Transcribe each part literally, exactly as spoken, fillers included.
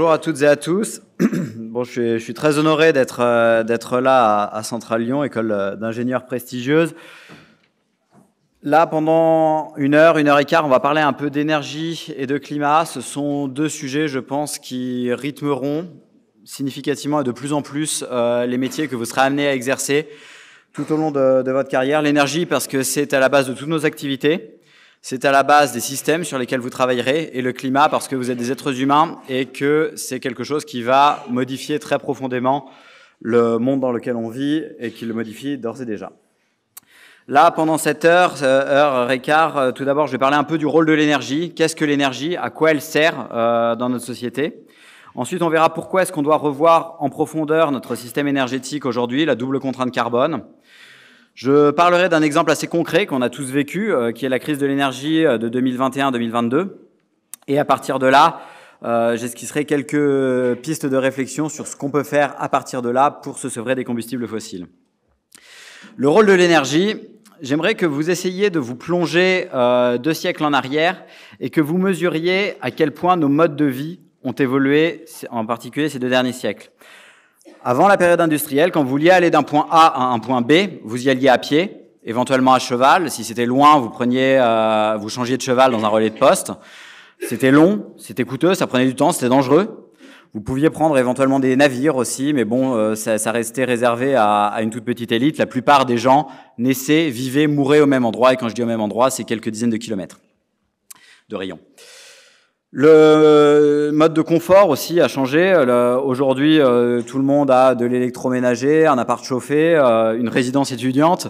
Bonjour à toutes et à tous. Bon, je, suis, je suis très honoré d'être euh, d'être là à, à Centrale Lyon, école d'ingénieurs prestigieuse. Là, pendant une heure, une heure et quart, on va parler un peu d'énergie et de climat. Ce sont deux sujets, je pense, qui rythmeront significativement et de plus en plus euh, les métiers que vous serez amenés à exercer tout au long de, de votre carrière. L'énergie, parce que c'est à la base de toutes nos activités. C'est à la base des systèmes sur lesquels vous travaillerez, et le climat parce que vous êtes des êtres humains et que c'est quelque chose qui va modifier très profondément le monde dans lequel on vit et qui le modifie d'ores et déjà. Là, pendant cette heure, heure et quart, tout d'abord, je vais parler un peu du rôle de l'énergie. Qu'est-ce que l'énergie? À quoi elle sert euh, dans notre société? Ensuite, on verra pourquoi est-ce qu'on doit revoir en profondeur notre système énergétique aujourd'hui, la double contrainte carbone. Je parlerai d'un exemple assez concret qu'on a tous vécu, euh, qui est la crise de l'énergie de deux mille vingt et un deux mille vingt-deux. Et à partir de là, euh, j'esquisserai quelques pistes de réflexion sur ce qu'on peut faire à partir de là pour se sevrer des combustibles fossiles. Le rôle de l'énergie, j'aimerais que vous essayiez de vous plonger euh, deux siècles en arrière et que vous mesuriez à quel point nos modes de vie ont évolué, en particulier ces deux derniers siècles. Avant la période industrielle, quand vous vouliez aller d'un point A à un point B, vous y alliez à pied, éventuellement à cheval. Si c'était loin, vous preniez, euh, vous changiez de cheval dans un relais de poste. C'était long, c'était coûteux, ça prenait du temps, c'était dangereux. Vous pouviez prendre éventuellement des navires aussi, mais bon, euh, ça, ça restait réservé à, à une toute petite élite. La plupart des gens naissaient, vivaient, mouraient au même endroit. Et quand je dis au même endroit, c'est quelques dizaines de kilomètres de rayon. Le mode de confort aussi a changé. Aujourd'hui, euh, tout le monde a de l'électroménager, un appart chauffé, euh, une résidence étudiante.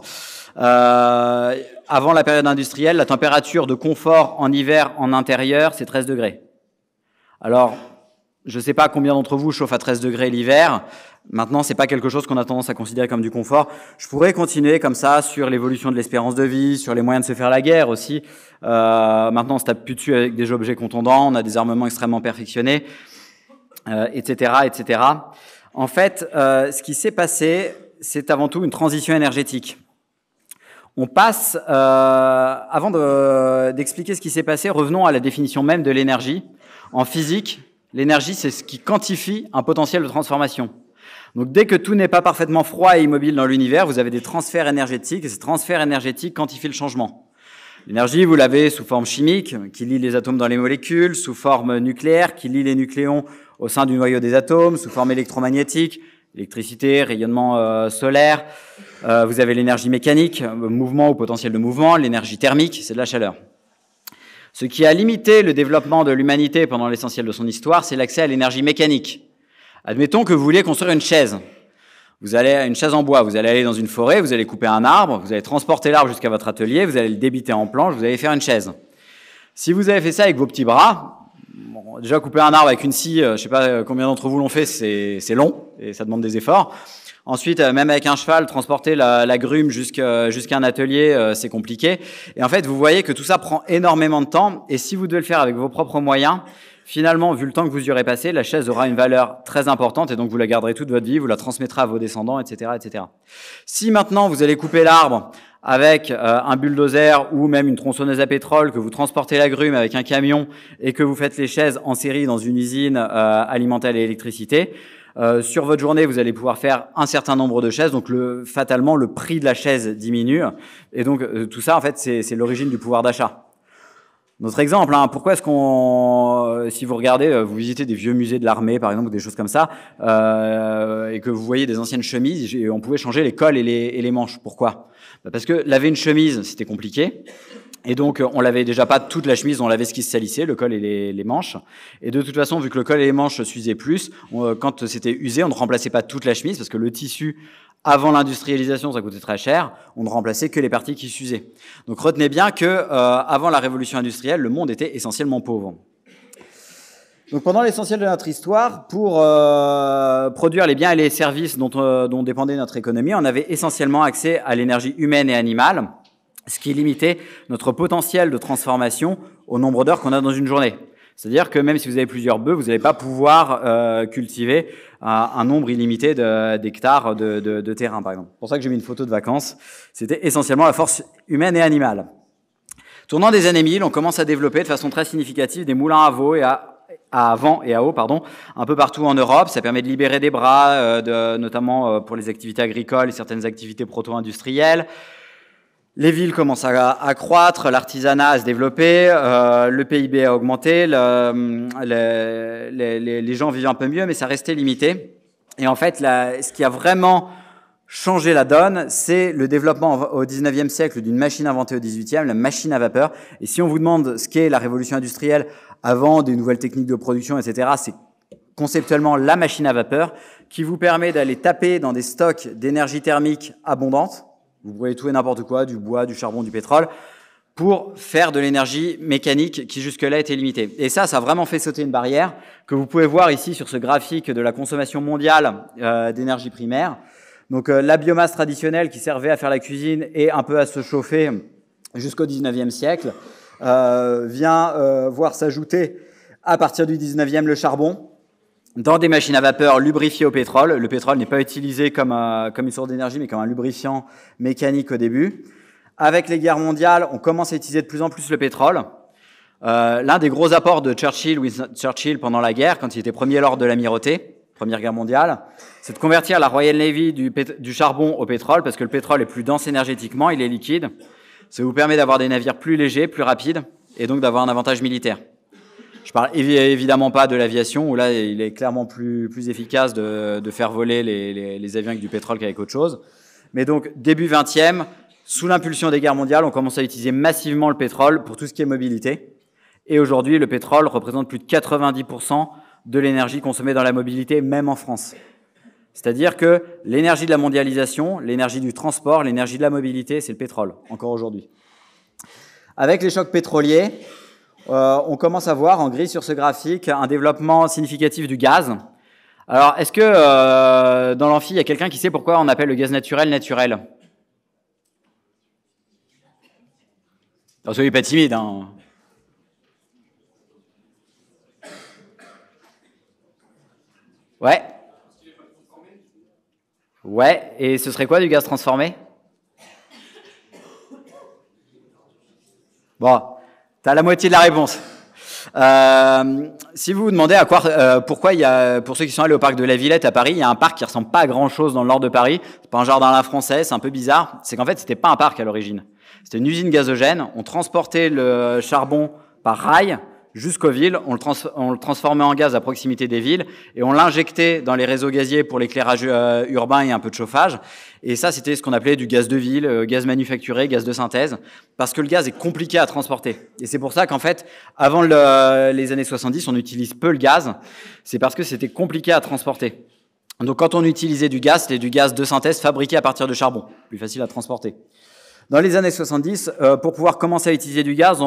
Euh, avant la période industrielle, la température de confort en hiver en intérieur, c'est treize degrés. Alors, je ne sais pas combien d'entre vous chauffent à treize degrés l'hiver. Maintenant, c'est pas quelque chose qu'on a tendance à considérer comme du confort. Je pourrais continuer comme ça sur l'évolution de l'espérance de vie, sur les moyens de se faire la guerre aussi. Euh, maintenant, on se tape plus dessus avec des objets contondants, on a des armements extrêmement perfectionnés, euh, et cetera, et cetera. En fait, euh, ce qui s'est passé, c'est avant tout une transition énergétique. On passe, euh, avant de, d'expliquer ce qui s'est passé, revenons à la définition même de l'énergie. En physique, l'énergie, c'est ce qui quantifie un potentiel de transformation. Donc, dès que tout n'est pas parfaitement froid et immobile dans l'univers, vous avez des transferts énergétiques, et ces transferts énergétiques quantifient le changement. L'énergie, vous l'avez sous forme chimique, qui lie les atomes dans les molécules, sous forme nucléaire, qui lie les nucléons au sein du noyau des atomes, sous forme électromagnétique, électricité, rayonnement euh, solaire. Euh, vous avez l'énergie mécanique, mouvement ou potentiel de mouvement, l'énergie thermique, c'est de la chaleur. Ce qui a limité le développement de l'humanité pendant l'essentiel de son histoire, c'est l'accès à l'énergie mécanique. Admettons que vous vouliez construire une chaise. Vous allez à une chaise en bois, vous allez aller dans une forêt, vous allez couper un arbre, vous allez transporter l'arbre jusqu'à votre atelier, vous allez le débiter en planches, vous allez faire une chaise. Si vous avez fait ça avec vos petits bras, bon, déjà couper un arbre avec une scie, je ne sais pas combien d'entre vous l'ont fait, c'est, c'est long et ça demande des efforts. Ensuite, même avec un cheval, transporter la, la grume jusqu'à, jusqu'à un atelier, c'est compliqué. Et en fait, vous voyez que tout ça prend énormément de temps. Et si vous devez le faire avec vos propres moyens, finalement, vu le temps que vous y aurez passé, la chaise aura une valeur très importante et donc vous la garderez toute votre vie, vous la transmettrez à vos descendants, et cetera, et cetera. Si maintenant vous allez couper l'arbre avec euh, un bulldozer ou même une tronçonneuse à pétrole, que vous transportez la grume avec un camion et que vous faites les chaises en série dans une usine euh, alimentée à l'électricité, Euh, sur votre journée, vous allez pouvoir faire un certain nombre de chaises, donc le, fatalement, le prix de la chaise diminue. Et donc, euh, tout ça, en fait, c'est, c'est l'origine du pouvoir d'achat. Notre exemple, hein, pourquoi est-ce qu'on, euh, si vous regardez, euh, vous visitez des vieux musées de l'armée, par exemple, ou des choses comme ça, euh, et que vous voyez des anciennes chemises, et on pouvait changer les cols et les, et les manches. Pourquoi? Bah parce que laver une chemise, c'était compliqué. Et donc, on lavait déjà pas toute la chemise, on lavait ce qui se salissait, le col et les, les manches. Et de toute façon, vu que le col et les manches s'usaient plus, on, quand c'était usé, on ne remplaçait pas toute la chemise, parce que le tissu, avant l'industrialisation, ça coûtait très cher, on ne remplaçait que les parties qui s'usaient. Donc, retenez bien que euh, avant la révolution industrielle, le monde était essentiellement pauvre. Donc, pendant l'essentiel de notre histoire, pour euh, produire les biens et les services dont, euh, dont dépendait notre économie, on avait essentiellement accès à l'énergie humaine et animale, ce qui limitait notre potentiel de transformation au nombre d'heures qu'on a dans une journée. C'est-à-dire que même si vous avez plusieurs bœufs, vous n'allez pas pouvoir euh, cultiver un, un nombre illimité de, d'hectares de, de, de terrain, par exemple. C'est pour ça que j'ai mis une photo de vacances. C'était essentiellement la force humaine et animale. Tournant des années mille, on commence à développer de façon très significative des moulins à veau et à à vent et à eau, pardon, un peu partout en Europe. Ça permet de libérer des bras, euh, de, notamment euh, pour les activités agricoles et certaines activités proto-industrielles. Les villes commencent à, à croître, l'artisanat à se développer, euh, le P I B a augmenté, le, les, les, les gens vivent un peu mieux, mais ça restait limité. Et en fait, la, ce qui a vraiment changé la donne, c'est le développement au dix-neuvième siècle d'une machine inventée au dix-huitième, la machine à vapeur. Et si on vous demande ce qu'est la révolution industrielle avant des nouvelles techniques de production, et cetera, c'est conceptuellement la machine à vapeur qui vous permet d'aller taper dans des stocks d'énergie thermique abondante. Vous voyez tout et n'importe quoi, du bois, du charbon, du pétrole, pour faire de l'énergie mécanique qui jusque-là était limitée. Et ça, ça a vraiment fait sauter une barrière que vous pouvez voir ici sur ce graphique de la consommation mondiale euh, d'énergie primaire. Donc euh, la biomasse traditionnelle qui servait à faire la cuisine et un peu à se chauffer jusqu'au dix-neuvième siècle euh, vient euh, voir s'ajouter à partir du dix-neuvième le charbon, dans des machines à vapeur lubrifiées au pétrole. Le pétrole n'est pas utilisé comme, euh, comme une source d'énergie, mais comme un lubrifiant mécanique au début. Avec les guerres mondiales, on commence à utiliser de plus en plus le pétrole. Euh, l'un des gros apports de Churchill, Winston Churchill, pendant la guerre, quand il était premier lord de l'Amirauté, Première Guerre mondiale, c'est de convertir la Royal Navy du, du charbon au pétrole, parce que le pétrole est plus dense énergétiquement, il est liquide. Ça vous permet d'avoir des navires plus légers, plus rapides, et donc d'avoir un avantage militaire. Je parle évidemment pas de l'aviation, où là, il est clairement plus, plus efficace de, de faire voler les, les, les avions avec du pétrole qu'avec autre chose. Mais donc, début vingtième, sous l'impulsion des guerres mondiales, on commence à utiliser massivement le pétrole pour tout ce qui est mobilité. Et aujourd'hui, le pétrole représente plus de quatre-vingt-dix pour cent de l'énergie consommée dans la mobilité, même en France. C'est-à-dire que l'énergie de la mondialisation, l'énergie du transport, l'énergie de la mobilité, c'est le pétrole, encore aujourd'hui. Avec les chocs pétroliers, Euh, on commence à voir en gris sur ce graphique un développement significatif du gaz. Alors, est-ce que euh, dans l'amphi, il y a quelqu'un qui sait pourquoi on appelle le gaz naturel naturel? Alors, soyez pas timide, hein. Ouais. Ouais, et ce serait quoi du gaz transformé? Bon. T'as la moitié de la réponse. Euh, si vous vous demandez à quoi, euh, pourquoi il y a, pour ceux qui sont allés au parc de la Villette à Paris, il y a un parc qui ressemble pas à grand chose dans le nord de Paris. C'est pas un jardin à la française, c'est un peu bizarre. C'est qu'en fait, c'était pas un parc à l'origine. C'était une usine gazogène. On transportait le charbon par rail jusqu'aux villes. On le, trans, on le transformait en gaz à proximité des villes et on l'injectait dans les réseaux gaziers pour l'éclairage euh, urbain et un peu de chauffage. Et ça, c'était ce qu'on appelait du gaz de ville, euh, gaz manufacturé, gaz de synthèse, parce que le gaz est compliqué à transporter. Et c'est pour ça qu'en fait, avant le, les années soixante-dix, on utilise peu le gaz. C'est parce que c'était compliqué à transporter. Donc quand on utilisait du gaz, c'était du gaz de synthèse fabriqué à partir de charbon, plus facile à transporter. Dans les années soixante-dix, euh, pour pouvoir commencer à utiliser du gaz,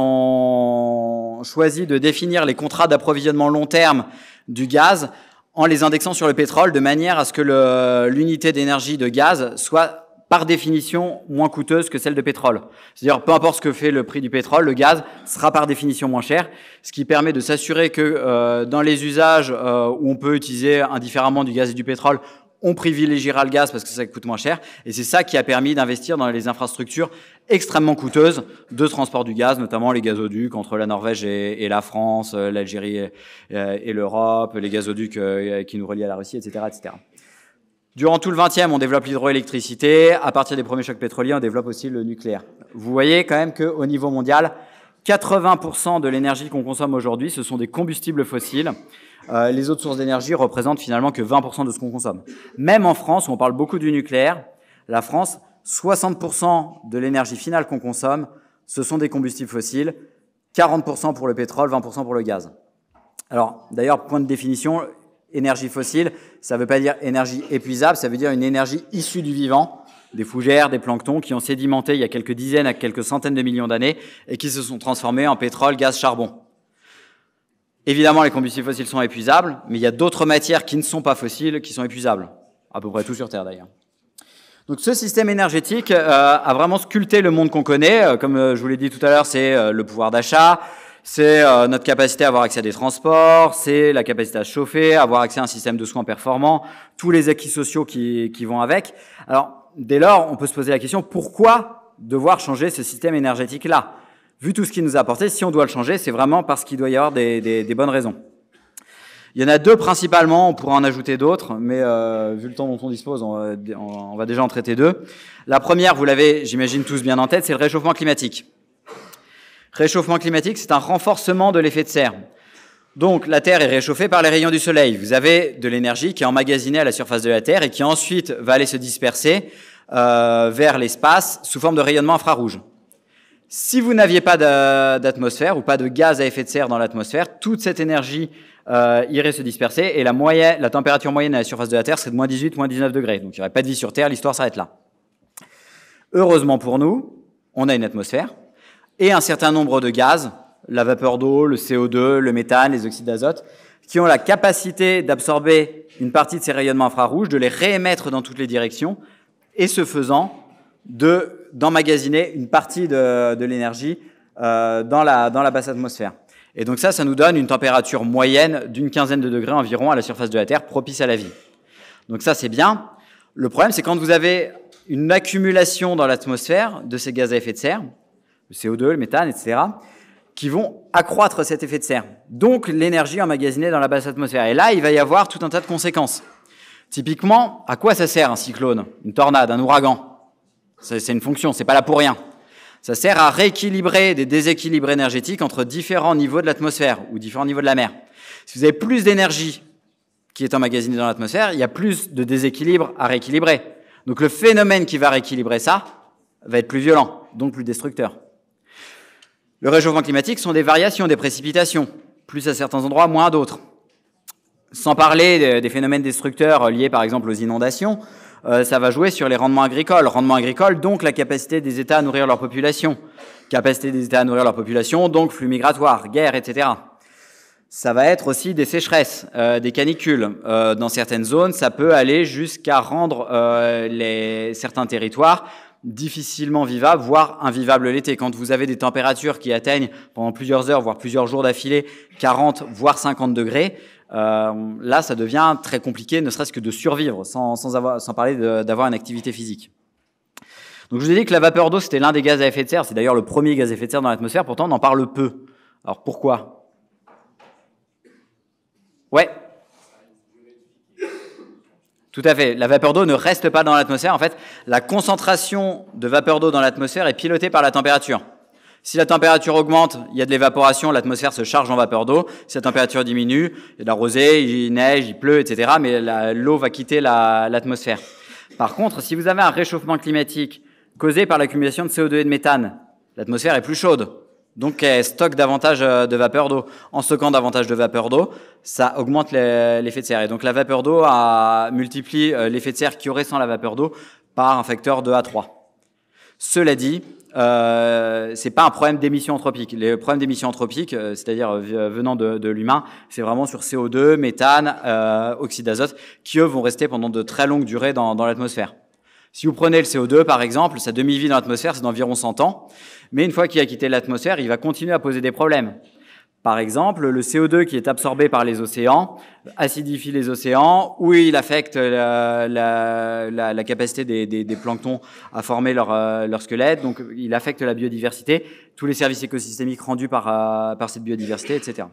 on choisit de définir les contrats d'approvisionnement long terme du gaz en les indexant sur le pétrole, de manière à ce que l'unité d'énergie de gaz soit par définition moins coûteuse que celle de pétrole. C'est-à-dire, peu importe ce que fait le prix du pétrole, le gaz sera par définition moins cher, ce qui permet de s'assurer que euh, dans les usages euh, où on peut utiliser indifféremment du gaz et du pétrole, on privilégiera le gaz parce que ça coûte moins cher. Et c'est ça qui a permis d'investir dans les infrastructures extrêmement coûteuses de transport du gaz, notamment les gazoducs entre la Norvège et, et la France, l'Algérie et, et l'Europe, les gazoducs qui nous relient à la Russie, et cetera, et cetera. Durant tout le vingtième, on développe l'hydroélectricité. À partir des premiers chocs pétroliers, on développe aussi le nucléaire. Vous voyez quand même qu'au niveau mondial, quatre-vingts pour cent de l'énergie qu'on consomme aujourd'hui, ce sont des combustibles fossiles. Euh, les autres sources d'énergie représentent finalement que vingt pour cent de ce qu'on consomme. Même en France, où on parle beaucoup du nucléaire, la France, soixante pour cent de l'énergie finale qu'on consomme, ce sont des combustibles fossiles, quarante pour cent pour le pétrole, vingt pour cent pour le gaz. Alors, d'ailleurs, point de définition, énergie fossile, ça ne veut pas dire énergie épuisable, ça veut dire une énergie issue du vivant, des fougères, des planctons qui ont sédimenté il y a quelques dizaines à quelques centaines de millions d'années et qui se sont transformés en pétrole, gaz, charbon. Évidemment, les combustibles fossiles sont épuisables, mais il y a d'autres matières qui ne sont pas fossiles qui sont épuisables. À peu près tout sur Terre, d'ailleurs. Donc, ce système énergétique euh, a vraiment sculpté le monde qu'on connaît. Euh, comme euh, je vous l'ai dit tout à l'heure, c'est euh, le pouvoir d'achat, c'est euh, notre capacité à avoir accès à des transports, c'est la capacité à se chauffer, à avoir accès à un système de soins performant, tous les acquis sociaux qui, qui vont avec. Alors, dès lors, on peut se poser la question, pourquoi devoir changer ce système énergétique-là ? Vu tout ce qu'il nous a apporté, si on doit le changer, c'est vraiment parce qu'il doit y avoir des, des, des bonnes raisons. Il y en a deux principalement, on pourrait en ajouter d'autres, mais euh, vu le temps dont on dispose, on va, on va déjà en traiter deux. La première, vous l'avez, j'imagine, tous bien en tête, c'est le réchauffement climatique. Réchauffement climatique, c'est un renforcement de l'effet de serre. Donc, la Terre est réchauffée par les rayons du Soleil. Vous avez de l'énergie qui est emmagasinée à la surface de la Terre et qui ensuite va aller se disperser euh, vers l'espace sous forme de rayonnement infrarouge. Si vous n'aviez pas d'atmosphère ou pas de gaz à effet de serre dans l'atmosphère, toute cette énergie euh, irait se disperser et la, moyenne, la température moyenne à la surface de la Terre serait de moins dix-huit, moins dix-neuf degrés. Donc, il n'y aurait pas de vie sur Terre, l'histoire s'arrête là. Heureusement pour nous, on a une atmosphère et un certain nombre de gaz, la vapeur d'eau, le C O deux, le méthane, les oxydes d'azote, qui ont la capacité d'absorber une partie de ces rayonnements infrarouges, de les réémettre dans toutes les directions, et ce faisant, de, d'emmagasiner une partie de, de l'énergie euh, dans, la, dans la basse atmosphère. Et donc ça, ça nous donne une température moyenne d'une quinzaine de degrés environ à la surface de la Terre, propice à la vie. Donc ça, c'est bien. Le problème, c'est quand vous avez une accumulation dans l'atmosphère de ces gaz à effet de serre, le C O deux, le méthane, et cetera, qui vont accroître cet effet de serre. Donc, l'énergie emmagasinée dans la basse atmosphère. Et là, il va y avoir tout un tas de conséquences. Typiquement, à quoi ça sert un cyclone, une tornade, un ouragan? C'est une fonction, c'est pas là pour rien. Ça sert à rééquilibrer des déséquilibres énergétiques entre différents niveaux de l'atmosphère ou différents niveaux de la mer. Si vous avez plus d'énergie qui est emmagasinée dans l'atmosphère, il y a plus de déséquilibre à rééquilibrer. Donc, le phénomène qui va rééquilibrer ça va être plus violent, donc plus destructeur. Le réchauffement climatique sont des variations des précipitations, plus à certains endroits, moins à d'autres. Sans parler des phénomènes destructeurs liés par exemple aux inondations, euh, ça va jouer sur les rendements agricoles. Rendements agricoles, donc la capacité des États à nourrir leur population. Capacité des États à nourrir leur population, donc flux migratoires, guerre, et cetera. Ça va être aussi des sécheresses, euh, des canicules. Euh, dans certaines zones, ça peut aller jusqu'à rendre euh, les, certains territoires difficilement vivable, voire invivable l'été. Quand vous avez des températures qui atteignent pendant plusieurs heures, voire plusieurs jours d'affilée, quarante, voire cinquante degrés, euh, là, ça devient très compliqué, ne serait-ce que de survivre, sans, sans, avoir, sans parler d'avoir une activité physique. Donc, je vous ai dit que la vapeur d'eau, c'était l'un des gaz à effet de serre. C'est d'ailleurs le premier gaz à effet de serre dans l'atmosphère. Pourtant, on en parle peu. Alors, pourquoi? Ouais. Tout à fait. La vapeur d'eau ne reste pas dans l'atmosphère. En fait, la concentration de vapeur d'eau dans l'atmosphère est pilotée par la température. Si la température augmente, il y a de l'évaporation, l'atmosphère se charge en vapeur d'eau. Si la température diminue, il y a de la rosée, il neige, il pleut, et cetera. Mais l'eau va quitter l'atmosphère. La, par contre, si vous avez un réchauffement climatique causé par l'accumulation de C O deux et de méthane, l'atmosphère est plus chaude. Donc, elle stocke davantage de vapeur d'eau. En stockant davantage de vapeur d'eau, ça augmente l'effet de serre. Et donc, la vapeur d'eau multiplie l'effet de serre qu'il y aurait sans la vapeur d'eau par un facteur deux à trois. Cela dit, euh, c'est pas un problème d'émission anthropique. Les problèmes d'émission anthropique, euh, c'est-à-dire euh, venant de, de l'humain, c'est vraiment sur C O deux, méthane, euh, oxyde d'azote, qui eux vont rester pendant de très longues durées dans, dans l'atmosphère. Si vous prenez le C O deux, par exemple, sa demi-vie dans l'atmosphère, c'est d'environ cent ans. Mais une fois qu'il a quitté l'atmosphère, il va continuer à poser des problèmes. Par exemple, le C O deux qui est absorbé par les océans acidifie les océans, ou il affecte la, la, la, la capacité des, des, des planctons à former leur, leur squelette, donc il affecte la biodiversité, tous les services écosystémiques rendus par, par cette biodiversité, et cetera.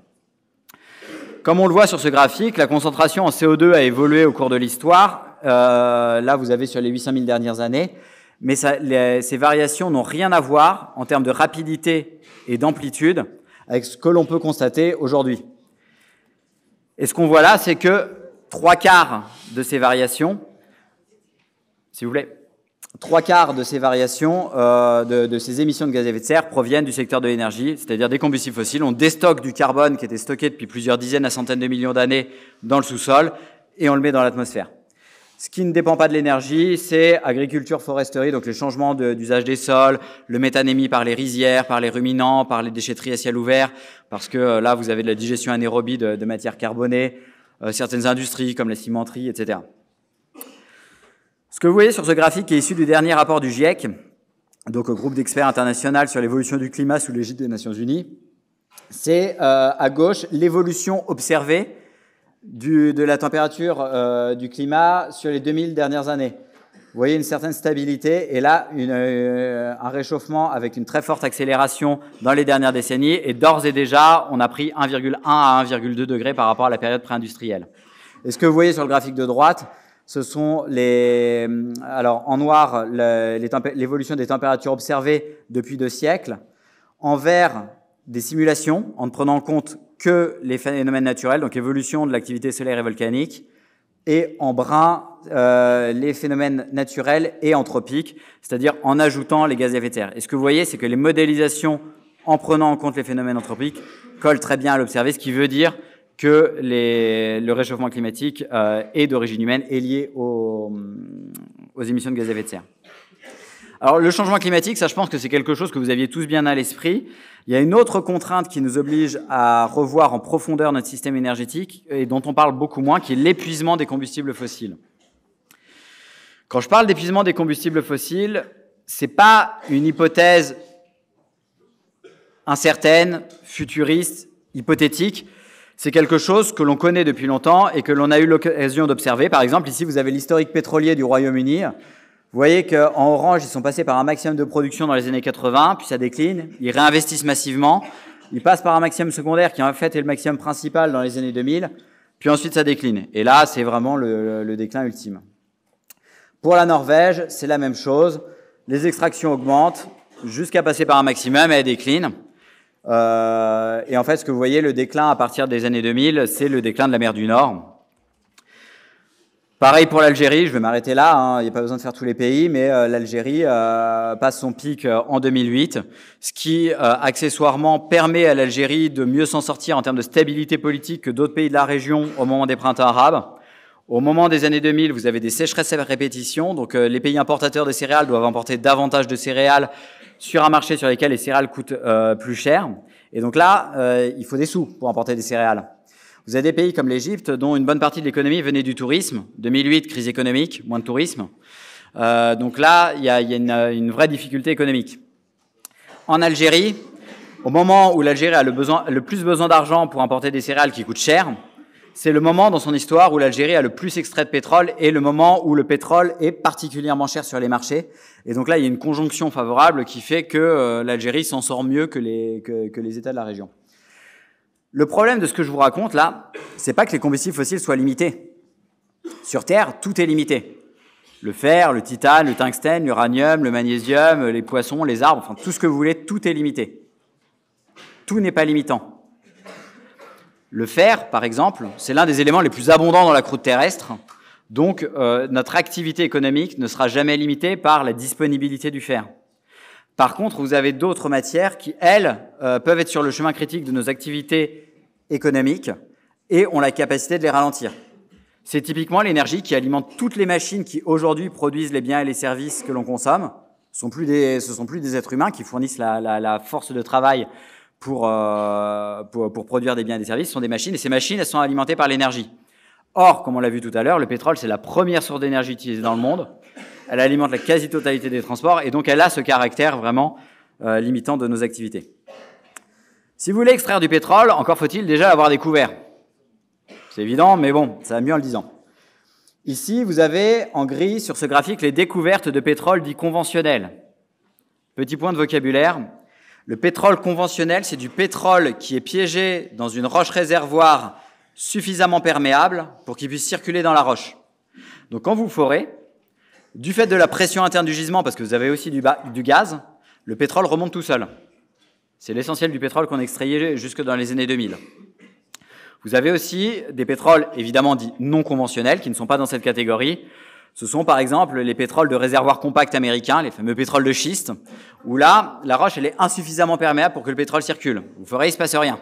Comme on le voit sur ce graphique, la concentration en C O deux a évolué au cours de l'histoire. Euh, là, vous avez sur les huit cent mille dernières années. Mais ça, les, ces variations n'ont rien à voir en termes de rapidité et d'amplitude avec ce que l'on peut constater aujourd'hui. Et ce qu'on voit là, c'est que trois quarts de ces variations, s'il vous plaît, trois quarts de ces variations, euh, de, de ces émissions de gaz à effet de serre proviennent du secteur de l'énergie, c'est-à-dire des combustibles fossiles. On déstocke du carbone qui était stocké depuis plusieurs dizaines à centaines de millions d'années dans le sous-sol et on le met dans l'atmosphère. Ce qui ne dépend pas de l'énergie, c'est agriculture, foresterie, donc les changements d'usage des sols, le méthane émis par les rizières, par les ruminants, par les déchetteries à ciel ouvert, parce que euh, là, vous avez de la digestion anaérobie de, de matières carbonées, euh, certaines industries comme la cimenterie, et cetera. Ce que vous voyez sur ce graphique est issu du dernier rapport du GIEC, donc au groupe d'experts international sur l'évolution du climat sous l'égide des Nations Unies, c'est euh, à gauche l'évolution observée Du, de la température euh, du climat sur les deux mille dernières années. voyez une certaine stabilité, et là, une, euh, un réchauffement avec une très forte accélération dans les dernières décennies, et d'ores et déjà, on a pris un virgule un à un virgule deux degrés par rapport à la période pré-industrielle. Et ce que vous voyez sur le graphique de droite, ce sont les, alors en noir, l'évolution des températures observées depuis deux siècles, en vert, des simulations, en ne prenant en compte que les phénomènes naturels, donc évolution de l'activité solaire et volcanique, et en brun, euh, les phénomènes naturels et anthropiques, c'est-à-dire en ajoutant les gaz à effet de serre. Et ce que vous voyez, c'est que les modélisations, en prenant en compte les phénomènes anthropiques, collent très bien à l'observé, ce qui veut dire que les, le réchauffement climatique euh, est d'origine humaine, est lié aux, aux émissions de gaz à effet de serre. Alors, le changement climatique, ça, je pense que c'est quelque chose que vous aviez tous bien à l'esprit. Il y a une autre contrainte qui nous oblige à revoir en profondeur notre système énergétique et dont on parle beaucoup moins, qui est l'épuisement des combustibles fossiles. Quand je parle d'épuisement des combustibles fossiles, c'est pas une hypothèse incertaine, futuriste, hypothétique. C'est quelque chose que l'on connaît depuis longtemps et que l'on a eu l'occasion d'observer. Par exemple, ici, vous avez l'historique pétrolier du Royaume-Uni. Vous voyez qu'en orange, ils sont passés par un maximum de production dans les années quatre-vingts, puis ça décline, ils réinvestissent massivement, ils passent par un maximum secondaire qui en fait est le maximum principal dans les années deux mille, puis ensuite ça décline. Et là, c'est vraiment le, le déclin ultime. Pour la Norvège, c'est la même chose. Les extractions augmentent jusqu'à passer par un maximum et elles déclinent. Euh, et en fait, ce que vous voyez, le déclin à partir des années deux mille, c'est le déclin de la mer du Nord. Pareil pour l'Algérie, je vais m'arrêter là, hein, il n'y a pas besoin de faire tous les pays, mais euh, l'Algérie euh, passe son pic euh, en deux mille huit, ce qui, euh, accessoirement, permet à l'Algérie de mieux s'en sortir en termes de stabilité politique que d'autres pays de la région au moment des printemps arabes. Au moment des années deux mille, vous avez des sécheresses à répétition, donc euh, les pays importateurs de céréales doivent importer davantage de céréales sur un marché sur lequel les céréales coûtent euh, plus cher. Et donc là, euh, il faut des sous pour importer des céréales. Vous avez des pays comme l'Égypte, dont une bonne partie de l'économie venait du tourisme. deux mille huit, crise économique, moins de tourisme. Euh, donc là, il y a, il y a une, une vraie difficulté économique. En Algérie, au moment où l'Algérie a le, besoin, le plus besoin d'argent pour importer des céréales qui coûtent cher, c'est le moment dans son histoire où l'Algérie a le plus extrait de pétrole et le moment où le pétrole est particulièrement cher sur les marchés. Et donc là, il y a une conjonction favorable qui fait que euh, l'Algérie s'en sort mieux que les, que, que les États de la région. Le problème de ce que je vous raconte là, c'est pas que les combustibles fossiles soient limités. Sur Terre, tout est limité. Le fer, le titane, le tungstène, l'uranium, le magnésium, les poissons, les arbres, enfin tout ce que vous voulez, tout est limité. Tout n'est pas limitant. Le fer, par exemple, c'est l'un des éléments les plus abondants dans la croûte terrestre. Donc, euh, notre activité économique ne sera jamais limitée par la disponibilité du fer. Par contre, vous avez d'autres matières qui, elles, euh, peuvent être sur le chemin critique de nos activités économiques et ont la capacité de les ralentir. C'est typiquement l'énergie qui alimente toutes les machines qui, aujourd'hui, produisent les biens et les services que l'on consomme. Ce sont plus des, ce sont plus des êtres humains qui fournissent la, la, la force de travail pour, euh, pour, pour produire des biens et des services. Ce sont des machines, et ces machines, elles sont alimentées par l'énergie. Or, comme on l'a vu tout à l'heure, le pétrole, c'est la première source d'énergie utilisée dans le monde. Elle alimente la quasi-totalité des transports et donc elle a ce caractère vraiment euh, limitant de nos activités. Si vous voulez extraire du pétrole, encore faut-il déjà avoir découvert. C'est évident, mais bon, ça va mieux en le disant. Ici, vous avez en gris sur ce graphique les découvertes de pétrole dit conventionnel. Petit point de vocabulaire. Le pétrole conventionnel, c'est du pétrole qui est piégé dans une roche réservoir suffisamment perméable pour qu'il puisse circuler dans la roche. Donc quand vous forez, du fait de la pression interne du gisement, parce que vous avez aussi du, du gaz, le pétrole remonte tout seul. C'est l'essentiel du pétrole qu'on extrayait jusque dans les années deux mille. Vous avez aussi des pétroles évidemment dits non conventionnels, qui ne sont pas dans cette catégorie. Ce sont par exemple les pétroles de réservoir compact américains, les fameux pétroles de schiste, où là, la roche elle est insuffisamment perméable pour que le pétrole circule. Vous ferez, il ne se passe rien.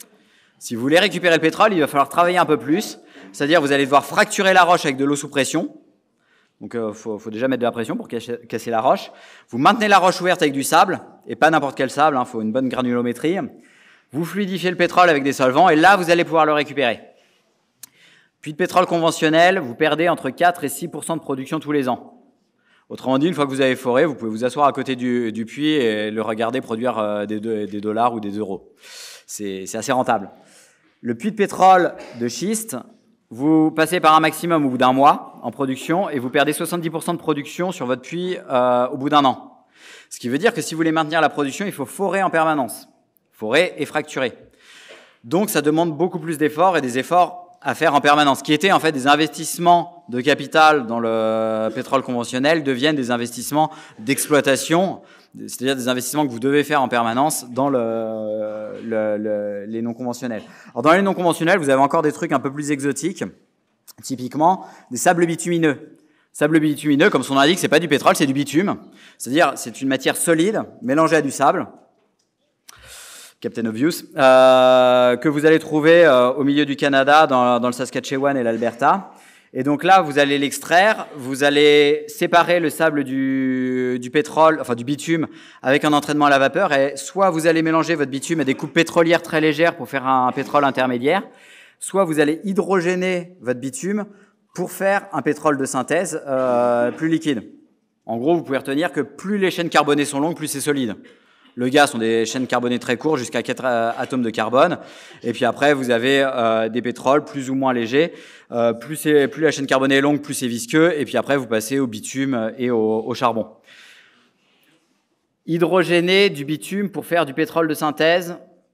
Si vous voulez récupérer le pétrole, il va falloir travailler un peu plus, c'est-à-dire vous allez devoir fracturer la roche avec de l'eau sous pression. Donc, il euh, faut, faut déjà mettre de la pression pour casser la roche. Vous maintenez la roche ouverte avec du sable, et pas n'importe quel sable, il hein, faut une bonne granulométrie. Vous fluidifiez le pétrole avec des solvants, et là, vous allez pouvoir le récupérer. Puits de pétrole conventionnel, vous perdez entre quatre et six pour cent de production tous les ans. Autrement dit, une fois que vous avez foré, vous pouvez vous asseoir à côté du, du puits et le regarder produire euh, des, des dollars ou des euros. C'est assez rentable. Le puits de pétrole de schiste, vous passez par un maximum au bout d'un mois en production et vous perdez soixante-dix pour cent de production sur votre puits euh, au bout d'un an. Ce qui veut dire que si vous voulez maintenir la production, il faut forer en permanence. Forer et fracturer. Donc ça demande beaucoup plus d'efforts et des efforts à faire en permanence, qui étaient en fait des investissements de capital dans le pétrole conventionnel, deviennent des investissements d'exploitation, c'est-à-dire des investissements que vous devez faire en permanence dans le, le, le, les non conventionnels. Alors dans les non conventionnels, vous avez encore des trucs un peu plus exotiques, typiquement des sables bitumineux. Sable bitumineux, comme son nom l'indique, c'est pas du pétrole, c'est du bitume, c'est-à-dire c'est une matière solide mélangée à du sable. Captain Obvious, euh, que vous allez trouver euh, au milieu du Canada, dans, dans le Saskatchewan et l'Alberta. Et donc là, vous allez l'extraire, vous allez séparer le sable du, du pétrole, enfin du bitume, avec un entraînement à la vapeur. Et soit vous allez mélanger votre bitume à des coupes pétrolières très légères pour faire un pétrole intermédiaire, soit vous allez hydrogéner votre bitume pour faire un pétrole de synthèse euh, plus liquide. En gros, vous pouvez retenir que plus les chaînes carbonées sont longues, plus c'est solide. Le gaz sont des chaînes carbonées très courtes, jusqu'à quatre euh, atomes de carbone. Et puis après, vous avez euh, des pétroles plus ou moins légers. Euh, plus, c'est, plus la chaîne carbonée est longue, plus c'est visqueux. Et puis après, vous passez au bitume et au, au charbon. Hydrogéner du bitume pour faire du pétrole de synthèse,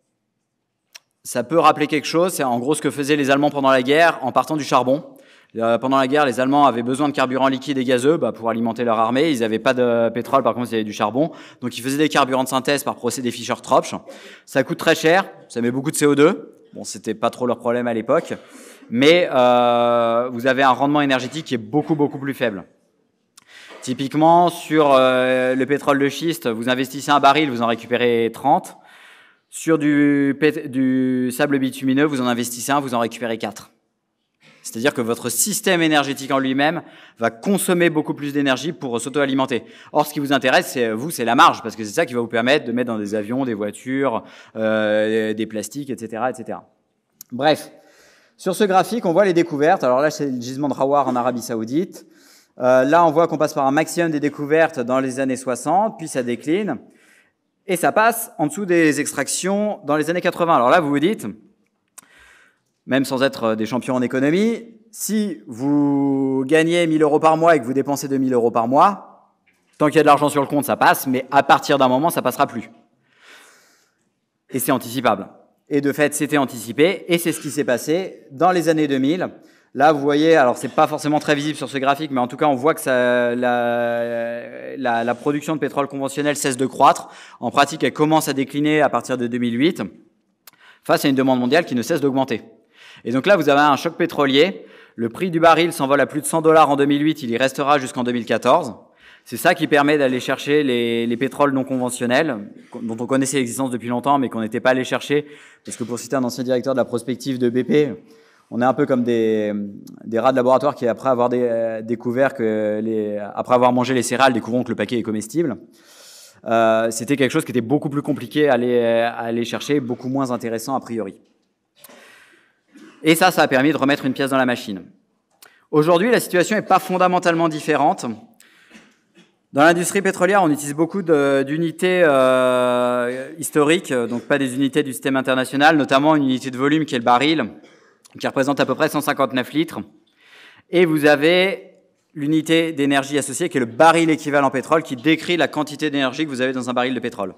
ça peut rappeler quelque chose. C'est en gros ce que faisaient les Allemands pendant la guerre en partant du charbon. Pendant la guerre, les Allemands avaient besoin de carburant liquide et gazeux bah, pour alimenter leur armée. Ils n'avaient pas de pétrole, par contre, ils avaient du charbon. Donc, ils faisaient des carburants de synthèse par procédé Fischer-Tropsch. Ça coûte très cher, ça met beaucoup de C O deux. Bon, c'était pas trop leur problème à l'époque. Mais euh, vous avez un rendement énergétique qui est beaucoup, beaucoup plus faible. Typiquement, sur euh, le pétrole de schiste, vous investissez un baril, vous en récupérez trente. Sur du, du sable bitumineux, vous en investissez un, vous en récupérez quatre. C'est-à-dire que votre système énergétique en lui-même va consommer beaucoup plus d'énergie pour s'auto-alimenter. Or, ce qui vous intéresse, c'est vous, c'est la marge, parce que c'est ça qui va vous permettre de mettre dans des avions, des voitures, euh, des plastiques, et cetera, et cetera. Bref, sur ce graphique, on voit les découvertes. Alors là, c'est le gisement de Rawar en Arabie Saoudite. Euh, là, on voit qu'on passe par un maximum des découvertes dans les années soixante, puis ça décline, et ça passe en dessous des extractions dans les années quatre-vingts. Alors là, vous vous dites, même sans être des champions en économie, si vous gagnez mille euros par mois et que vous dépensez deux mille euros par mois, tant qu'il y a de l'argent sur le compte, ça passe, mais à partir d'un moment, ça passera plus. Et c'est anticipable. Et de fait, c'était anticipé, et c'est ce qui s'est passé dans les années deux mille. Là, vous voyez, alors c'est pas forcément très visible sur ce graphique, mais en tout cas, on voit que ça, la, la, la production de pétrole conventionnel cesse de croître. En pratique, elle commence à décliner à partir de deux mille huit, face à une demande mondiale qui ne cesse d'augmenter. Et donc là, vous avez un choc pétrolier. Le prix du baril s'envole à plus de cent dollars en deux mille huit. Il y restera jusqu'en deux mille quatorze. C'est ça qui permet d'aller chercher les, les pétroles non conventionnels, dont on connaissait l'existence depuis longtemps, mais qu'on n'était pas allé chercher. Parce que pour citer un ancien directeur de la prospective de B P, on est un peu comme des, des rats de laboratoire qui, après avoir des, euh, découvert que les, après avoir mangé les céréales, découvront que le paquet est comestible. Euh, c'était quelque chose qui était beaucoup plus compliqué à aller, à aller chercher, beaucoup moins intéressant a priori. Et ça, ça a permis de remettre une pièce dans la machine. Aujourd'hui, la situation n'est pas fondamentalement différente. Dans l'industrie pétrolière, on utilise beaucoup de, d'unités euh, historiques, donc pas des unités du système international, notamment une unité de volume qui est le baril, qui représente à peu près cent cinquante-neuf litres. Et vous avez l'unité d'énergie associée qui est le baril équivalent pétrole, qui décrit la quantité d'énergie que vous avez dans un baril de pétrole.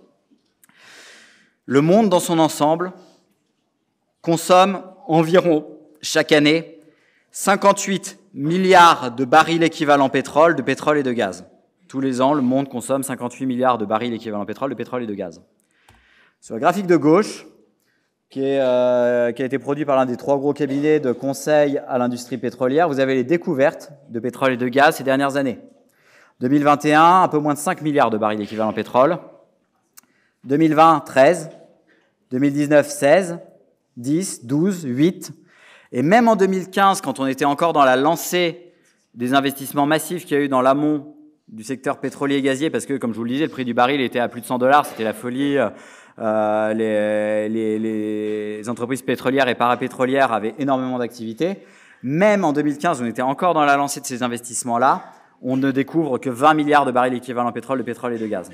Le monde dans son ensemble consomme environ, chaque année, cinquante-huit milliards de barils équivalents pétrole, de pétrole et de gaz. Tous les ans, le monde consomme cinquante-huit milliards de barils équivalents pétrole, de pétrole et de gaz. Sur le graphique de gauche, qui, est, euh, qui a été produit par l'un des trois gros cabinets de conseil à l'industrie pétrolière, vous avez les découvertes de pétrole et de gaz ces dernières années. deux mille vingt et un, un peu moins de cinq milliards de barils équivalents pétrole. deux mille vingt, treize. deux mille dix-neuf, seize. dix, douze, huit. Et même en deux mille quinze, quand on était encore dans la lancée des investissements massifs qu'il y a eu dans l'amont du secteur pétrolier et gazier, parce que, comme je vous le disais, le prix du baril était à plus de cent dollars, c'était la folie. Euh, les, les, les entreprises pétrolières et parapétrolières avaient énormément d'activités. Même en deux mille quinze, on était encore dans la lancée de ces investissements-là. On ne découvre que vingt milliards de barils équivalents pétrole, de pétrole et de gaz.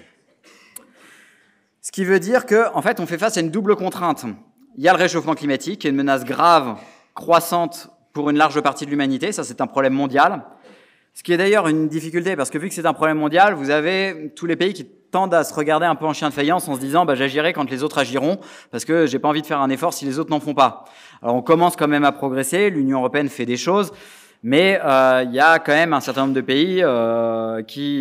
Ce qui veut dire qu'en fait, on fait face à une double contrainte. Il y a le réchauffement climatique, qui est une menace grave, croissante pour une large partie de l'humanité. Ça, c'est un problème mondial. Ce qui est d'ailleurs une difficulté, parce que vu que c'est un problème mondial, vous avez tous les pays qui tendent à se regarder un peu en chien de faïence en se disant bah, « j'agirai quand les autres agiront, parce que j'ai pas envie de faire un effort si les autres n'en font pas ». Alors on commence quand même à progresser, l'Union européenne fait des choses, mais euh, il y a quand même un certain nombre de pays euh,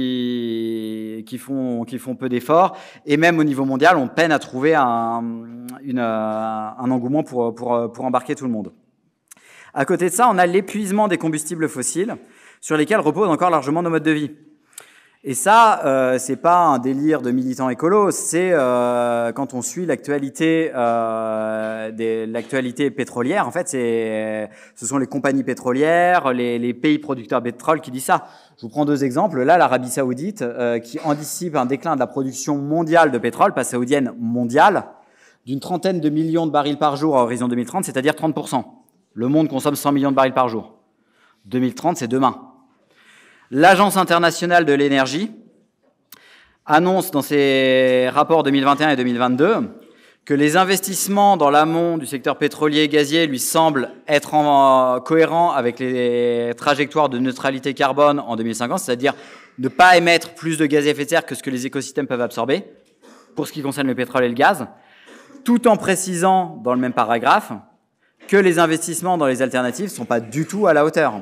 qui, qui, font, qui font peu d'efforts, et même au niveau mondial, on peine à trouver un, une, un engouement pour, pour, pour embarquer tout le monde. À côté de ça, on a l'épuisement des combustibles fossiles, sur lesquels reposent encore largement nos modes de vie. Et ça, euh, c'est pas un délire de militants écolos, c'est euh, quand on suit l'actualité, euh, des, l'actualité pétrolière. En fait, c'est, ce sont les compagnies pétrolières, les, les pays producteurs de pétrole qui disent ça. Je vous prends deux exemples. Là, l'Arabie Saoudite, euh, qui anticipe un déclin de la production mondiale de pétrole, pas saoudienne, mondiale, d'une trentaine de millions de barils par jour à horizon deux mille trente, c'est-à-dire trente pour cent. Le monde consomme cent millions de barils par jour. deux mille trente, c'est demain. L'Agence internationale de l'énergie annonce dans ses rapports deux mille vingt et un et deux mille vingt-deux que les investissements dans l'amont du secteur pétrolier et gazier lui semblent être en, cohérents avec les trajectoires de neutralité carbone en deux mille cinquante, c'est-à-dire ne pas émettre plus de gaz à effet de serre que ce que les écosystèmes peuvent absorber, pour ce qui concerne le pétrole et le gaz, tout en précisant dans le même paragraphe que les investissements dans les alternatives ne sont pas du tout à la hauteur.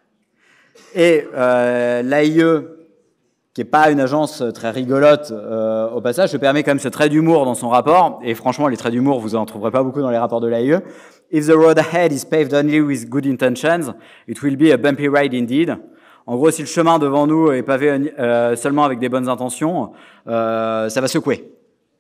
Et euh, l'A I E, qui n'est pas une agence très rigolote euh, au passage, se permet quand même ce trait d'humour dans son rapport, et franchement, les traits d'humour, vous en trouverez pas beaucoup dans les rapports de l'A I E. « If the road ahead is paved only with good intentions, it will be a bumpy ride indeed ». En gros, si le chemin devant nous est pavé euh, seulement avec des bonnes intentions, euh, ça va secouer.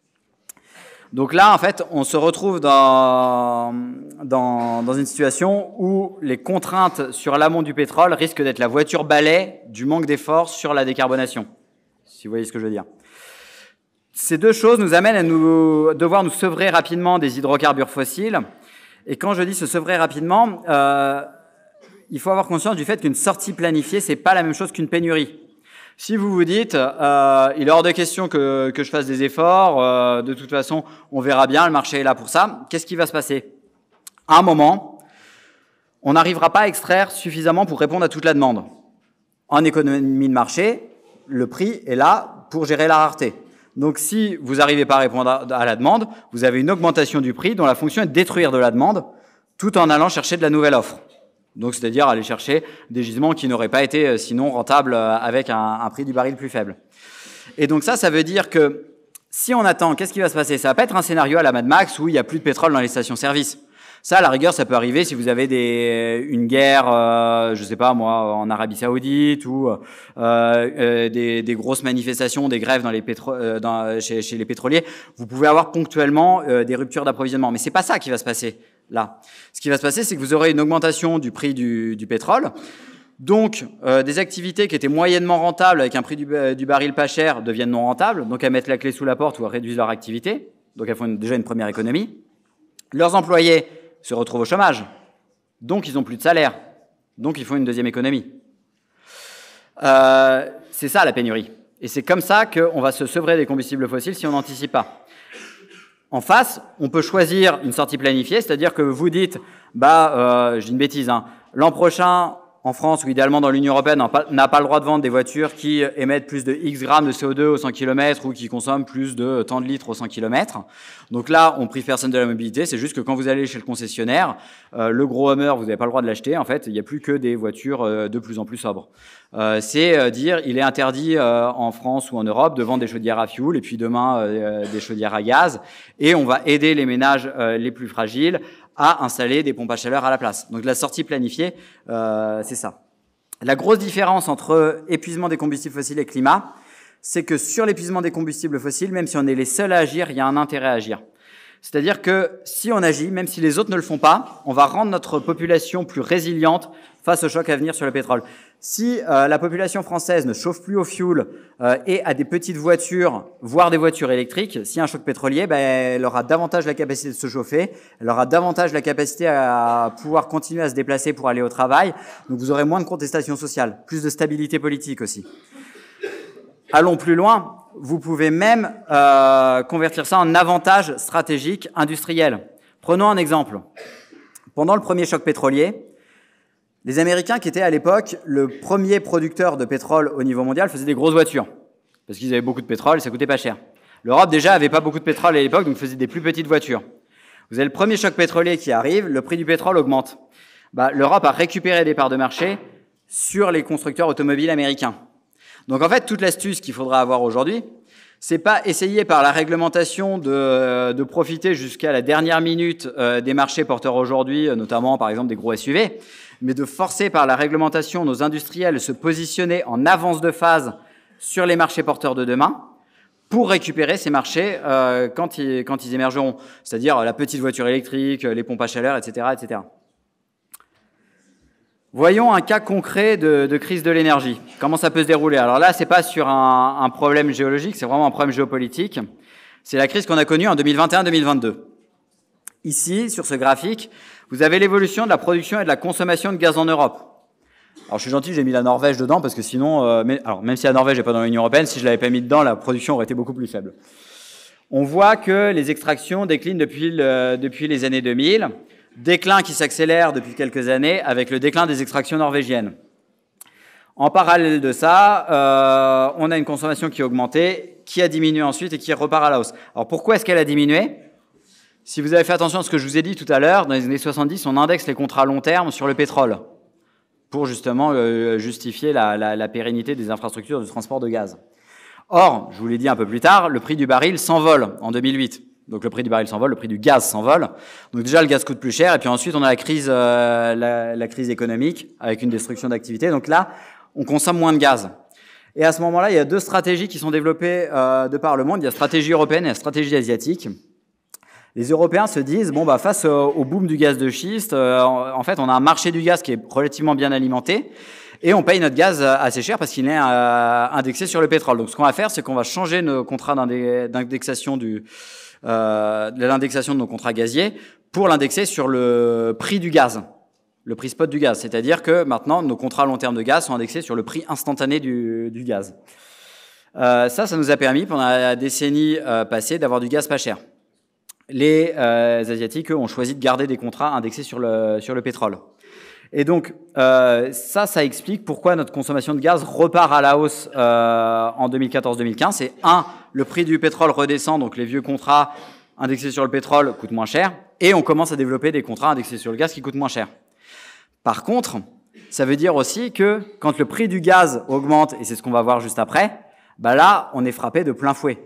Donc là, en fait, on se retrouve dans, dans, dans une situation où les contraintes sur l'amont du pétrole risquent d'être la voiture balai du manque d'efforts sur la décarbonation, si vous voyez ce que je veux dire. Ces deux choses nous amènent à nous, devoir nous sevrer rapidement des hydrocarbures fossiles. Et quand je dis se sevrer rapidement, euh, il faut avoir conscience du fait qu'une sortie planifiée, c'est pas la même chose qu'une pénurie. Si vous vous dites, euh, il est hors de question que, que je fasse des efforts, euh, de toute façon, on verra bien, le marché est là pour ça, qu'est-ce qui va se passer? À un moment, on n'arrivera pas à extraire suffisamment pour répondre à toute la demande. En économie de marché, le prix est là pour gérer la rareté. Donc si vous n'arrivez pas à répondre à la demande, vous avez une augmentation du prix dont la fonction est de détruire de la demande tout en allant chercher de la nouvelle offre. Donc, c'est-à-dire aller chercher des gisements qui n'auraient pas été sinon rentables avec un, un prix du baril plus faible. Et donc ça, ça veut dire que si on attend, qu'est-ce qui va se passer? Ça va pas être un scénario à la Mad Max où il n'y a plus de pétrole dans les stations-service. Ça, à la rigueur, ça peut arriver si vous avez des, une guerre, euh, je sais pas moi, en Arabie Saoudite ou euh, euh, des, des grosses manifestations, des grèves dans les pétro euh, dans, chez, chez les pétroliers. Vous pouvez avoir ponctuellement euh, des ruptures d'approvisionnement, mais c'est pas ça qui va se passer là. Ce qui va se passer, c'est que vous aurez une augmentation du prix du, du pétrole. Donc, euh, des activités qui étaient moyennement rentables avec un prix du, du baril pas cher deviennent non rentables, donc elles mettent la clé sous la porte ou elles réduisent leur activité. Donc, elles font une, déjà une première économie. Leurs employés se retrouvent au chômage, donc ils n'ont plus de salaire, donc ils font une deuxième économie. Euh, c'est ça la pénurie. Et c'est comme ça qu'on va se sevrer des combustibles fossiles si on n'anticipe pas. En face, on peut choisir une sortie planifiée, c'est-à-dire que vous dites, bah, euh, je dis une bêtise, hein, l'an prochain, en France ou idéalement dans l'Union européenne, n'a pas, n'a pas le droit de vendre des voitures qui émettent plus de X grammes de C O deux au cent kilomètres ou qui consomment plus de tant de litres au cent kilomètres. Donc là, on prive personne de la mobilité. C'est juste que quand vous allez chez le concessionnaire, euh, le gros Hummer, vous n'avez pas le droit de l'acheter. En fait, il n'y a plus que des voitures euh, de plus en plus sobres. Euh, c'est euh, dire, il est interdit euh, en France ou en Europe de vendre des chaudières à fioul et puis demain euh, des chaudières à gaz. Et on va aider les ménages euh, les plus fragiles à installer des pompes à chaleur à la place. Donc la sortie planifiée, euh, c'est ça. La grosse différence entre épuisement des combustibles fossiles et climat, c'est que sur l'épuisement des combustibles fossiles, même si on est les seuls à agir, il y a un intérêt à agir. C'est-à-dire que si on agit, même si les autres ne le font pas, on va rendre notre population plus résiliente face au choc à venir sur le pétrole. Si euh, la population française ne chauffe plus au fioul euh, et a des petites voitures, voire des voitures électriques, s'il y a un choc pétrolier, ben, elle aura davantage la capacité de se chauffer, elle aura davantage la capacité à pouvoir continuer à se déplacer pour aller au travail, donc vous aurez moins de contestation sociale, plus de stabilité politique aussi. Allons plus loin, vous pouvez même euh, convertir ça en avantage stratégique industriel. Prenons un exemple. Pendant le premier choc pétrolier, Les Américains, qui étaient à l'époque le premier producteur de pétrole au niveau mondial, faisaient des grosses voitures, parce qu'ils avaient beaucoup de pétrole et ça coûtait pas cher. L'Europe, déjà, avait pas beaucoup de pétrole à l'époque, donc faisait des plus petites voitures. Vous avez le premier choc pétrolier qui arrive, le prix du pétrole augmente. Bah, l'Europe a récupéré des parts de marché sur les constructeurs automobiles américains. Donc en fait, toute l'astuce qu'il faudra avoir aujourd'hui, c'est pas essayer par la réglementation de, de profiter jusqu'à la dernière minute euh, des marchés porteurs aujourd'hui, notamment par exemple des gros S U V, mais de forcer par la réglementation nos industriels à se positionner en avance de phase sur les marchés porteurs de demain pour récupérer ces marchés euh, quand, ils, quand ils émergeront, c'est-à-dire la petite voiture électrique, les pompes à chaleur, et cetera, et cetera. Voyons un cas concret de, de crise de l'énergie. Comment ça peut se dérouler? Alors là, c'est pas sur un, un problème géologique, c'est vraiment un problème géopolitique. C'est la crise qu'on a connue en deux mille vingt et un deux mille vingt-deux. Ici, sur ce graphique, vous avez l'évolution de la production et de la consommation de gaz en Europe. Alors je suis gentil, j'ai mis la Norvège dedans parce que sinon, euh, mais, alors même si la Norvège n'est pas dans l'Union européenne, si je l'avais pas mis dedans, la production aurait été beaucoup plus faible. On voit que les extractions déclinent depuis, le, depuis les années deux mille. Déclin qui s'accélère depuis quelques années avec le déclin des extractions norvégiennes. En parallèle de ça, euh, on a une consommation qui a augmenté, qui a diminué ensuite et qui repart à la hausse. Alors pourquoi est-ce qu'elle a diminué? Si vous avez fait attention à ce que je vous ai dit tout à l'heure, dans les années soixante-dix, on indexe les contrats à long terme sur le pétrole pour justement euh, justifier la, la, la pérennité des infrastructures de transport de gaz. Or, je vous l'ai dit un peu plus tard, le prix du baril s'envole en deux mille huit. Donc le prix du baril s'envole, le prix du gaz s'envole. Donc déjà, le gaz coûte plus cher. Et puis ensuite, on a la crise, euh, la, la crise économique avec une destruction d'activité. Donc là, on consomme moins de gaz. Et à ce moment-là, il y a deux stratégies qui sont développées euh, de par le monde. Il y a la stratégie européenne et la stratégie asiatique. Les Européens se disent, bon, bah, face au, au boom du gaz de schiste, euh, en, en fait, on a un marché du gaz qui est relativement bien alimenté. Et on paye notre gaz assez cher parce qu'il est euh, indexé sur le pétrole. Donc ce qu'on va faire, c'est qu'on va changer nos contrats d'indexation du... Euh, de l'indexation de nos contrats gaziers pour l'indexer sur le prix du gaz, le prix spot du gaz. C'est-à-dire que maintenant, nos contrats à long terme de gaz sont indexés sur le prix instantané du, du gaz. Euh, ça, ça nous a permis, pendant la décennie euh, passée, d'avoir du gaz pas cher. Les euh, Asiatiques, eux, ont choisi de garder des contrats indexés sur le, sur le pétrole. Et donc, euh, ça, ça explique pourquoi notre consommation de gaz repart à la hausse euh, en deux mille quatorze deux mille quinze. C'est un, le prix du pétrole redescend, donc les vieux contrats indexés sur le pétrole coûtent moins cher, et on commence à développer des contrats indexés sur le gaz qui coûtent moins cher. Par contre, ça veut dire aussi que quand le prix du gaz augmente, et c'est ce qu'on va voir juste après, bah là, on est frappé de plein fouet.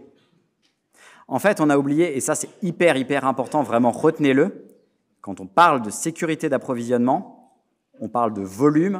En fait, on a oublié, et ça c'est hyper, hyper important, vraiment retenez-le, quand on parle de sécurité d'approvisionnement, on parle de volume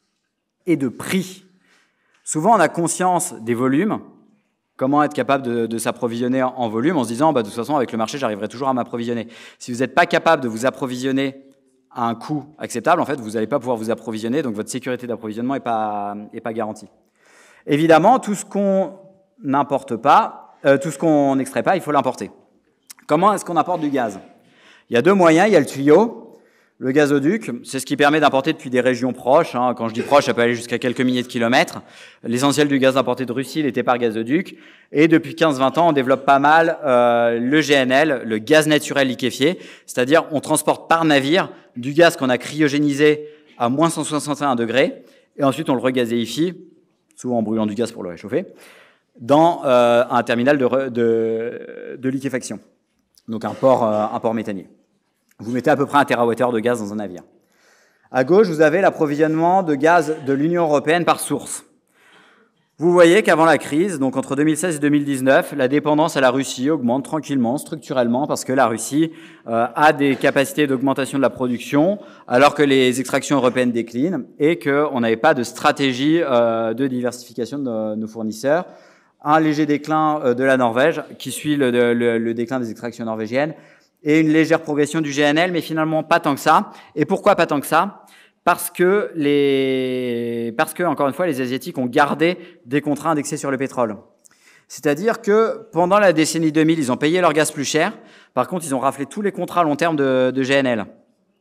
et de prix. Souvent, on a conscience des volumes, comment être capable de, de s'approvisionner en, en volume, en se disant, bah, de toute façon, avec le marché, j'arriverai toujours à m'approvisionner. Si vous n'êtes pas capable de vous approvisionner à un coût acceptable, en fait, vous n'allez pas pouvoir vous approvisionner, donc votre sécurité d'approvisionnement n'est pas, est pas garantie. Évidemment, tout ce qu'on n'importe pas, euh, tout ce qu'on n'extrait pas, il faut l'importer. Comment est-ce qu'on importe du gaz? Il y a deux moyens, il y a le tuyau. Le gazoduc, c'est ce qui permet d'importer depuis des régions proches. Hein. Quand je dis proche, ça peut aller jusqu'à quelques milliers de kilomètres. L'essentiel du gaz importé de Russie, il était par gazoduc. Et depuis quinze vingt ans, on développe pas mal euh, le G N L, le gaz naturel liquéfié. C'est-à-dire, on transporte par navire du gaz qu'on a cryogénisé à moins cent soixante et un degrés. Et ensuite, on le regazéifie, souvent en brûlant du gaz pour le réchauffer, dans euh, un terminal de, de, de liquéfaction. Donc un port, euh, un port méthanier. Vous mettez à peu près un térawattheure de gaz dans un navire. À gauche, vous avez l'approvisionnement de gaz de l'Union européenne par source. Vous voyez qu'avant la crise, donc entre deux mille seize et deux mille dix-neuf, la dépendance à la Russie augmente tranquillement, structurellement, parce que la Russie euh, a des capacités d'augmentation de la production, alors que les extractions européennes déclinent, et qu'on n'avait pas de stratégie euh, de diversification de nos, nos fournisseurs. Un léger déclin euh, de la Norvège, qui suit le, le, le déclin des extractions norvégiennes, et une légère progression du G N L, mais finalement pas tant que ça. Et pourquoi pas tant que ça? Parce que, les... Parce que, encore une fois, les Asiatiques ont gardé des contrats indexés sur le pétrole. C'est-à-dire que pendant la décennie deux mille, ils ont payé leur gaz plus cher. Par contre, ils ont raflé tous les contrats à long terme de, de G N L.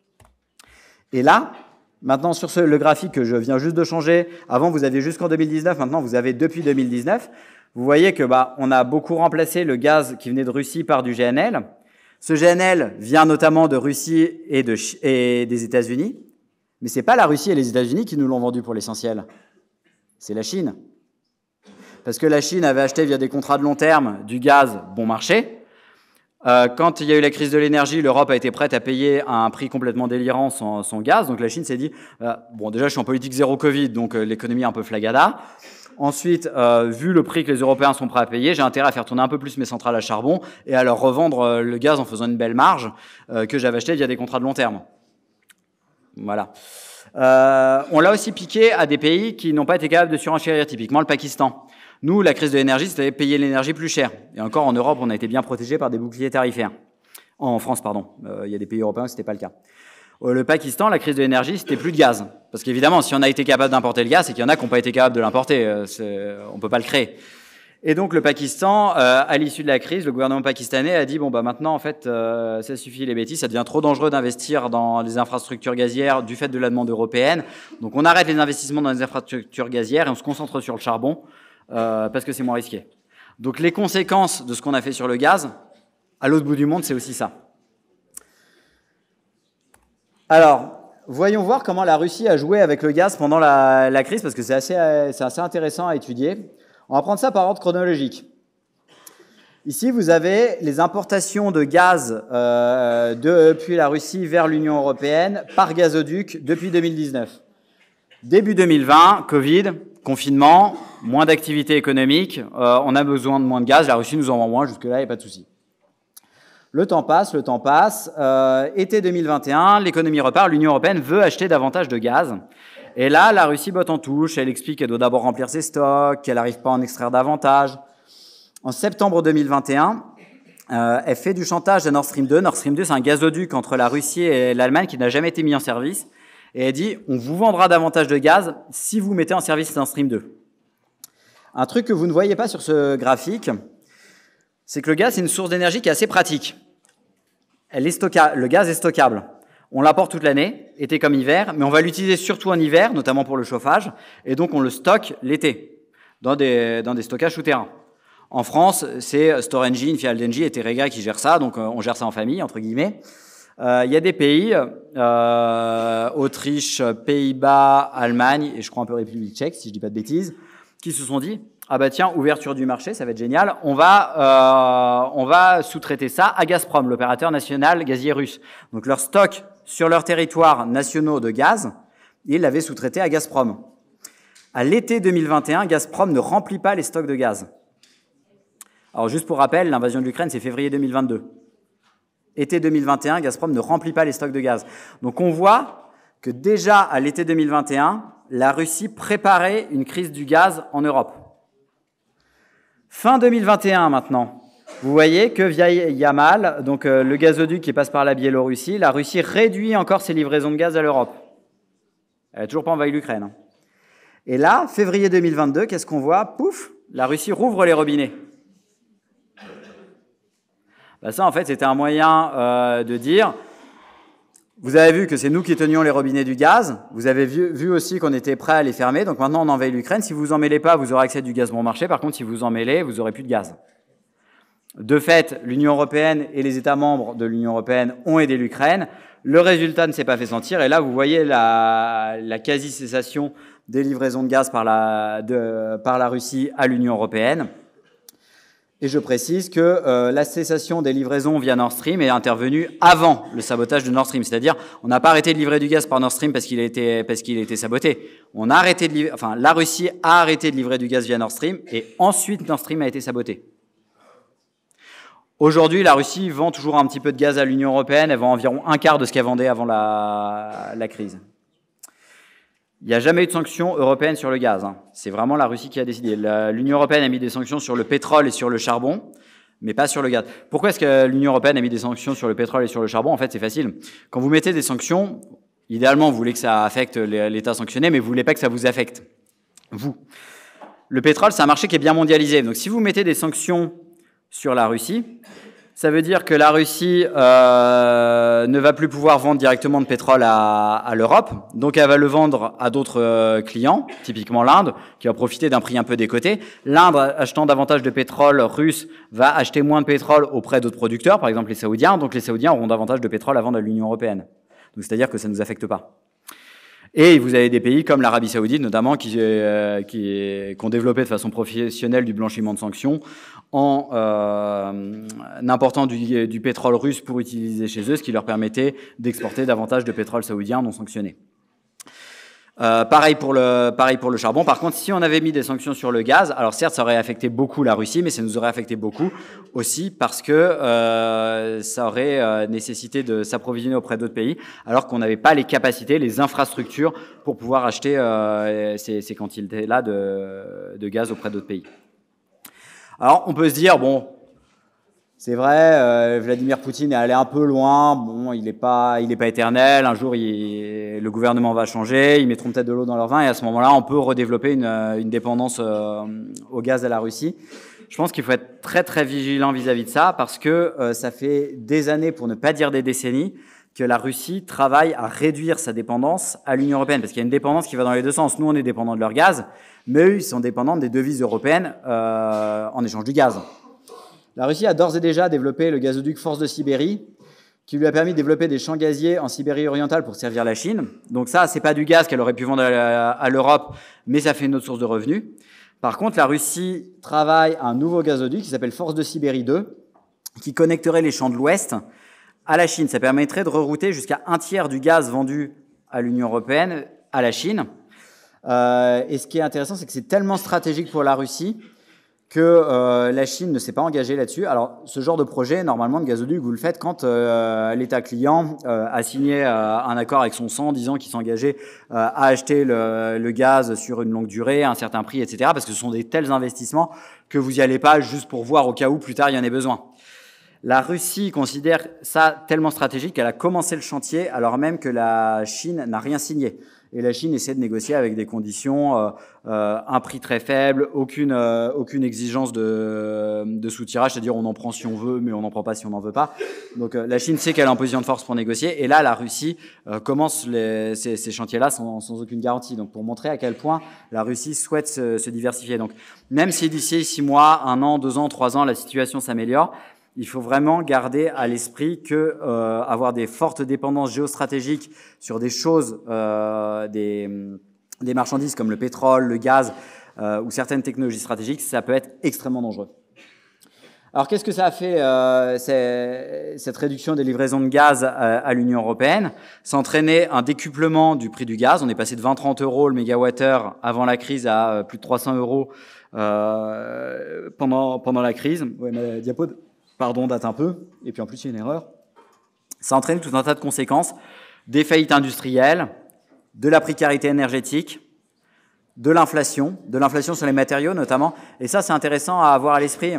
Et là, maintenant, sur ce, le graphique que je viens juste de changer, avant, vous aviez jusqu'en deux mille dix-neuf, maintenant, vous avez depuis deux mille dix-neuf. Vous voyez que bah, on a beaucoup remplacé le gaz qui venait de Russie par du G N L. Ce G N L vient notamment de Russie et, de, et des États-Unis. Mais ce n'est pas la Russie et les États-Unis qui nous l'ont vendu pour l'essentiel. C'est la Chine. Parce que la Chine avait acheté via des contrats de long terme du gaz bon marché. Euh, quand il y a eu la crise de l'énergie, l'Europe a été prête à payer à un prix complètement délirant son, son gaz. Donc la Chine s'est dit, euh, bon déjà je suis en politique zéro Covid, donc euh, l'économie est un peu flagada. Ensuite, euh, vu le prix que les Européens sont prêts à payer, j'ai intérêt à faire tourner un peu plus mes centrales à charbon et à leur revendre euh, le gaz en faisant une belle marge euh, que j'avais acheté via des contrats de long terme. Voilà. Euh, on l'a aussi piqué à des pays qui n'ont pas été capables de surenchérir, typiquement le Pakistan. Nous, la crise de l'énergie, c'était payer l'énergie plus cher. Et encore, en Europe, on a été bien protégés par des boucliers tarifaires. En France, pardon. Euh, il y a des pays européens où ce n'était pas le cas. Euh, le Pakistan, la crise de l'énergie, c'était plus de gaz. Parce qu'évidemment, si on a été capable d'importer le gaz, c'est qu'il y en a qui n'ont pas été capables de l'importer. Euh, on ne peut pas le créer. Et donc, le Pakistan, euh, à l'issue de la crise, le gouvernement pakistanais a dit, bon, bah maintenant, en fait, euh, ça suffit les bêtises, ça devient trop dangereux d'investir dans les infrastructures gazières du fait de la demande européenne. Donc, on arrête les investissements dans les infrastructures gazières et on se concentre sur le charbon. Euh, parce que c'est moins risqué. Donc les conséquences de ce qu'on a fait sur le gaz, à l'autre bout du monde, c'est aussi ça. Alors, voyons voir comment la Russie a joué avec le gaz pendant la, la crise, parce que c'est assez, c'est assez intéressant à étudier. On va prendre ça par ordre chronologique. Ici, vous avez les importations de gaz euh, depuis la Russie vers l'Union européenne par gazoduc depuis deux mille dix-neuf. Début deux mille vingt, Covid, confinement, moins d'activité économique, euh, on a besoin de moins de gaz, la Russie nous en vend moins, jusque-là, il n'y a pas de souci. Le temps passe, le temps passe. Euh, été deux mille vingt et un, l'économie repart, l'Union européenne veut acheter davantage de gaz. Et là, la Russie botte en touche, elle explique qu'elle doit d'abord remplir ses stocks, qu'elle n'arrive pas à en extraire davantage. En septembre deux mille vingt et un, euh, elle fait du chantage à Nord Stream deux. Nord Stream deux, c'est un gazoduc entre la Russie et l'Allemagne qui n'a jamais été mis en service. Et elle dit, on vous vendra davantage de gaz si vous mettez en service Nord Stream deux. Un truc que vous ne voyez pas sur ce graphique, c'est que le gaz, c'est une source d'énergie qui est assez pratique. Elle est stocka- le gaz est stockable. On l'apporte toute l'année, été comme hiver, mais on va l'utiliser surtout en hiver, notamment pour le chauffage, et donc on le stocke l'été, dans des, dans des stockages souterrains. En France, c'est Storengy, Infial Dengy et Teréga qui gèrent ça, donc on gère ça en famille, entre guillemets. Euh, il y a des pays, euh, Autriche, Pays-Bas, Allemagne, et je crois un peu République tchèque, si je dis pas de bêtises, qui se sont dit, ah bah tiens, ouverture du marché, ça va être génial, on va, euh, on va sous-traiter ça à Gazprom, l'opérateur national gazier russe. Donc leur stock sur leurs territoires nationaux de gaz, ils l'avaient sous-traité à Gazprom. À l'été deux mille vingt et un, Gazprom ne remplit pas les stocks de gaz. Alors juste pour rappel, l'invasion de l'Ukraine, c'est février deux mille vingt-deux. Été deux mille vingt et un, Gazprom ne remplit pas les stocks de gaz. Donc on voit que déjà à l'été deux mille vingt et un, la Russie préparait une crise du gaz en Europe. Fin deux mille vingt et un maintenant, vous voyez que via Yamal, donc euh, le gazoduc qui passe par la Biélorussie, la Russie réduit encore ses livraisons de gaz à l'Europe. Elle n'a toujours pas envahi l'Ukraine. Hein. Et là, février deux mille vingt-deux, qu'est-ce qu'on voit? Pouf, la Russie rouvre les robinets. Ben ça, en fait, c'était un moyen euh, de dire, vous avez vu que c'est nous qui tenions les robinets du gaz, vous avez vu, vu aussi qu'on était prêt à les fermer, donc maintenant on envahit l'Ukraine. Si vous en mêlez pas, vous aurez accès à du gaz bon marché, par contre, si vous en mêlez, vous aurez plus de gaz. De fait, l'Union européenne et les États membres de l'Union européenne ont aidé l'Ukraine. Le résultat ne s'est pas fait sentir, et là, vous voyez la, la quasi-cessation des livraisons de gaz par la, de, par la Russie à l'Union européenne. Et je précise que euh, la cessation des livraisons via Nord Stream est intervenue avant le sabotage de Nord Stream. C'est-à-dire, on n'a pas arrêté de livrer du gaz par Nord Stream parce qu'il a été, parce qu'il a été saboté. On a arrêté de livrer, enfin, la Russie a arrêté de livrer du gaz via Nord Stream et ensuite Nord Stream a été saboté. Aujourd'hui, la Russie vend toujours un petit peu de gaz à l'Union européenne. Elle vend environ un quart de ce qu'elle vendait avant la, la crise. Il n'y a jamais eu de sanctions européennes sur le gaz. Hein. C'est vraiment la Russie qui a décidé. L'Union européenne a mis des sanctions sur le pétrole et sur le charbon, mais pas sur le gaz. Pourquoi est-ce que l'Union européenne a mis des sanctions sur le pétrole et sur le charbon? En fait, c'est facile. Quand vous mettez des sanctions, idéalement, vous voulez que ça affecte l'État sanctionné, mais vous ne voulez pas que ça vous affecte, vous. Le pétrole, c'est un marché qui est bien mondialisé. Donc, si vous mettez des sanctions sur la Russie, ça veut dire que la Russie euh, ne va plus pouvoir vendre directement de pétrole à, à l'Europe, donc elle va le vendre à d'autres euh, clients, typiquement l'Inde, qui va profiter d'un prix un peu décoté. L'Inde, achetant davantage de pétrole russe, va acheter moins de pétrole auprès d'autres producteurs, par exemple les Saoudiens, donc les Saoudiens auront davantage de pétrole à vendre à l'Union européenne. Donc c'est-à-dire que ça ne nous affecte pas. Et vous avez des pays comme l'Arabie Saoudite, notamment, qui, euh, qui, qui ont développé de façon professionnelle du blanchiment de sanctions en euh, important du, du pétrole russe pour utiliser chez eux, ce qui leur permettait d'exporter davantage de pétrole saoudien non sanctionné. Euh, pareil pour le pareil pour le charbon. Par contre, si on avait mis des sanctions sur le gaz, alors certes, ça aurait affecté beaucoup la Russie, mais ça nous aurait affecté beaucoup aussi parce que euh, ça aurait euh, nécessité de s'approvisionner auprès d'autres pays, alors qu'on n'avait pas les capacités, les infrastructures pour pouvoir acheter euh, ces, ces quantités-là de, de gaz auprès d'autres pays. Alors, on peut se dire, bon, c'est vrai, euh, Vladimir Poutine est allé un peu loin. Bon, il n'est pas, il n'est pas éternel. Un jour, il, le gouvernement va changer. Ils mettront peut-être de l'eau dans leur vin, et à ce moment-là, on peut redévelopper une, une dépendance euh, au gaz à la Russie. Je pense qu'il faut être très très vigilant vis-à-vis de ça, parce que euh, ça fait des années, pour ne pas dire des décennies, que la Russie travaille à réduire sa dépendance à l'Union européenne, parce qu'il y a une dépendance qui va dans les deux sens. Nous, on est dépendants de leur gaz, mais eux, ils sont dépendants des devises européennes euh, en échange du gaz. La Russie a d'ores et déjà développé le gazoduc Force de Sibérie, qui lui a permis de développer des champs gaziers en Sibérie orientale pour servir la Chine. Donc ça, c'est pas du gaz qu'elle aurait pu vendre à, à l'Europe, mais ça fait une autre source de revenus. Par contre, la Russie travaille à un nouveau gazoduc qui s'appelle Force de Sibérie deux, qui connecterait les champs de l'Ouest à la Chine. Ça permettrait de rerouter jusqu'à un tiers du gaz vendu à l'Union européenne à la Chine. Euh, et ce qui est intéressant, c'est que c'est tellement stratégique pour la Russie que euh, la Chine ne s'est pas engagée là-dessus. Alors, ce genre de projet, normalement, de gazoduc, vous le faites quand euh, l'État client euh, a signé euh, un accord avec son sang disant qu'il s'engageait euh, à acheter le, le gaz sur une longue durée, à un certain prix, et cetera. Parce que ce sont des tels investissements que vous n'y allez pas juste pour voir au cas où plus tard il y en ait besoin. La Russie considère ça tellement stratégique qu'elle a commencé le chantier alors même que la Chine n'a rien signé. Et la Chine essaie de négocier avec des conditions, euh, euh, un prix très faible, aucune, euh, aucune exigence de, de sous-tirage, c'est-à-dire on en prend si on veut, mais on n'en prend pas si on n'en veut pas. Donc euh, la Chine sait qu'elle est en position de force pour négocier, et là la Russie euh, commence les, ces, ces chantiers-là sans, sans aucune garantie. Donc pour montrer à quel point la Russie souhaite se, se diversifier. Donc même si d'ici six mois, un an, deux ans, trois ans, la situation s'améliore, il faut vraiment garder à l'esprit que euh, avoir des fortes dépendances géostratégiques sur des choses, euh, des, des marchandises comme le pétrole, le gaz euh, ou certaines technologies stratégiques, ça peut être extrêmement dangereux. Alors qu'est-ce que ça a fait, euh, cette réduction des livraisons de gaz à, à l'Union européenne? Ça a entraîné un décuplement du prix du gaz. On est passé de vingt à trente euros le mégawattheure avant la crise à plus de trois cents euros euh, pendant, pendant la crise. Ouais, ma diapo Pardon, date un peu, et puis en plus il y a une erreur. Ça entraîne tout un tas de conséquences, des faillites industrielles, de la précarité énergétique, de l'inflation, de l'inflation sur les matériaux notamment, et ça c'est intéressant à avoir à l'esprit.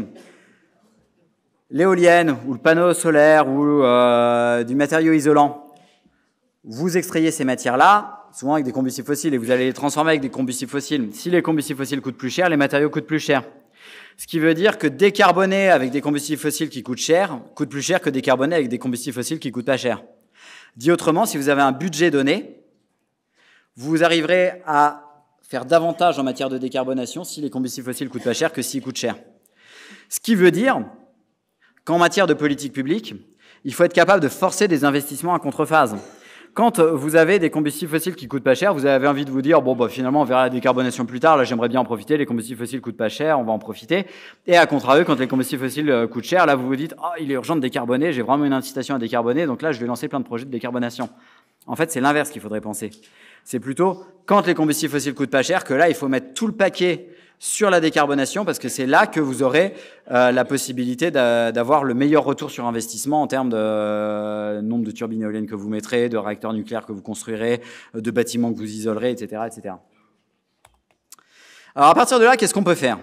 L'éolienne ou le panneau solaire ou euh, du matériau isolant, vous extrayez ces matières-là, souvent avec des combustibles fossiles, et vous allez les transformer avec des combustibles fossiles. Si les combustibles fossiles coûtent plus cher, les matériaux coûtent plus cher. Ce qui veut dire que décarboner avec des combustibles fossiles qui coûtent cher, coûte plus cher que décarboner avec des combustibles fossiles qui coûtent pas cher. Dit autrement, si vous avez un budget donné, vous arriverez à faire davantage en matière de décarbonation si les combustibles fossiles coûtent pas cher que s'ils coûtent cher. Ce qui veut dire qu'en matière de politique publique, il faut être capable de forcer des investissements à contrephase. Quand vous avez des combustibles fossiles qui coûtent pas cher, vous avez envie de vous dire, bon, bah, finalement, on verra la décarbonation plus tard, là, j'aimerais bien en profiter, les combustibles fossiles coûtent pas cher, on va en profiter. Et à contrario, quand les combustibles fossiles coûtent cher, là, vous vous dites, oh, il est urgent de décarboner, j'ai vraiment une incitation à décarboner, donc là, je vais lancer plein de projets de décarbonation. En fait, c'est l'inverse qu'il faudrait penser. C'est plutôt, quand les combustibles fossiles coûtent pas cher, que là, il faut mettre tout le paquet sur la décarbonation, parce que c'est là que vous aurez euh, la possibilité d'avoir le meilleur retour sur investissement en termes de euh, nombre de turbines éoliennes que vous mettrez, de réacteurs nucléaires que vous construirez, de bâtiments que vous isolerez, et cetera, et cetera. Alors à partir de là, qu'est-ce qu'on peut faire?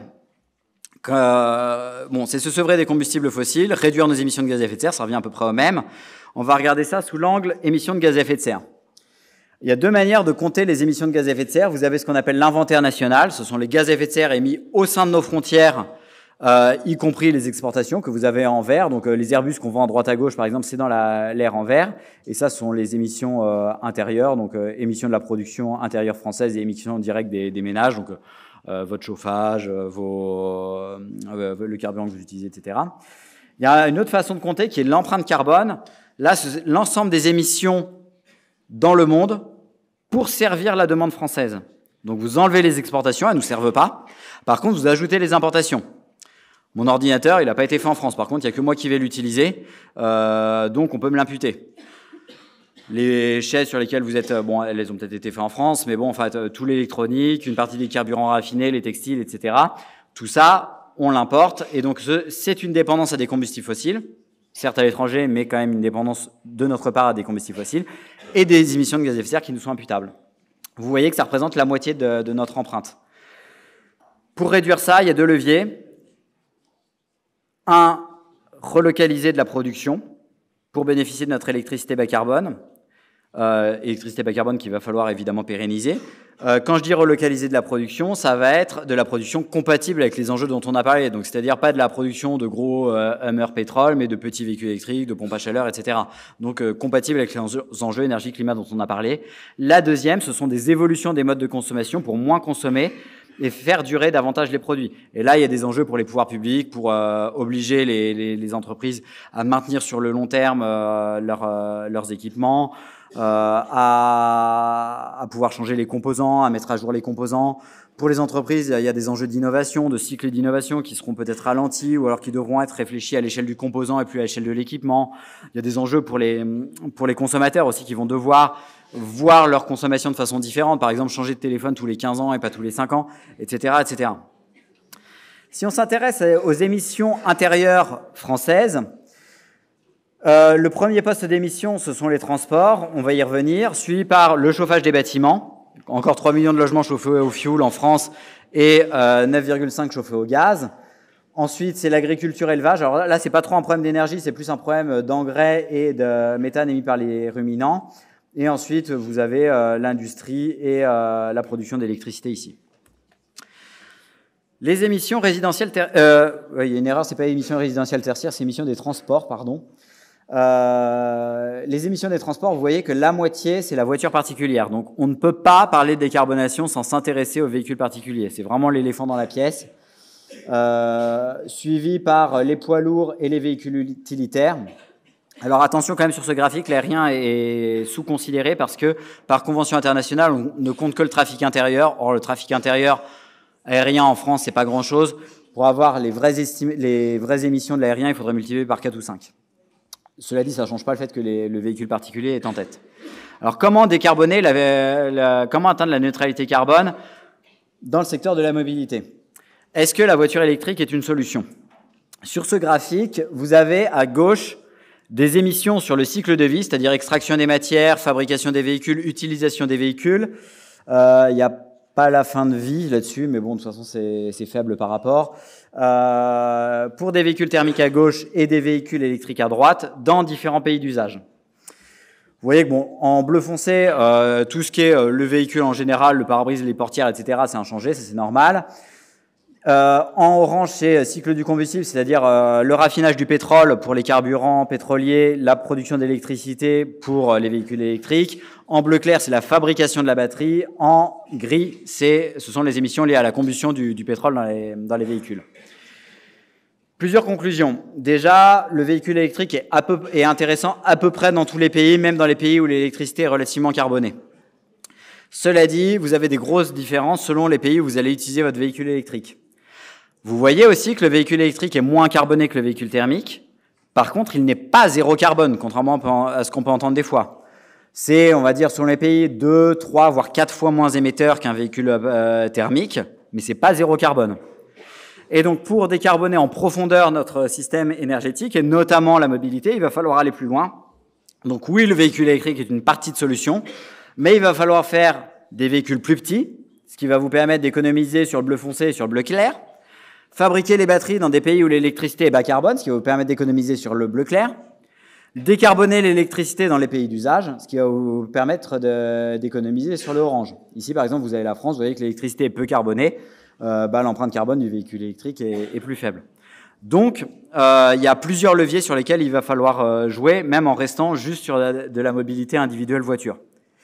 euh, Bon, c'est se sevrer des combustibles fossiles, réduire nos émissions de gaz à effet de serre, ça revient à peu près au même. On va regarder ça sous l'angle émissions de gaz à effet de serre. Il y a deux manières de compter les émissions de gaz à effet de serre. Vous avez ce qu'on appelle l'inventaire national. Ce sont les gaz à effet de serre émis au sein de nos frontières, euh, y compris les exportations que vous avez en vert. Donc, euh, les Airbus qu'on vend à droite à gauche, par exemple, c'est dans l'air en vert. Et ça, ce sont les émissions euh, intérieures, donc euh, émissions de la production intérieure française et émissions directes des, des ménages, donc euh, votre chauffage, vos, euh, le carburant que vous utilisez, et cetera. Il y a une autre façon de compter qui est l'empreinte carbone. Là, l'ensemble des émissions dans le monde, pour servir la demande française. Donc vous enlevez les exportations, elles ne nous servent pas. Par contre, vous ajoutez les importations. Mon ordinateur, il n'a pas été fait en France. Par contre, il n'y a que moi qui vais l'utiliser, euh, donc on peut me l'imputer. Les chaises sur lesquelles vous êtes, bon, elles ont peut-être été faites en France, mais bon, en fait, tout l'électronique, une partie des carburants raffinés, les textiles, et cetera. Tout ça, on l'importe, et donc c'est une dépendance à des combustibles fossiles, certes à l'étranger, mais quand même une dépendance de notre part à des combustibles fossiles, et des émissions de gaz à effet de serre qui nous sont imputables. Vous voyez que ça représente la moitié de, de notre empreinte. Pour réduire ça, il y a deux leviers. Un, relocaliser de la production pour bénéficier de notre électricité bas carbone. Euh, électricité bas carbone qu'il va falloir évidemment pérenniser. Euh, quand je dis relocaliser de la production, ça va être de la production compatible avec les enjeux dont on a parlé. Donc, c'est-à-dire pas de la production de gros euh, Hummer pétrole, mais de petits véhicules électriques, de pompes à chaleur, et cetera. Donc, euh, compatible avec les enjeux, enjeux énergie-climat dont on a parlé. La deuxième, ce sont des évolutions des modes de consommation pour moins consommer et faire durer davantage les produits. Et là, il y a des enjeux pour les pouvoirs publics, pour euh, obliger les, les, les entreprises à maintenir sur le long terme euh, leur, euh, leurs équipements, euh, à, à pouvoir changer les composants, à mettre à jour les composants. Pour les entreprises, il y a des enjeux d'innovation, de cycles d'innovation qui seront peut-être ralentis ou alors qui devront être réfléchis à l'échelle du composant et plus à l'échelle de l'équipement. Il y a des enjeux pour les, pour les consommateurs aussi qui vont devoir voir leur consommation de façon différente, par exemple changer de téléphone tous les quinze ans et pas tous les cinq ans, et cetera, et cetera. Si on s'intéresse aux émissions intérieures françaises, euh, le premier poste d'émission, ce sont les transports, on va y revenir, suivi par le chauffage des bâtiments, encore trois millions de logements chauffés au fioul en France et euh, neuf virgule cinq chauffés au gaz. Ensuite, c'est l'agriculture-élevage. Alors là, c'est pas trop un problème d'énergie, c'est plus un problème d'engrais et de méthane émis par les ruminants. Et ensuite, vous avez euh, l'industrie et euh, la production d'électricité ici. Les émissions résidentielles... Ter euh, ouais, il y a une erreur, c'est pas émissions résidentielles tertiaires, c'est émissions des transports, pardon. Euh, les émissions des transports, vous voyez que la moitié, c'est la voiture particulière. Donc, on ne peut pas parler de décarbonation sans s'intéresser aux véhicules particuliers. C'est vraiment l'éléphant dans la pièce. Euh, suivi par les poids lourds et les véhicules utilitaires. Alors attention quand même sur ce graphique, l'aérien est sous-considéré parce que par convention internationale, on ne compte que le trafic intérieur. Or, le trafic intérieur aérien en France, c'est pas grand-chose. Pour avoir les vraies, les vraies émissions de l'aérien, il faudrait multiplier par quatre ou cinq. Cela dit, ça ne change pas le fait que les, le véhicule particulier est en tête. Alors comment décarboner, la, la, comment atteindre la neutralité carbone dans le secteur de la mobilité? Est-ce que la voiture électrique est une solution? Sur ce graphique, vous avez à gauche des émissions sur le cycle de vie, c'est-à-dire extraction des matières, fabrication des véhicules, utilisation des véhicules. Euh, il n'y a pas la fin de vie là-dessus, mais bon, de toute façon, c'est faible par rapport. Euh, pour des véhicules thermiques à gauche et des véhicules électriques à droite, dans différents pays d'usage. Vous voyez que bon, en bleu foncé, euh, tout ce qui est euh, le véhicule en général, le pare-brise, les portières, et cetera, c'est inchangé, ça c'est normal. Euh, en orange, c'est cycle du combustible, c'est-à-dire euh, le raffinage du pétrole pour les carburants pétroliers, la production d'électricité pour euh, les véhicules électriques. En bleu clair, c'est la fabrication de la batterie. En gris, ce sont les émissions liées à la combustion du, du pétrole dans les, dans les véhicules. Plusieurs conclusions. Déjà, le véhicule électrique est, à peu, est intéressant à peu près dans tous les pays, même dans les pays où l'électricité est relativement carbonée. Cela dit, vous avez des grosses différences selon les pays où vous allez utiliser votre véhicule électrique. Vous voyez aussi que le véhicule électrique est moins carboné que le véhicule thermique. Par contre, il n'est pas zéro carbone, contrairement à ce qu'on peut entendre des fois. C'est, on va dire, selon les pays, deux, trois, voire quatre fois moins émetteur qu'un véhicule euh, thermique, mais c'est pas zéro carbone. Et donc, pour décarboner en profondeur notre système énergétique, et notamment la mobilité, il va falloir aller plus loin. Donc oui, le véhicule électrique est une partie de solution, mais il va falloir faire des véhicules plus petits, ce qui va vous permettre d'économiser sur le bleu foncé et sur le bleu clair. Fabriquer les batteries dans des pays où l'électricité est bas carbone, ce qui va vous permettre d'économiser sur le bleu clair. Décarboner l'électricité dans les pays d'usage, ce qui va vous permettre d'économiser sur le orange. Ici, par exemple, vous avez la France, vous voyez que l'électricité est peu carbonée, euh, bah, l'empreinte carbone du véhicule électrique est, est plus faible. Donc, euh, il y a plusieurs leviers sur lesquels il va falloir euh, jouer, même en restant juste sur la, de la mobilité individuelle voiture.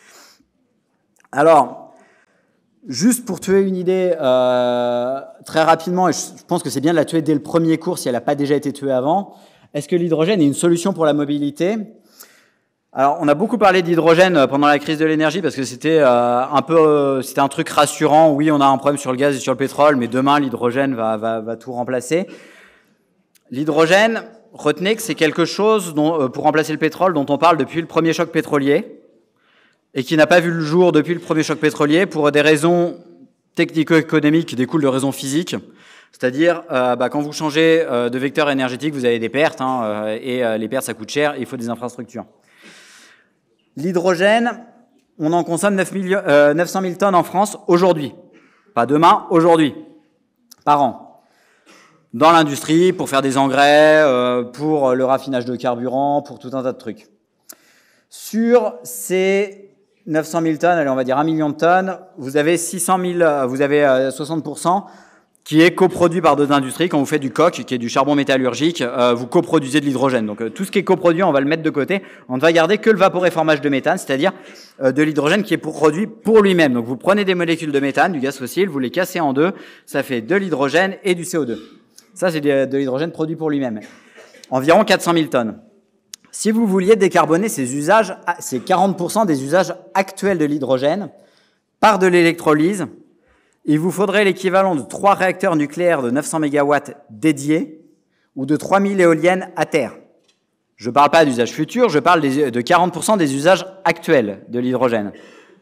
Alors, juste pour tuer une idée euh, très rapidement, et je pense que c'est bien de la tuer dès le premier cours si elle n'a pas déjà été tuée avant, est-ce que l'hydrogène est une solution pour la mobilité? Alors, on a beaucoup parlé d'hydrogène pendant la crise de l'énergie parce que c'était euh, un peu, euh, c'était un truc rassurant. Oui, on a un problème sur le gaz et sur le pétrole, mais demain, l'hydrogène va, va, va tout remplacer. L'hydrogène, retenez que c'est quelque chose dont, euh, pour remplacer le pétrole dont on parle depuis le premier choc pétrolier et qui n'a pas vu le jour depuis le premier choc pétrolier pour des raisons technico-économiques qui découlent de raisons physiques. C'est-à-dire, euh, bah, quand vous changez euh, de vecteur énergétique, vous avez des pertes, hein, euh, et euh, les pertes, ça coûte cher, et il faut des infrastructures. L'hydrogène, on en consomme neuf cent mille tonnes en France aujourd'hui. Pas demain, aujourd'hui, par an. Dans l'industrie, pour faire des engrais, euh, pour le raffinage de carburant, pour tout un tas de trucs. Sur ces neuf cent mille tonnes, allez, on va dire un million de tonnes, vous avez six cent mille, vous avez soixante pour cent qui est coproduit par d'autres industries. Quand vous faites du coke, qui est du charbon métallurgique, euh, vous coproduisez de l'hydrogène. Donc euh, tout ce qui est coproduit, on va le mettre de côté. On ne va garder que le vaporéformage de méthane, c'est-à-dire euh, de l'hydrogène qui est produit pour lui-même. Donc vous prenez des molécules de méthane, du gaz fossile, vous les cassez en deux, ça fait de l'hydrogène et du C O deux. Ça, c'est de, de l'hydrogène produit pour lui-même. Environ quatre cent mille tonnes. Si vous vouliez décarboner ces usages, c'est quarante pour cent des usages actuels de l'hydrogène par de l'électrolyse. Il vous faudrait l'équivalent de trois réacteurs nucléaires de neuf cents mégawatts dédiés ou de trois mille éoliennes à terre. Je ne parle pas d'usages futurs, je parle des, de quarante pour cent des usages actuels de l'hydrogène.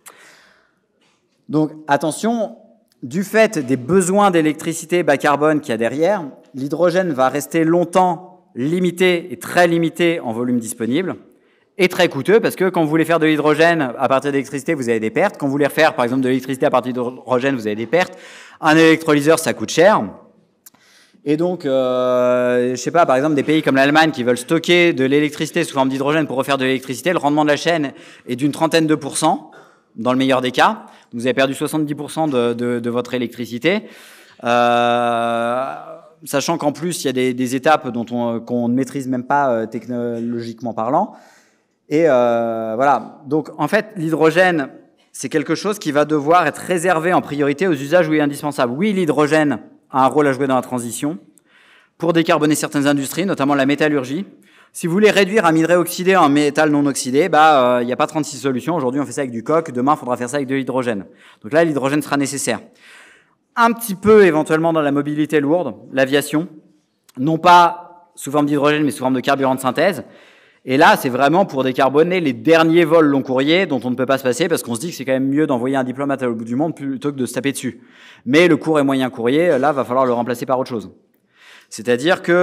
Donc attention, du fait des besoins d'électricité bas carbone qu'il y a derrière, l'hydrogène va rester longtemps limité et très limité en volume disponible. Et très coûteux parce que quand vous voulez faire de l'hydrogène à partir d'électricité, vous avez des pertes. Quand vous voulez faire, par exemple, de l'électricité à partir d'hydrogène, vous avez des pertes. Un électrolyseur, ça coûte cher. Et donc, euh, je sais pas, par exemple, des pays comme l'Allemagne qui veulent stocker de l'électricité sous forme d'hydrogène pour refaire de l'électricité, le rendement de la chaîne est d'une trentaine de pourcents, dans le meilleur des cas. Vous avez perdu soixante-dix pour cent de, de, de votre électricité. Euh, sachant qu'en plus, il y a des, des étapes dont on, qu'on ne maîtrise même pas euh, technologiquement parlant. Et euh, voilà, donc en fait, l'hydrogène, c'est quelque chose qui va devoir être réservé en priorité aux usages où il est indispensable. Oui, l'hydrogène a un rôle à jouer dans la transition pour décarboner certaines industries, notamment la métallurgie. Si vous voulez réduire un minerai oxydé en métal non oxydé, bah, il euh, n'y a pas trente-six solutions. Aujourd'hui, on fait ça avec du coke. Demain, il faudra faire ça avec de l'hydrogène. Donc là, l'hydrogène sera nécessaire. Un petit peu, éventuellement, dans la mobilité lourde, l'aviation. Non pas sous forme d'hydrogène, mais sous forme de carburant de synthèse. Et là, c'est vraiment pour décarboner les derniers vols long courriers dont on ne peut pas se passer parce qu'on se dit que c'est quand même mieux d'envoyer un diplomate à l'autre bout du monde plutôt que de se taper dessus. Mais le court et moyen courrier, là, va falloir le remplacer par autre chose. C'est-à-dire que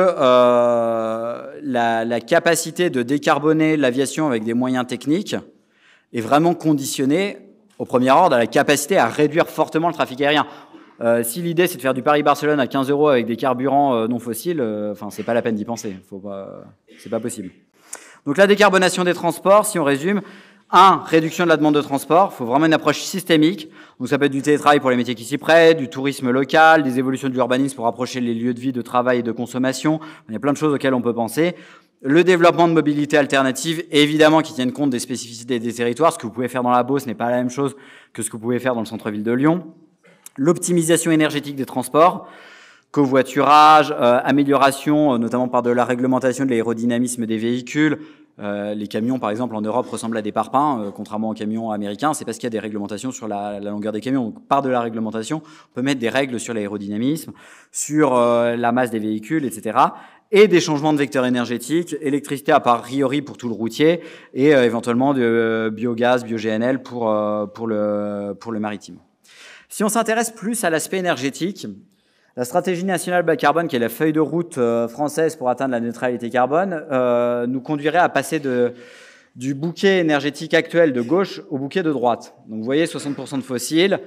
euh, la, la capacité de décarboner l'aviation avec des moyens techniques est vraiment conditionnée, au premier ordre, à la capacité à réduire fortement le trafic aérien. Euh, si l'idée, c'est de faire du Paris-Barcelone à quinze euros avec des carburants euh, non fossiles, euh, enfin, c'est pas la peine d'y penser. Faut pas, c'est pas possible. Donc la décarbonation des transports, si on résume, un, réduction de la demande de transport, il faut vraiment une approche systémique. Donc ça peut être du télétravail pour les métiers qui s'y prêtent, du tourisme local, des évolutions de l'urbanisme pour rapprocher les lieux de vie, de travail et de consommation. Il y a plein de choses auxquelles on peut penser. Le développement de mobilité alternative, évidemment qui tiennent compte des spécificités des territoires. Ce que vous pouvez faire dans la Beauce n'est pas la même chose que ce que vous pouvez faire dans le centre-ville de Lyon. L'optimisation énergétique des transports, covoiturage, euh, amélioration, euh, notamment par de la réglementation de l'aérodynamisme des véhicules. Euh, les camions, par exemple, en Europe, ressemblent à des parpaings, euh, contrairement aux camions américains. C'est parce qu'il y a des réglementations sur la, la longueur des camions. Donc, par de la réglementation, on peut mettre des règles sur l'aérodynamisme, sur euh, la masse des véhicules, et cetera. Et des changements de vecteurs énergétiques, électricité a priori pour tout le routier, et euh, éventuellement de euh, biogaz, bio-G N L pour, euh, pour, le, pour le maritime. Si on s'intéresse plus à l'aspect énergétique, la stratégie nationale bas carbone, qui est la feuille de route euh, française pour atteindre la neutralité carbone, euh, nous conduirait à passer de, du bouquet énergétique actuel de gauche au bouquet de droite. Donc vous voyez, soixante pour cent de fossiles.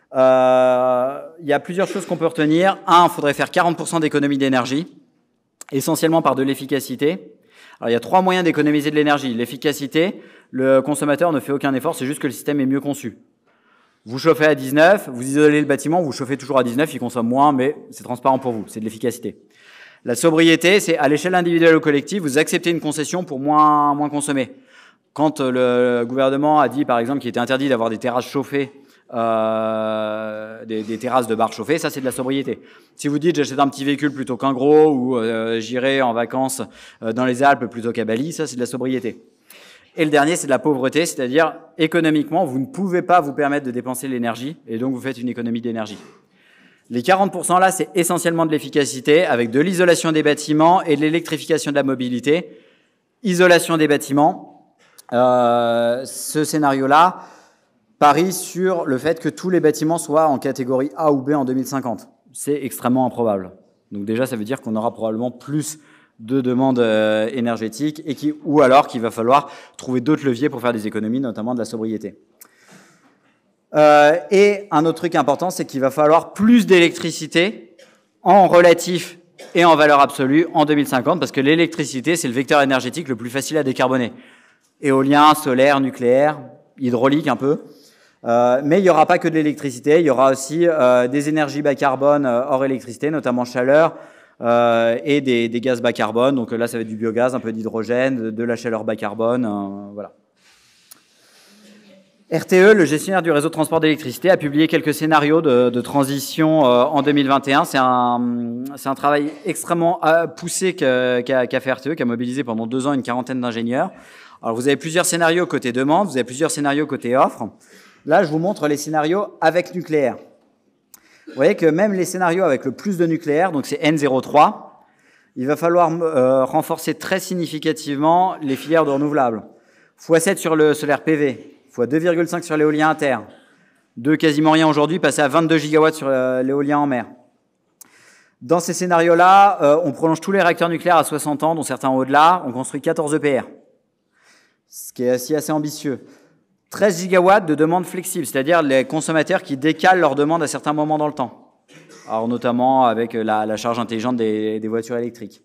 Euh, il y a plusieurs choses qu'on peut retenir. Un, il faudrait faire quarante pour cent d'économie d'énergie, essentiellement par de l'efficacité. Alors il y a trois moyens d'économiser de l'énergie. L'efficacité, le consommateur ne fait aucun effort, c'est juste que le système est mieux conçu. Vous chauffez à dix-neuf, vous isolez le bâtiment, vous chauffez toujours à dix-neuf, il consomme moins, mais c'est transparent pour vous, c'est de l'efficacité. La sobriété, c'est à l'échelle individuelle ou collective, vous acceptez une concession pour moins, moins consommer. Quand le gouvernement a dit, par exemple, qu'il était interdit d'avoir des terrasses chauffées, euh, des, des terrasses de bar chauffées, ça c'est de la sobriété. Si vous dites j'achète un petit véhicule plutôt qu'un gros, ou euh, j'irai en vacances dans les Alpes plutôt qu'à Bali, ça c'est de la sobriété. Et le dernier, c'est de la pauvreté, c'est-à-dire économiquement, vous ne pouvez pas vous permettre de dépenser l'énergie et donc vous faites une économie d'énergie. Les quarante pour cent là, c'est essentiellement de l'efficacité avec de l'isolation des bâtiments et de l'électrification de la mobilité. Isolation des bâtiments, euh, ce scénario-là parie sur le fait que tous les bâtiments soient en catégorie A ou B en deux mille cinquante. C'est extrêmement improbable. Donc déjà, ça veut dire qu'on aura probablement plus de demandes euh, énergétiques et qui, ou alors qu'il va falloir trouver d'autres leviers pour faire des économies, notamment de la sobriété. Euh, et un autre truc important, c'est qu'il va falloir plus d'électricité en relatif et en valeur absolue en deux mille cinquante, parce que l'électricité, c'est le vecteur énergétique le plus facile à décarboner. Éolien, solaire, nucléaire, hydraulique un peu. Euh, mais il n'y aura pas que de l'électricité, il y aura aussi euh, des énergies bas carbone euh, hors électricité, notamment chaleur, euh, et des, des gaz bas carbone. Donc là, ça va être du biogaz, un peu d'hydrogène, de, de la chaleur bas carbone, euh, voilà. R T E, le gestionnaire du réseau de transport d'électricité, a publié quelques scénarios de, de transition euh, en deux mille vingt et un. C'est un, c'est un travail extrêmement poussé qu'a, qu'a, qu'a fait R T E, qui a mobilisé pendant deux ans une quarantaine d'ingénieurs. Alors vous avez plusieurs scénarios côté demande, vous avez plusieurs scénarios côté offre. Là, je vous montre les scénarios avec nucléaire. Vous voyez que même les scénarios avec le plus de nucléaire, donc c'est N zéro trois, il va falloir euh, renforcer très significativement les filières de renouvelables. fois sept sur le solaire P V, fois deux virgule cinq sur l'éolien à terre, de quasiment rien aujourd'hui, passer à vingt-deux gigawatts sur euh, l'éolien en mer. Dans ces scénarios-là, euh, on prolonge tous les réacteurs nucléaires à soixante ans, dont certains au-delà, on construit quatorze E P R, ce qui est assez, assez ambitieux. treize gigawatts de demande flexible, c'est-à-dire les consommateurs qui décalent leur demande à certains moments dans le temps. Alors notamment avec la, la charge intelligente des, des voitures électriques.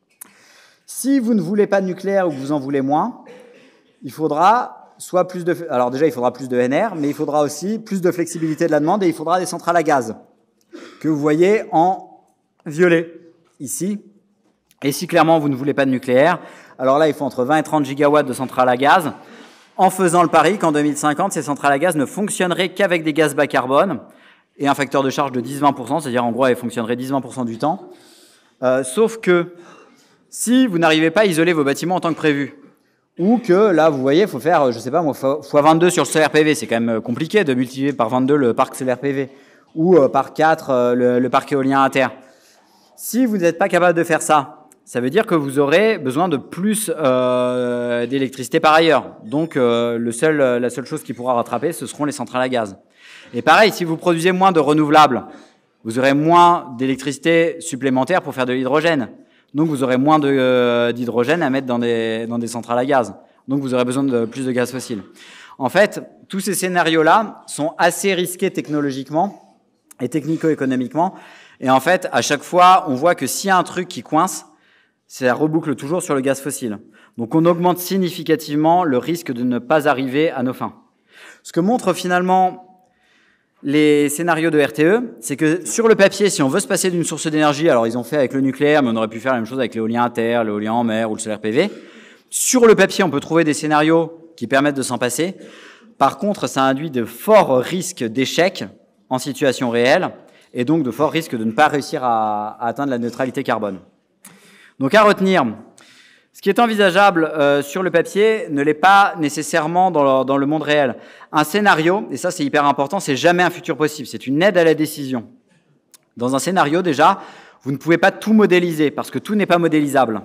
Si vous ne voulez pas de nucléaire ou que vous en voulez moins, il faudra soit plus de... Alors déjà, il faudra plus de N R, mais il faudra aussi plus de flexibilité de la demande et il faudra des centrales à gaz, que vous voyez en violet ici. Et si clairement vous ne voulez pas de nucléaire, alors là, il faut entre vingt et trente gigawatts de centrales à gaz, en faisant le pari qu'en deux mille cinquante, ces centrales à gaz ne fonctionneraient qu'avec des gaz bas carbone et un facteur de charge de dix à vingt pour cent, c'est-à-dire en gros, elles fonctionneraient dix à vingt pour cent du temps. Euh, sauf que si vous n'arrivez pas à isoler vos bâtiments en temps que prévu, ou que là, vous voyez, il faut faire, je sais pas, moi, fois vingt-deux sur le solaire P V, c'est quand même compliqué de multiplier par vingt-deux le parc solaire P V, ou euh, par quatre euh, le, le parc éolien à terre. Si vous n'êtes pas capable de faire ça, ça veut dire que vous aurez besoin de plus euh, d'électricité par ailleurs. Donc, euh, le seul, la seule chose qui pourra rattraper, ce seront les centrales à gaz. Et pareil, si vous produisez moins de renouvelables, vous aurez moins d'électricité supplémentaire pour faire de l'hydrogène. Donc, vous aurez moins de, euh, d'hydrogène à mettre dans des, dans des centrales à gaz. Donc, vous aurez besoin de plus de gaz fossile. En fait, tous ces scénarios-là sont assez risqués technologiquement et technico-économiquement. Et en fait, à chaque fois, on voit que s'il y a un truc qui coince, ça reboucle toujours sur le gaz fossile. Donc on augmente significativement le risque de ne pas arriver à nos fins. Ce que montrent finalement les scénarios de R T E, c'est que sur le papier, si on veut se passer d'une source d'énergie, alors ils ont fait avec le nucléaire, mais on aurait pu faire la même chose avec l'éolien à terre, l'éolien en mer ou le solaire P V. Sur le papier, on peut trouver des scénarios qui permettent de s'en passer. Par contre, ça induit de forts risques d'échec en situation réelle et donc de forts risques de ne pas réussir à, à atteindre la neutralité carbone. Donc à retenir, ce qui est envisageable euh, sur le papier ne l'est pas nécessairement dans le, dans le monde réel. Un scénario, et ça c'est hyper important, c'est jamais un futur possible, c'est une aide à la décision. Dans un scénario déjà, vous ne pouvez pas tout modéliser parce que tout n'est pas modélisable.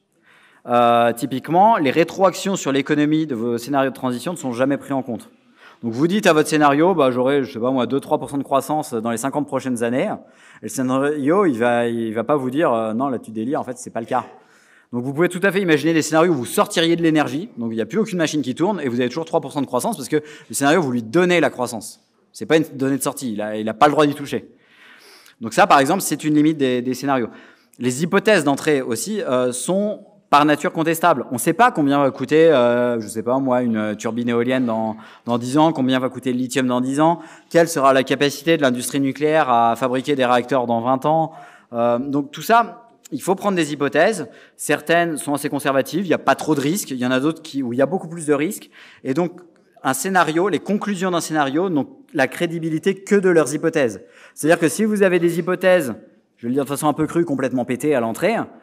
Euh, typiquement, les rétroactions sur l'économie de vos scénarios de transition ne sont jamais pris en compte. Donc vous dites à votre scénario, bah, j'aurai, je sais pas moi, deux à trois pour cent de croissance dans les cinquante prochaines années. Et le scénario, il va, il va pas vous dire, euh, non, là tu délires, en fait, c'est pas le cas. Donc vous pouvez tout à fait imaginer des scénarios où vous sortiriez de l'énergie, donc il n'y a plus aucune machine qui tourne, et vous avez toujours trois pour cent de croissance, parce que le scénario, vous lui donnez la croissance. C'est pas une donnée de sortie, il a, il a pas le droit d'y toucher. Donc ça, par exemple, c'est une limite des, des scénarios. Les hypothèses d'entrée aussi euh, sont par nature contestable. On ne sait pas combien va coûter, euh, je ne sais pas moi, une turbine éolienne dans, dans dix ans, combien va coûter le lithium dans dix ans, quelle sera la capacité de l'industrie nucléaire à fabriquer des réacteurs dans vingt ans. Euh, donc tout ça, il faut prendre des hypothèses. Certaines sont assez conservatives, il n'y a pas trop de risques, il y en a d'autres qui, où il y a beaucoup plus de risques. Et donc, un scénario, les conclusions d'un scénario n'ont la crédibilité que de leurs hypothèses. C'est-à-dire que si vous avez des hypothèses, je vais le dire de façon un peu crue, complètement pétées à l'entrée,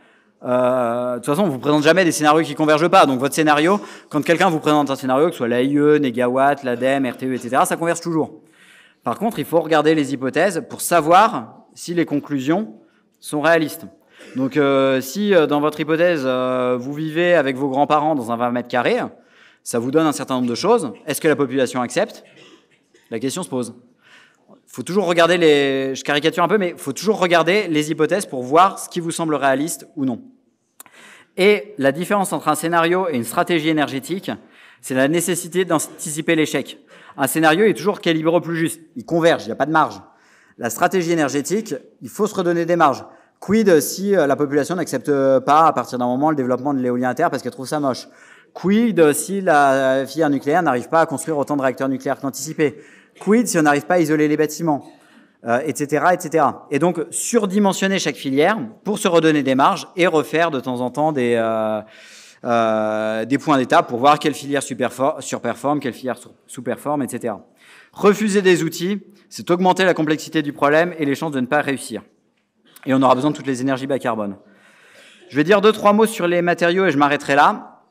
Euh, de toute façon, on vous présente jamais des scénarios qui convergent pas. Donc votre scénario, quand quelqu'un vous présente un scénario, que ce soit l'A I E, Négawatt, l'ADEME, R T E, et cetera, ça converge toujours. Par contre, il faut regarder les hypothèses pour savoir si les conclusions sont réalistes. Donc euh, si euh, dans votre hypothèse, euh, vous vivez avec vos grands-parents dans un vingt mètres carrés, ça vous donne un certain nombre de choses. Est-ce que la population accepte? La question se pose. Faut toujours regarder les, je caricature un peu, mais il faut toujours regarder les hypothèses pour voir ce qui vous semble réaliste ou non. Et la différence entre un scénario et une stratégie énergétique, c'est la nécessité d'anticiper l'échec. Un scénario est toujours calibré au plus juste. Il converge, il n'y a pas de marge. La stratégie énergétique, il faut se redonner des marges. Quid si la population n'accepte pas à partir d'un moment le développement de l'éolien à terre parce qu'elle trouve ça moche? Quid si la filière nucléaire n'arrive pas à construire autant de réacteurs nucléaires qu'anticipé? Quid si on n'arrive pas à isoler les bâtiments, euh, et cetera, et cetera. Et donc, surdimensionner chaque filière pour se redonner des marges et refaire de temps en temps des, euh, euh, des points d'étape pour voir quelle filière surperforme, quelle filière sous-performe, et cetera. Refuser des outils, c'est augmenter la complexité du problème et les chances de ne pas réussir. Et on aura besoin de toutes les énergies bas carbone. Je vais dire deux, trois mots sur les matériaux et je m'arrêterai là.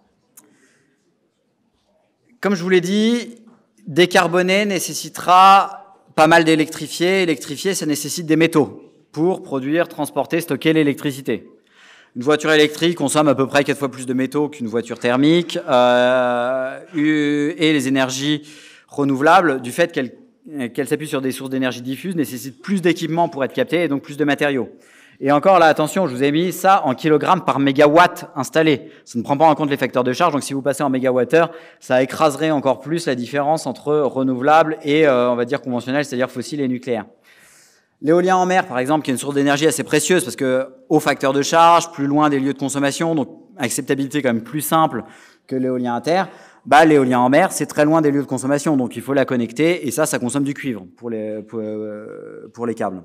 Comme je vous l'ai dit, décarboner nécessitera pas mal d'électrifier. Électrifier, ça nécessite des métaux pour produire, transporter, stocker l'électricité. Une voiture électrique consomme à peu près quatre fois plus de métaux qu'une voiture thermique. Euh, et les énergies renouvelables, du fait qu'elles qu'elles s'appuient sur des sources d'énergie diffuses, nécessitent plus d'équipements pour être captées et donc plus de matériaux. Et encore là, attention, je vous ai mis ça en kilogrammes par mégawatt installé. Ça ne prend pas en compte les facteurs de charge, donc si vous passez en mégawattheure, ça écraserait encore plus la différence entre renouvelables et, euh, on va dire, conventionnels, c'est-à-dire fossiles et nucléaires. L'éolien en mer, par exemple, qui est une source d'énergie assez précieuse, parce que haut facteur de charge, plus loin des lieux de consommation, donc acceptabilité quand même plus simple que l'éolien à terre, bah, l'éolien en mer, c'est très loin des lieux de consommation, donc il faut la connecter, et ça, ça consomme du cuivre pour les, pour, euh, pour les câbles.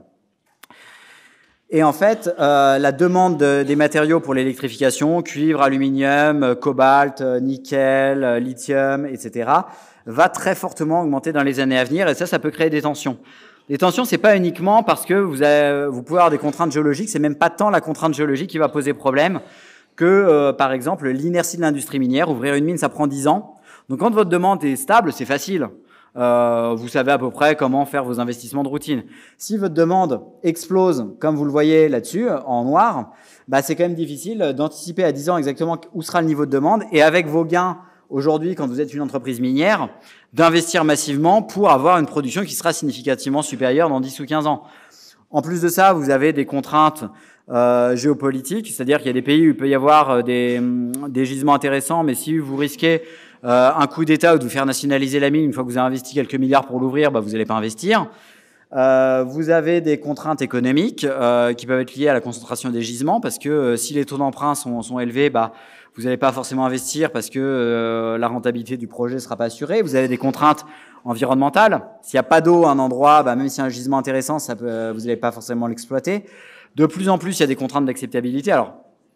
Et en fait, euh, la demande de, des matériaux pour l'électrification, cuivre, aluminium, cobalt, nickel, lithium, et cetera, va très fortement augmenter dans les années à venir, et ça, ça peut créer des tensions. Les tensions, c'est pas uniquement parce que vous, avez, vous pouvez avoir des contraintes géologiques, c'est même pas tant la contrainte géologique qui va poser problème que, euh, par exemple, l'inertie de l'industrie minière. Ouvrir une mine, ça prend dix ans. Donc, quand votre demande est stable, c'est facile. Euh, vous savez à peu près comment faire vos investissements de routine. Si votre demande explose, comme vous le voyez là-dessus, en noir, bah, c'est quand même difficile d'anticiper à dix ans exactement où sera le niveau de demande et avec vos gains aujourd'hui, quand vous êtes une entreprise minière, d'investir massivement pour avoir une production qui sera significativement supérieure dans dix ou quinze ans. En plus de ça, vous avez des contraintes euh, géopolitiques, c'est-à-dire qu'il y a des pays où il peut y avoir des, des gisements intéressants, mais si vous risquez euh, un coup d'État ou de vous faire nationaliser la mine une fois que vous avez investi quelques milliards pour l'ouvrir, bah, vous n'allez pas investir. Euh, vous avez des contraintes économiques euh, qui peuvent être liées à la concentration des gisements, parce que euh, si les taux d'emprunt sont, sont élevés, bah, vous n'allez pas forcément investir parce que euh, la rentabilité du projet ne sera pas assurée. Vous avez des contraintes environnementales. S'il n'y a pas d'eau à un endroit, bah, même si y a un gisement intéressant, ça peut, vous n'allez pas forcément l'exploiter. De plus en plus, il y a des contraintes d'acceptabilité. Alors,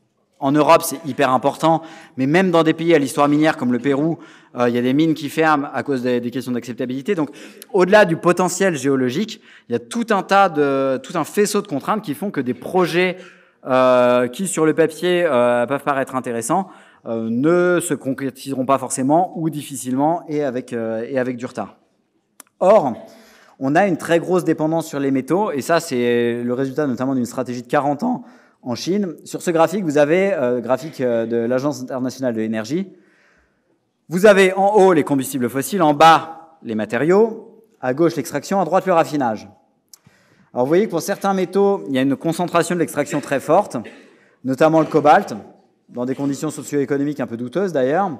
en Europe, c'est hyper important, mais même dans des pays à l'histoire minière comme le Pérou, euh, il y a des mines qui ferment à cause des, des questions d'acceptabilité. Donc, au-delà du potentiel géologique, il y a tout un tas de, tout un faisceau de contraintes qui font que des projets euh, qui, sur le papier, euh, peuvent paraître intéressants, euh, ne se concrétiseront pas forcément ou difficilement et avec, euh, et avec du retard. Or, on a une très grosse dépendance sur les métaux, et ça, c'est le résultat notamment d'une stratégie de quarante ans en Chine. Sur ce graphique, vous avez euh, le graphique de l'Agence internationale de l'énergie. Vous avez en haut les combustibles fossiles, en bas les matériaux, à gauche l'extraction, à droite le raffinage. Alors vous voyez que pour certains métaux, il y a une concentration de l'extraction très forte, notamment le cobalt, dans des conditions socio-économiques un peu douteuses d'ailleurs.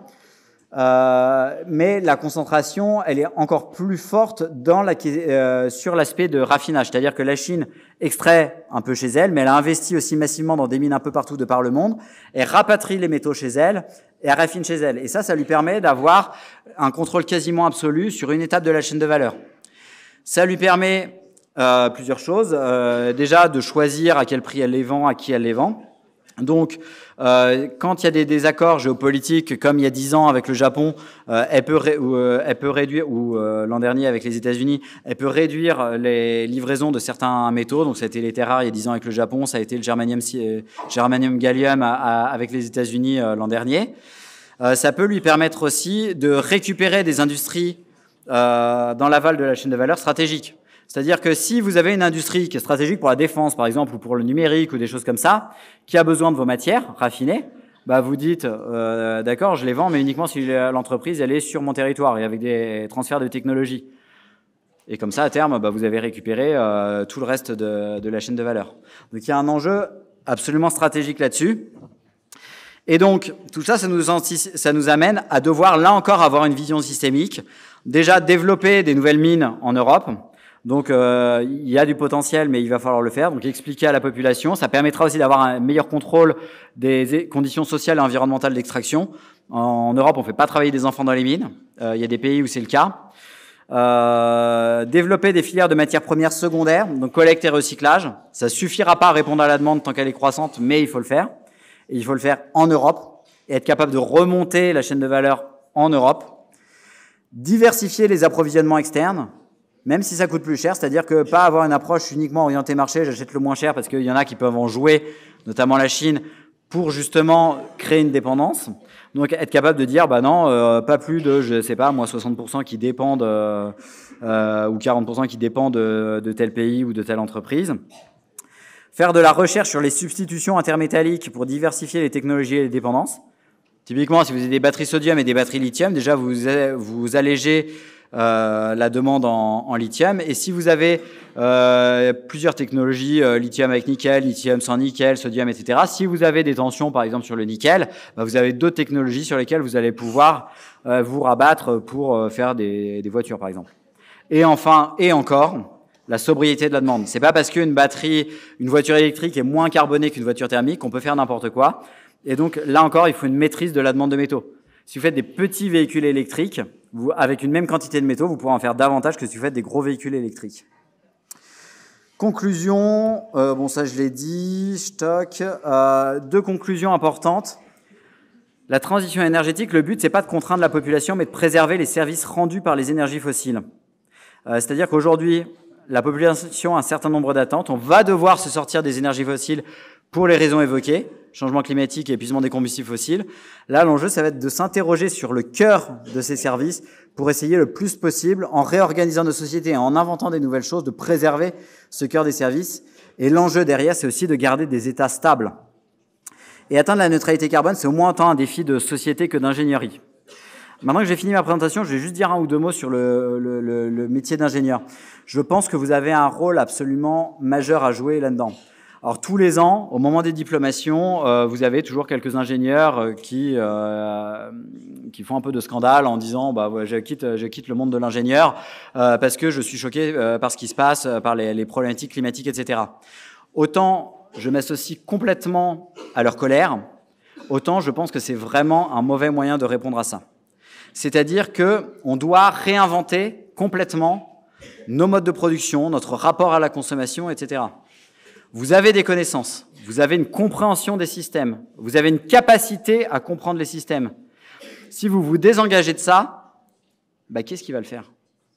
Euh, mais la concentration, elle est encore plus forte dans la, euh, sur l'aspect de raffinage. C'est-à-dire que la Chine extrait un peu chez elle, mais elle a investi aussi massivement dans des mines un peu partout de par le monde. Elle rapatrie les métaux chez elle et elle raffine chez elle. Et ça, ça lui permet d'avoir un contrôle quasiment absolu sur une étape de la chaîne de valeur. Ça lui permet euh, plusieurs choses. Euh, déjà, de choisir à quel prix elle les vend, à qui elle les vend. Donc, euh, quand il y a des désaccords géopolitiques, comme il y a dix ans avec le Japon, euh, elle, peut ré, ou, euh, elle peut réduire, ou euh, l'an dernier avec les États-Unis, elle peut réduire les livraisons de certains métaux. Donc, ça a été les terres rares il y a dix ans avec le Japon, ça a été le germanium, germanium gallium à, à, avec les États-Unis euh, l'an dernier. Euh, ça peut lui permettre aussi de récupérer des industries euh, dans l'aval de la chaîne de valeur stratégique. C'est-à-dire que si vous avez une industrie qui est stratégique pour la défense, par exemple, ou pour le numérique, ou des choses comme ça, qui a besoin de vos matières raffinées, bah vous dites, euh, d'accord, je les vends, mais uniquement si l'entreprise elle est sur mon territoire et avec des transferts de technologie. Et comme ça, à terme, bah, vous avez récupéré euh, tout le reste de, de la chaîne de valeur. Donc il y a un enjeu absolument stratégique là-dessus. Et donc, tout ça, ça nous, ça nous amène à devoir, là encore, avoir une vision systémique. Déjà, développer des nouvelles mines en Europe. Donc, euh, il y a du potentiel, mais il va falloir le faire. Donc, expliquer à la population. Ça permettra aussi d'avoir un meilleur contrôle des conditions sociales et environnementales d'extraction. En Europe, on ne fait pas travailler des enfants dans les mines. Euh, il y a des pays où c'est le cas. Euh, développer des filières de matières premières secondaires, donc collecte et recyclage. Ça suffira pas à répondre à la demande tant qu'elle est croissante, mais il faut le faire. Et il faut le faire en Europe et être capable de remonter la chaîne de valeur en Europe. Diversifier les approvisionnements externes, même si ça coûte plus cher, c'est-à-dire que pas avoir une approche uniquement orientée marché, j'achète le moins cher parce qu'il y en a qui peuvent en jouer, notamment la Chine, pour justement créer une dépendance. Donc être capable de dire, bah non, euh, pas plus de, je sais pas, moi soixante pour cent qui dépendent euh, euh, ou quarante pour cent qui dépendent de, de tel pays ou de telle entreprise. Faire de la recherche sur les substitutions intermétalliques pour diversifier les technologies et les dépendances. Typiquement, si vous avez des batteries sodium et des batteries lithium, déjà vous vous allégez euh, la demande en, en lithium. Et si vous avez euh, plusieurs technologies, euh, lithium avec nickel, lithium sans nickel, sodium, et cetera, si vous avez des tensions, par exemple, sur le nickel, bah, vous avez d'autres technologies sur lesquelles vous allez pouvoir euh, vous rabattre pour euh, faire des, des voitures, par exemple. Et enfin, et encore, la sobriété de la demande. C'est pas parce qu'une batterie, une voiture électrique est moins carbonée qu'une voiture thermique qu'on peut faire n'importe quoi. Et donc, là encore, il faut une maîtrise de la demande de métaux. Si vous faites des petits véhicules électriques, vous, avec une même quantité de métaux, vous pourrez en faire davantage que si vous faites des gros véhicules électriques. Conclusion, euh, bon ça je l'ai dit, stock. Euh, deux conclusions importantes. La transition énergétique, le but c'est pas de contraindre la population, mais de préserver les services rendus par les énergies fossiles. Euh, c'est-à-dire qu'aujourd'hui, la population a un certain nombre d'attentes. On va devoir se sortir des énergies fossiles pour les raisons évoquées, changement climatique et épuisement des combustibles fossiles. Là, l'enjeu, ça va être de s'interroger sur le cœur de ces services pour essayer le plus possible, en réorganisant nos sociétés et en inventant des nouvelles choses, de préserver ce cœur des services. Et l'enjeu derrière, c'est aussi de garder des États stables. Et atteindre la neutralité carbone, c'est au moins autant un défi de société que d'ingénierie. Maintenant que j'ai fini ma présentation, je vais juste dire un ou deux mots sur le, le, le, le métier d'ingénieur. Je pense que vous avez un rôle absolument majeur à jouer là-dedans. Alors tous les ans, au moment des diplomations, euh, vous avez toujours quelques ingénieurs qui euh, qui font un peu de scandale en disant bah ouais, je quitte je quitte le monde de l'ingénieur euh, parce que je suis choqué euh, par ce qui se passe, par les, les problématiques climatiques, et cetera. Autant je m'associe complètement à leur colère, autant je pense que c'est vraiment un mauvais moyen de répondre à ça. C'est-à-dire que on doit réinventer complètement nos modes de production, notre rapport à la consommation, et cetera. Vous avez des connaissances, vous avez une compréhension des systèmes, vous avez une capacité à comprendre les systèmes. Si vous vous désengagez de ça, bah, qu'est-ce qui va le faire?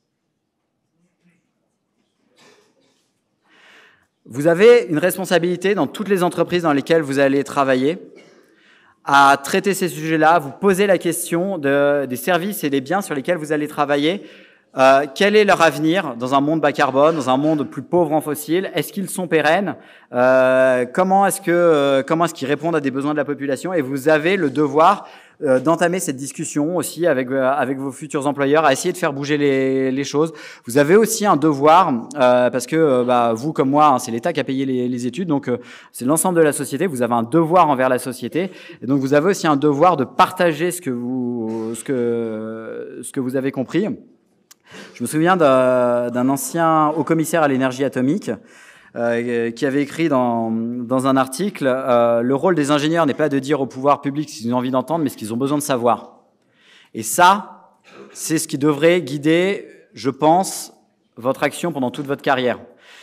Vous avez une responsabilité dans toutes les entreprises dans lesquelles vous allez travailler à traiter ces sujets-là, vous poser la question de, des services et des biens sur lesquels vous allez travailler. Euh, quel est leur avenir dans un monde bas carbone, dans un monde plus pauvre en fossiles? Est-ce qu'ils sont pérennes? euh, Comment est-ce que euh, comment est-ce qu'ils répondent à des besoins de la population? Et vous avez le devoir euh, d'entamer cette discussion aussi avec euh, avec vos futurs employeurs, à essayer de faire bouger les, les choses. Vous avez aussi un devoir euh, parce que euh, bah, vous comme moi, hein, c'est l'État qui a payé les, les études, donc euh, c'est l'ensemble de la société. Vous avez un devoir envers la société, et donc vous avez aussi un devoir de partager ce que vous ce que ce que vous avez compris. Je me souviens d'un ancien haut-commissaire à l'énergie atomique euh, qui avait écrit dans, dans un article euh, « Le rôle des ingénieurs n'est pas de dire au pouvoir public ce qu'ils ont envie d'entendre, mais ce qu'ils ont besoin de savoir ». Et ça, c'est ce qui devrait guider, je pense, votre action pendant toute votre carrière.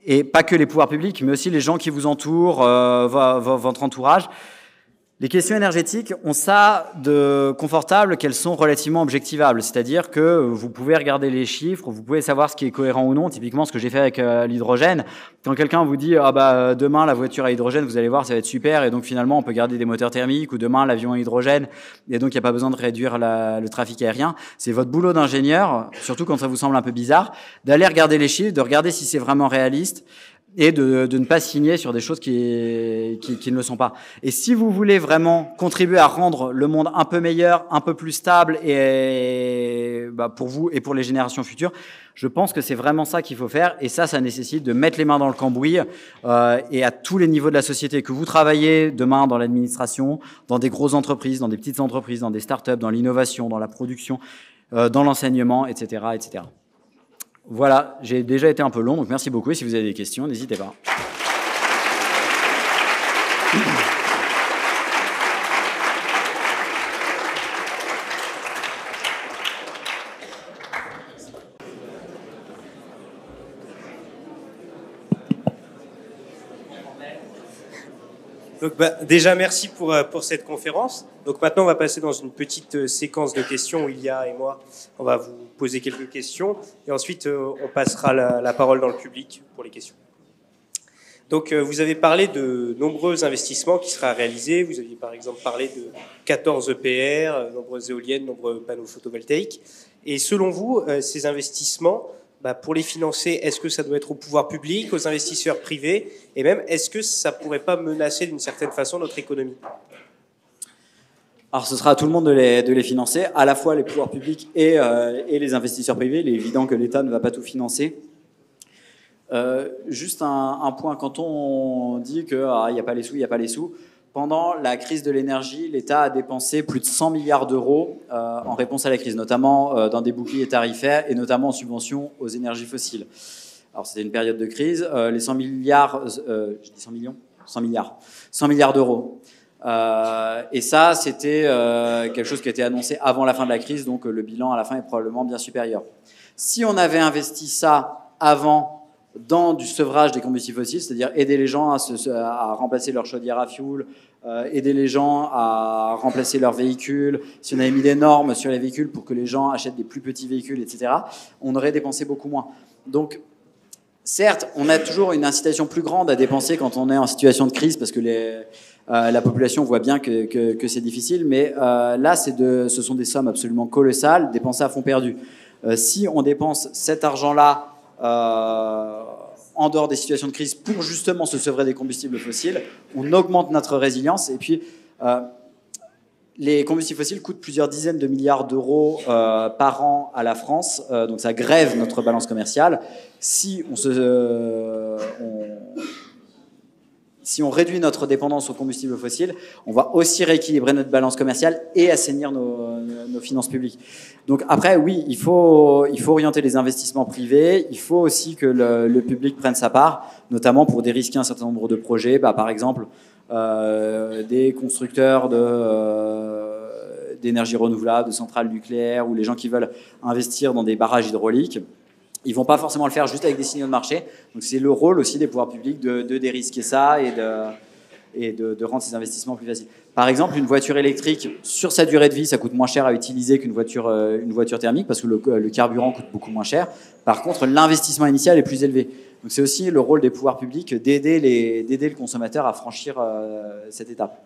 et pas que les pouvoirs publics, mais aussi les gens qui vous entourent, euh, votre entourage. Les questions énergétiques ont ça de confortable qu'elles sont relativement objectivables, c'est-à-dire que vous pouvez regarder les chiffres, vous pouvez savoir ce qui est cohérent ou non, typiquement ce que j'ai fait avec euh, l'hydrogène. Quand quelqu'un vous dit ah bah demain la voiture à hydrogène, vous allez voir ça va être super et donc finalement on peut garder des moteurs thermiques, ou demain l'avion à hydrogène et donc il n'y a pas besoin de réduire la, le trafic aérien, c'est votre boulot d'ingénieur, surtout quand ça vous semble un peu bizarre, d'aller regarder les chiffres, de regarder si c'est vraiment réaliste, et de, de ne pas signer sur des choses qui, qui, qui ne le sont pas. Et si vous voulez vraiment contribuer à rendre le monde un peu meilleur, un peu plus stable, et bah, pour vous et pour les générations futures, je pense que c'est vraiment ça qu'il faut faire. Et ça, ça nécessite de mettre les mains dans le cambouis, euh, et à tous les niveaux de la société, que vous travaillez demain dans l'administration, dans des grosses entreprises, dans des petites entreprises, dans des startups, dans l'innovation, dans la production, euh, dans l'enseignement, et cetera, et cetera. Voilà, j'ai déjà été un peu long, donc merci beaucoup. Et si vous avez des questions, n'hésitez pas. Donc, bah, déjà, merci pour, pour cette conférence. Donc maintenant, on va passer dans une petite séquence de questions où Ilia et moi, on va vous poser quelques questions. Et ensuite, on passera la, la parole dans le public pour les questions. Donc, vous avez parlé de nombreux investissements qui seraient réalisés. Vous aviez par exemple parlé de quatorze E P R, nombreuses éoliennes, nombreux panneaux photovoltaïques. Et selon vous, ces investissements, bah, pour les financer, est-ce que ça doit être au pouvoir public, aux investisseurs privés, et même est-ce que ça ne pourrait pas menacer d'une certaine façon notre économie? Alors ce sera à tout le monde de les, de les financer, à la fois les pouvoirs publics et, euh, et les investisseurs privés. Il est évident que l'État ne va pas tout financer. Euh, juste un, un point, quand on dit qu'il ah, n'y a pas les sous, il n'y a pas les sous, pendant la crise de l'énergie, l'État a dépensé plus de cent milliards d'euros euh, en réponse à la crise, notamment euh, dans des boucliers tarifaires et notamment en subventions aux énergies fossiles. Alors c'était une période de crise, euh, les cent milliards, euh, je dis cent millions, cent milliards, cent milliards d'euros. Euh, et ça, c'était euh, quelque chose qui a été annoncé avant la fin de la crise, donc euh, le bilan à la fin est probablement bien supérieur. Si on avait investi ça avant dans du sevrage des combustibles fossiles, c'est-à-dire aider les gens à, se, à remplacer leur chaudière à fioul, euh, aider les gens à remplacer leurs véhicules, si on avait mis des normes sur les véhicules pour que les gens achètent des plus petits véhicules, et cetera, on aurait dépensé beaucoup moins. Donc, certes, on a toujours une incitation plus grande à dépenser quand on est en situation de crise, parce que les, euh, la population voit bien que, que, que c'est difficile, mais euh, là, c'est de, ce sont des sommes absolument colossales, dépensées à fond perdu. Euh, si on dépense cet argent-là Euh, en dehors des situations de crise pour justement se sevrer des combustibles fossiles, on augmente notre résilience. Et puis, euh, les combustibles fossiles coûtent plusieurs dizaines de milliards d'euros euh, par an à la France, euh, donc ça grève notre balance commerciale. Si on, se, euh, on, si on réduit notre dépendance aux combustibles fossiles, on va aussi rééquilibrer notre balance commerciale et assainir nos, nos finances publiques. Donc après, oui, il faut, il faut orienter les investissements privés, il faut aussi que le, le public prenne sa part, notamment pour dérisquer un certain nombre de projets, bah, par exemple euh, des constructeurs de, euh, d'énergie renouvelable, de centrales nucléaires, ou les gens qui veulent investir dans des barrages hydrauliques. Ils ne vont pas forcément le faire juste avec des signaux de marché. Donc c'est le rôle aussi des pouvoirs publics de, de dérisquer ça et, de, et de, de rendre ces investissements plus faciles. Par exemple, une voiture électrique, sur sa durée de vie, ça coûte moins cher à utiliser qu'une voiture, euh, une voiture thermique, parce que le, le carburant coûte beaucoup moins cher. Par contre, l'investissement initial est plus élevé. Donc c'est aussi le rôle des pouvoirs publics d'aider, les, d'aider le consommateur à franchir euh, cette étape.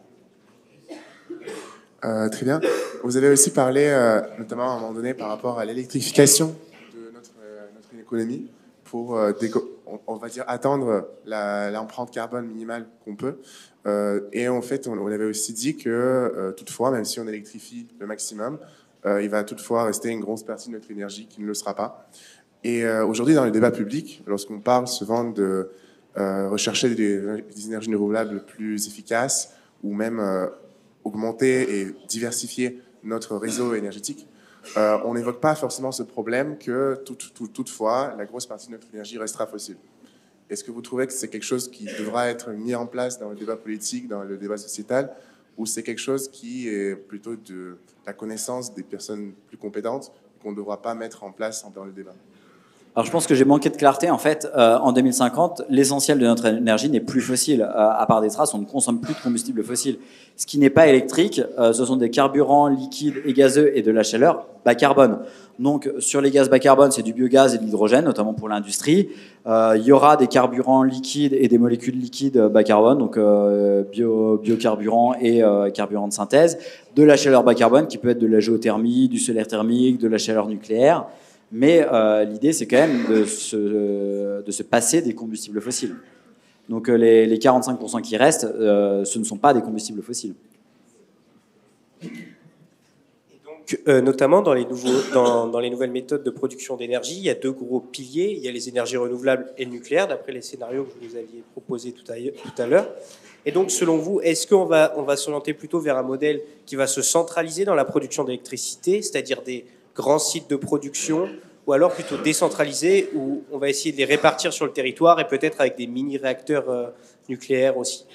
Euh, très bien. Vous avez aussi parlé, euh, notamment à un moment donné, par rapport à l'électrification de notre, euh, notre économie pour, euh, on, on va dire, atteindre la, l'empreinte carbone minimale qu'on peut. Euh, et en fait, on, on avait aussi dit que, euh, toutefois, même si on électrifie le maximum, euh, il va toutefois rester une grosse partie de notre énergie qui ne le sera pas. Et euh, aujourd'hui, dans le débat public, lorsqu'on parle souvent de euh, rechercher des, des énergies renouvelables plus efficaces, ou même euh, augmenter et diversifier notre réseau énergétique, euh, on n'évoque pas forcément ce problème que tout, tout, toutefois, la grosse partie de notre énergie restera fossile. Est-ce que vous trouvez que c'est quelque chose qui devra être mis en place dans le débat politique, dans le débat sociétal, ou c'est quelque chose qui est plutôt de la connaissance des personnes plus compétentes et qu'on ne devra pas mettre en place dans le débat? Alors je pense que j'ai manqué de clarté. En fait, euh, en deux mille cinquante, l'essentiel de notre énergie n'est plus fossile. Euh, à part des traces, on ne consomme plus de combustible fossile. Ce qui n'est pas électrique, euh, ce sont des carburants liquides et gazeux et de la chaleur bas carbone. Donc sur les gaz bas carbone, c'est du biogaz et de l'hydrogène, notamment pour l'industrie. Euh, il y aura des carburants liquides et des molécules liquides bas carbone, donc euh, bio, biocarburants et euh, carburants de synthèse. De la chaleur bas carbone, qui peut être de la géothermie, du solaire thermique, de la chaleur nucléaire. Mais euh, l'idée, c'est quand même de se, de se passer des combustibles fossiles. Donc euh, les, les quarante-cinq pour cent qui restent, euh, ce ne sont pas des combustibles fossiles. Et donc, euh, notamment dans les, nouveaux, dans, dans les nouvelles méthodes de production d'énergie, il y a deux gros piliers. Il y a les énergies renouvelables et le nucléaire, d'après les scénarios que vous nous aviez proposés tout à, tout à l'heure. Et donc, selon vous, est-ce qu'on va, on va s'orienter plutôt vers un modèle qui va se centraliser dans la production d'électricité, c'est-à-dire des grands sites de production, ou alors plutôt décentralisé, où on va essayer de les répartir sur le territoire et peut-être avec des mini-réacteurs euh, nucléaires aussi?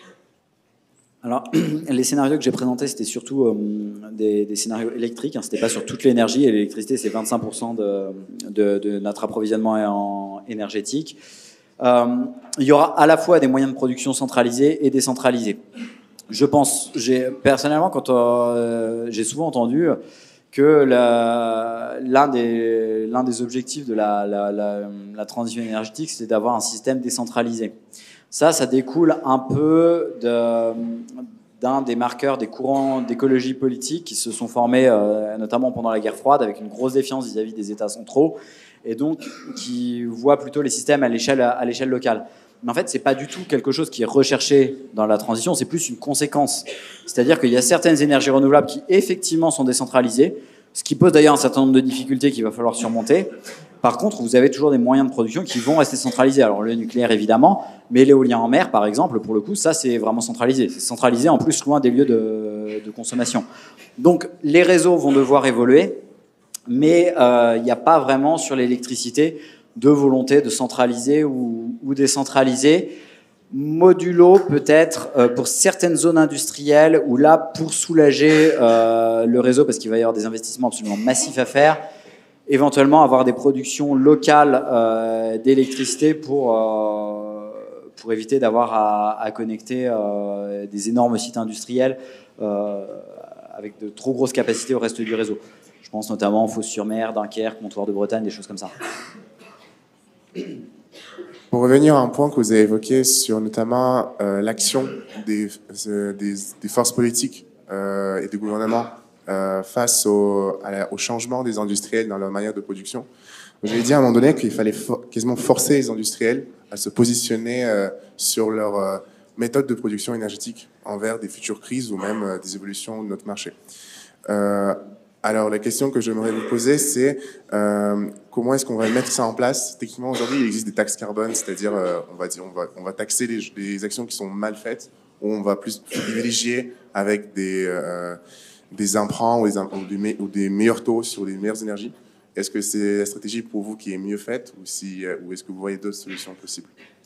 Alors, les scénarios que j'ai présentés, c'était surtout euh, des, des scénarios électriques, hein, c'était pas sur toute l'énergie, et l'électricité, c'est vingt-cinq pour cent de, de, de notre approvisionnement en énergétique. Euh, il y aura à la fois des moyens de production centralisés et décentralisés. Je pense, j'ai, personnellement, quand euh, j'ai souvent entendu que l'un des, l'un des objectifs de la, la, la, la transition énergétique, c'est d'avoir un système décentralisé. Ça, ça découle un peu de, d'un des marqueurs des courants d'écologie politique qui se sont formés, euh, notamment pendant la guerre froide, avec une grosse défiance vis-à-vis des États centraux, et donc qui voient plutôt les systèmes à l'échelle, à l'échelle locale. Mais en fait, c'est pas du tout quelque chose qui est recherché dans la transition, c'est plus une conséquence. C'est-à-dire qu'il y a certaines énergies renouvelables qui effectivement sont décentralisées, ce qui pose d'ailleurs un certain nombre de difficultés qu'il va falloir surmonter. Par contre, vous avez toujours des moyens de production qui vont rester centralisés. Alors le nucléaire évidemment, mais l'éolien en mer par exemple, pour le coup, ça c'est vraiment centralisé. C'est centralisé en plus loin des lieux de, de consommation. Donc les réseaux vont devoir évoluer, mais euh, il n'y a pas vraiment sur l'électricité de volonté de centraliser ou, ou décentraliser. Modulo peut-être euh, pour certaines zones industrielles où là, pour soulager euh, le réseau, parce qu'il va y avoir des investissements absolument massifs à faire, éventuellement avoir des productions locales euh, d'électricité pour, euh, pour éviter d'avoir à, à connecter euh, des énormes sites industriels euh, avec de trop grosses capacités au reste du réseau. Je pense notamment Fos-sur-Mer, Dunkerque, Montoire de Bretagne, des choses comme ça. Pour revenir à un point que vous avez évoqué sur notamment euh, l'action des, euh, des, des forces politiques euh, et des gouvernements euh, face au, à la, au changement des industriels dans leur manière de production, vous avez dit à un moment donné qu'il fallait for quasiment forcer les industriels à se positionner euh, sur leur euh, méthode de production énergétique envers des futures crises ou même euh, des évolutions de notre marché. Euh, Alors, la question que j'aimerais vous poser, c'est euh, comment est-ce qu'on va mettre ça en place? Techniquement, aujourd'hui, il existe des taxes carbone, c'est-à-dire, euh, on va dire, on va, on va taxer les, les actions qui sont mal faites, ou on va plus privilégier avec des, euh, des emprunts ou des, ou, des, ou des meilleurs taux sur les meilleures énergies. Est-ce que c'est la stratégie pour vous qui est mieux faite, ou, si, ou est-ce que vous voyez d'autres solutions possibles?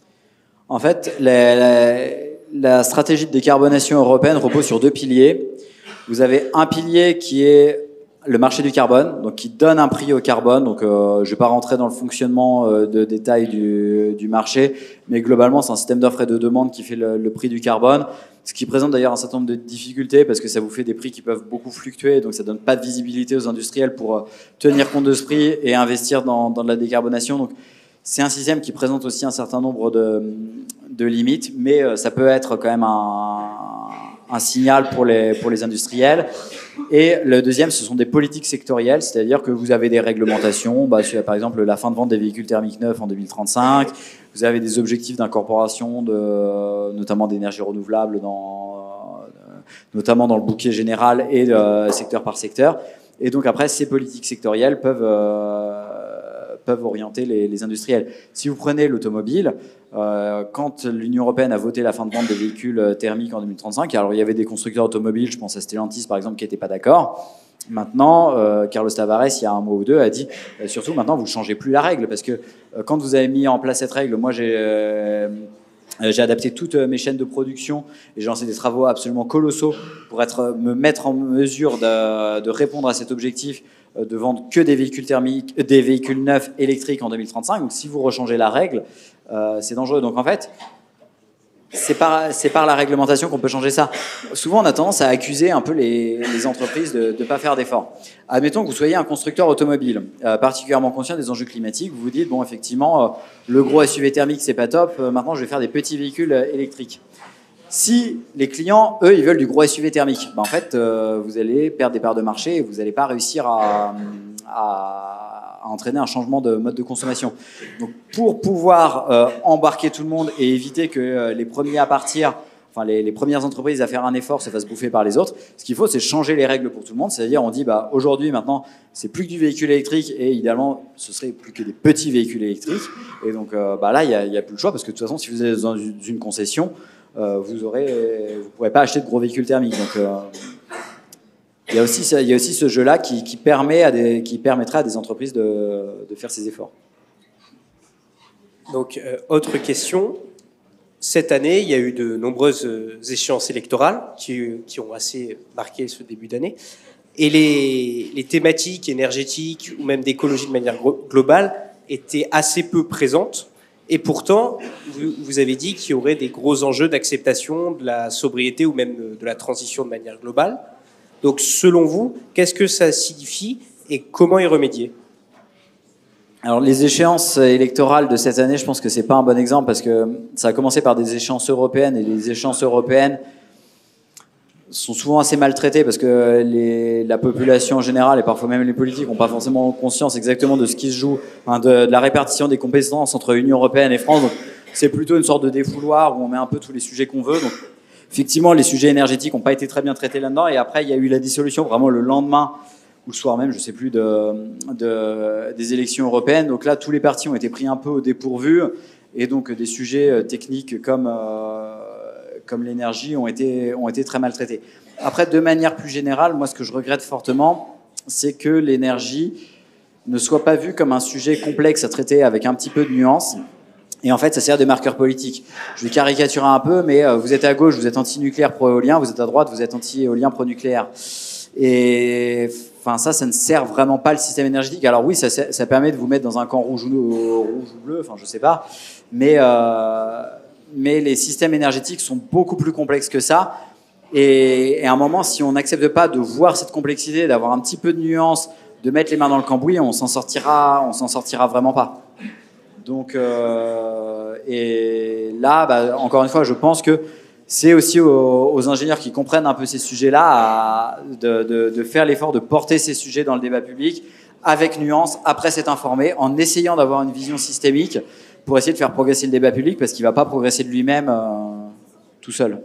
En fait, la, la, la stratégie de décarbonation européenne repose sur deux piliers. Vous avez un pilier qui est le marché du carbone, donc qui donne un prix au carbone. Donc, euh, je ne vais pas rentrer dans le fonctionnement euh, de détail du, du marché, mais globalement, c'est un système d'offre et de demande qui fait le, le prix du carbone, ce qui présente d'ailleurs un certain nombre de difficultés parce que ça vous fait des prix qui peuvent beaucoup fluctuer, donc ça ne donne pas de visibilité aux industriels pour euh, tenir compte de ce prix et investir dans, dans de la décarbonation. Donc, c'est un système qui présente aussi un certain nombre de, de limites, mais euh, ça peut être quand même un, un signal pour les, pour les industriels. Et le deuxième, ce sont des politiques sectorielles, c'est-à-dire que vous avez des réglementations, bah, sur, par exemple la fin de vente des véhicules thermiques neufs en deux mille trente-cinq, vous avez des objectifs d'incorporation, de, notamment d'énergie renouvelable, dans, notamment dans le bouquet général et euh, secteur par secteur. Et donc après, ces politiques sectorielles peuvent, euh, peuvent orienter les, les industriels. Si vous prenez l'automobile, Euh, quand l'Union européenne a voté la fin de vente des véhicules thermiques en deux mille trente-cinq, alors il y avait des constructeurs automobiles, je pense à Stellantis par exemple, qui n'étaient pas d'accord. Maintenant, euh, Carlos Tavares, il y a un mois ou deux, a dit euh, surtout maintenant, vous ne changez plus la règle, parce que euh, quand vous avez mis en place cette règle, moi j'ai euh, j'ai adapté toutes mes chaînes de production et j'ai lancé des travaux absolument colossaux pour être, me mettre en mesure de, de répondre à cet objectif euh, de vendre que des véhicules thermiques, des véhicules neufs électriques en deux mille trente-cinq. Donc si vous rechangez la règle, euh, c'est dangereux. Donc en fait, c'est par, c'est par la réglementation qu'on peut changer ça. Souvent, on a tendance à accuser un peu les, les entreprises de ne pas faire d'efforts. Admettons que vous soyez un constructeur automobile, euh, particulièrement conscient des enjeux climatiques. Vous vous dites, bon, effectivement, euh, le gros S U V thermique, c'est pas top. Euh, maintenant, je vais faire des petits véhicules euh, électriques. Si les clients, eux, ils veulent du gros S U V thermique, ben, en fait, euh, vous allez perdre des parts de marché et vous n'allez pas réussir à... à à entraîner un changement de mode de consommation. Donc, pour pouvoir euh, embarquer tout le monde et éviter que euh, les premiers à partir, enfin les, les premières entreprises à faire un effort se fassent bouffer par les autres, ce qu'il faut, c'est changer les règles pour tout le monde. C'est-à-dire, on dit, bah, aujourd'hui, maintenant, c'est plus que du véhicule électrique et idéalement, ce serait plus que des petits véhicules électriques. Et donc, euh, bah, là, il n'y a, y a plus le choix parce que de toute façon, si vous êtes dans une concession, euh, vous aurez, vous pourrez pas acheter de gros véhicules thermiques. Donc, euh, Il y a aussi, il y a aussi ce jeu-là qui, qui, permet à des, qui permettra à des entreprises de, de faire ces efforts. Donc, euh, autre question. Cette année, il y a eu de nombreuses échéances électorales qui, qui ont assez marqué ce début d'année. Et les, les thématiques énergétiques ou même d'écologie de manière globale étaient assez peu présentes. Et pourtant, vous, vous avez dit qu'il y aurait des gros enjeux d'acceptation de la sobriété ou même de la transition de manière globale. Donc, selon vous, qu'est-ce que ça signifie et comment y remédier ? Alors, les échéances électorales de cette année, je pense que c'est pas un bon exemple parce que ça a commencé par des échéances européennes et les échéances européennes sont souvent assez maltraitées parce que les, la population en général et parfois même les politiques n'ont pas forcément conscience exactement de ce qui se joue, hein, de, de la répartition des compétences entre Union européenne et France. Donc, c'est plutôt une sorte de défouloir où on met un peu tous les sujets qu'on veut. Donc, effectivement, les sujets énergétiques n'ont pas été très bien traités là-dedans. Et après, il y a eu la dissolution vraiment le lendemain, ou le soir même, je ne sais plus, de, de, des élections européennes. Donc là, tous les partis ont été pris un peu au dépourvu. Et donc, des sujets techniques comme, euh, comme l'énergie ont été, ont été très mal traités. Après, de manière plus générale, moi, ce que je regrette fortement, c'est que l'énergie ne soit pas vue comme un sujet complexe à traiter avec un petit peu de nuance. Et en fait, ça sert de marqueur politique. Je vais caricaturer un peu, mais euh, vous êtes à gauche, vous êtes anti-nucléaire pro-éolien, vous êtes à droite, vous êtes anti-éolien pro-nucléaire. Et enfin, ça, ça ne sert vraiment pas le système énergétique. Alors oui, ça, ça permet de vous mettre dans un camp rouge ou, rouge ou bleu, enfin, je sais pas. Mais, euh, mais les systèmes énergétiques sont beaucoup plus complexes que ça. Et, et à un moment, si on n'accepte pas de voir cette complexité, d'avoir un petit peu de nuance, de mettre les mains dans le cambouis, on s'en sortira, on s'en sortira vraiment pas. Donc, euh, et là, bah, encore une fois, je pense que c'est aussi aux, aux ingénieurs qui comprennent un peu ces sujets-là à, de, de, de faire l'effort de porter ces sujets dans le débat public avec nuance, après s'être informé, en essayant d'avoir une vision systémique pour essayer de faire progresser le débat public parce qu'il ne va pas progresser de lui-même euh, tout seul.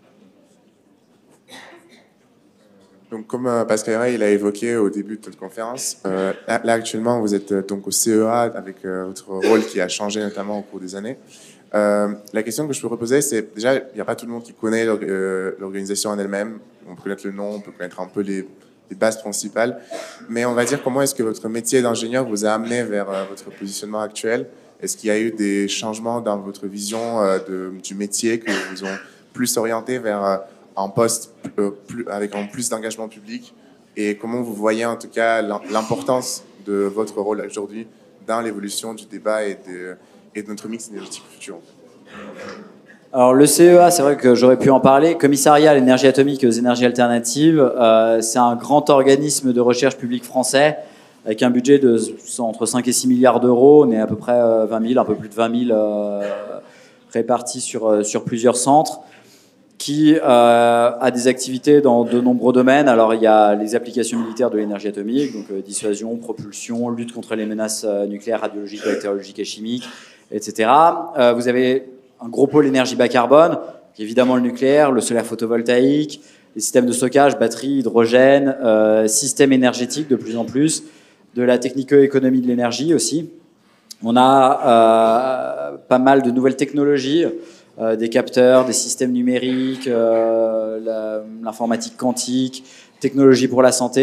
Donc, comme euh, Pascal Ray, il a évoqué au début de notre conférence, euh, là, là actuellement vous êtes euh, donc au C E A avec euh, votre rôle qui a changé notamment au cours des années. Euh, la question que je peux reposer, c'est déjà, il n'y a pas tout le monde qui connaît l'organisation en elle-même. On peut connaître le nom, on peut connaître un peu les, les bases principales, mais on va dire comment est-ce que votre métier d'ingénieur vous a amené vers euh, votre positionnement actuel. Est-ce qu'il y a eu des changements dans votre vision euh, de, du métier que vous ont plus orienté vers euh, un poste euh, plus, avec un plus d'engagement public, et comment vous voyez en tout cas l'importance de votre rôle aujourd'hui dans l'évolution du débat et de, et de notre mix énergétique futur? Alors le C E A, c'est vrai que j'aurais pu en parler. Commissariat à l'énergie atomique et aux énergies alternatives, euh, c'est un grand organisme de recherche publique français avec un budget de entre cinq et six milliards d'euros. On est à peu près vingt mille, un peu plus de vingt mille euh, répartis sur, sur plusieurs centres, qui euh, a des activités dans de nombreux domaines. Alors, il y a les applications militaires de l'énergie atomique, donc euh, dissuasion, propulsion, lutte contre les menaces euh, nucléaires, radiologiques, bactériologiques et chimiques, et cetera. Euh, vous avez un gros pôle énergie bas carbone, évidemment le nucléaire, le solaire photovoltaïque, les systèmes de stockage, batteries, hydrogène, euh, systèmes énergétiques de plus en plus, de la technico-économie de l'énergie aussi. On a euh, pas mal de nouvelles technologies, Euh, des capteurs, des systèmes numériques, euh, l'informatique quantique, technologie pour la santé.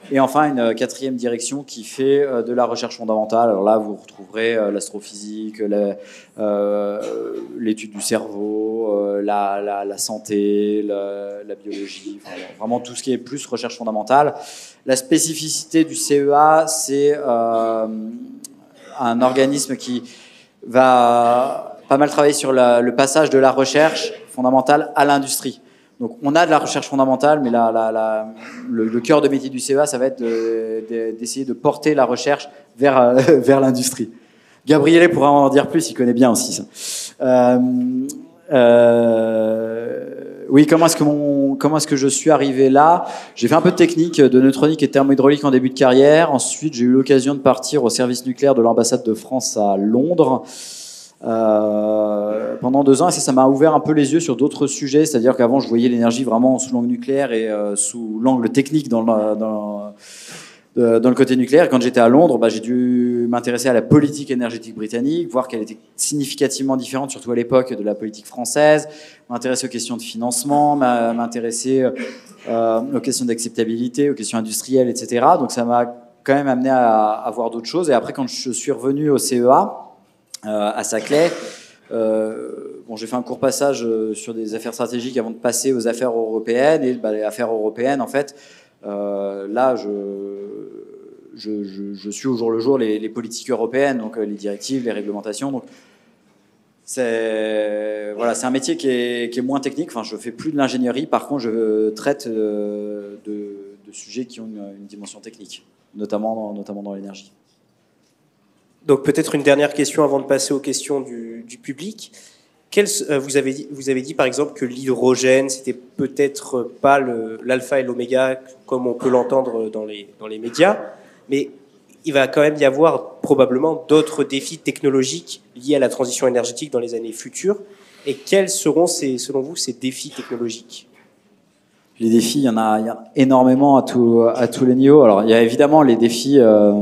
Et enfin, une quatrième direction qui fait euh, de la recherche fondamentale. Alors là, vous retrouverez euh, l'astrophysique, la, euh, l'étude du cerveau, euh, la, la, la santé, la, la biologie, enfin, vraiment tout ce qui est plus recherche fondamentale. La spécificité du C E A, c'est euh, un organisme qui va pas mal travailler sur la, le passage de la recherche fondamentale à l'industrie. Donc, on a de la recherche fondamentale, mais la, la, la, le, le cœur de métier du C E A, ça va être de, de, d'essayer de porter la recherche vers, euh, vers l'industrie. Gabriele pourra en dire plus, il connaît bien aussi ça. Euh, euh, oui, comment est-ce que mon, comment est-ce que je suis arrivé là? J'ai fait un peu de technique, de neutronique et thermohydraulique en début de carrière. Ensuite, j'ai eu l'occasion de partir au service nucléaire de l'ambassade de France à Londres. Euh, pendant deux ans, et ça, ça m'a ouvert un peu les yeux sur d'autres sujets, c'est-à-dire qu'avant je voyais l'énergie vraiment sous l'angle nucléaire et euh, sous l'angle technique dans le, dans, euh, dans le côté nucléaire. Et quand j'étais à Londres, bah, j'ai dû m'intéresser à la politique énergétique britannique, voir qu'elle était significativement différente, surtout à l'époque, de la politique française, m'intéresser aux questions de financement, m'intéresser euh, aux questions d'acceptabilité, aux questions industrielles, et cetera. Donc ça m'a quand même amené à, à voir d'autres choses. Et après, quand je suis revenu au C E A, Euh, à Saclay. Euh, bon, j'ai fait un court passage euh, sur des affaires stratégiques avant de passer aux affaires européennes. Et bah, les affaires européennes, en fait, euh, là, je, je, je, je suis au jour le jour les, les politiques européennes, donc euh, les directives, les réglementations. Donc, c'est voilà, c'est un métier qui est, qui est moins technique. Enfin, je fais plus de l'ingénierie. Par contre, je traite euh, de, de sujets qui ont une, une dimension technique, notamment, notamment dans l'énergie. Donc peut-être une dernière question avant de passer aux questions du, du public. Quel, euh, vous, avez dit, vous avez dit par exemple que l'hydrogène, c'était peut-être pas le, l'alpha et l'oméga comme on peut l'entendre dans les, dans les médias, mais il va quand même y avoir probablement d'autres défis technologiques liés à la transition énergétique dans les années futures. Et quels seront, ces, selon vous, ces défis technologiques ? Les défis, il y en a, il y en a énormément à, tout, à tous les niveaux. Alors il y a évidemment les défis... Euh,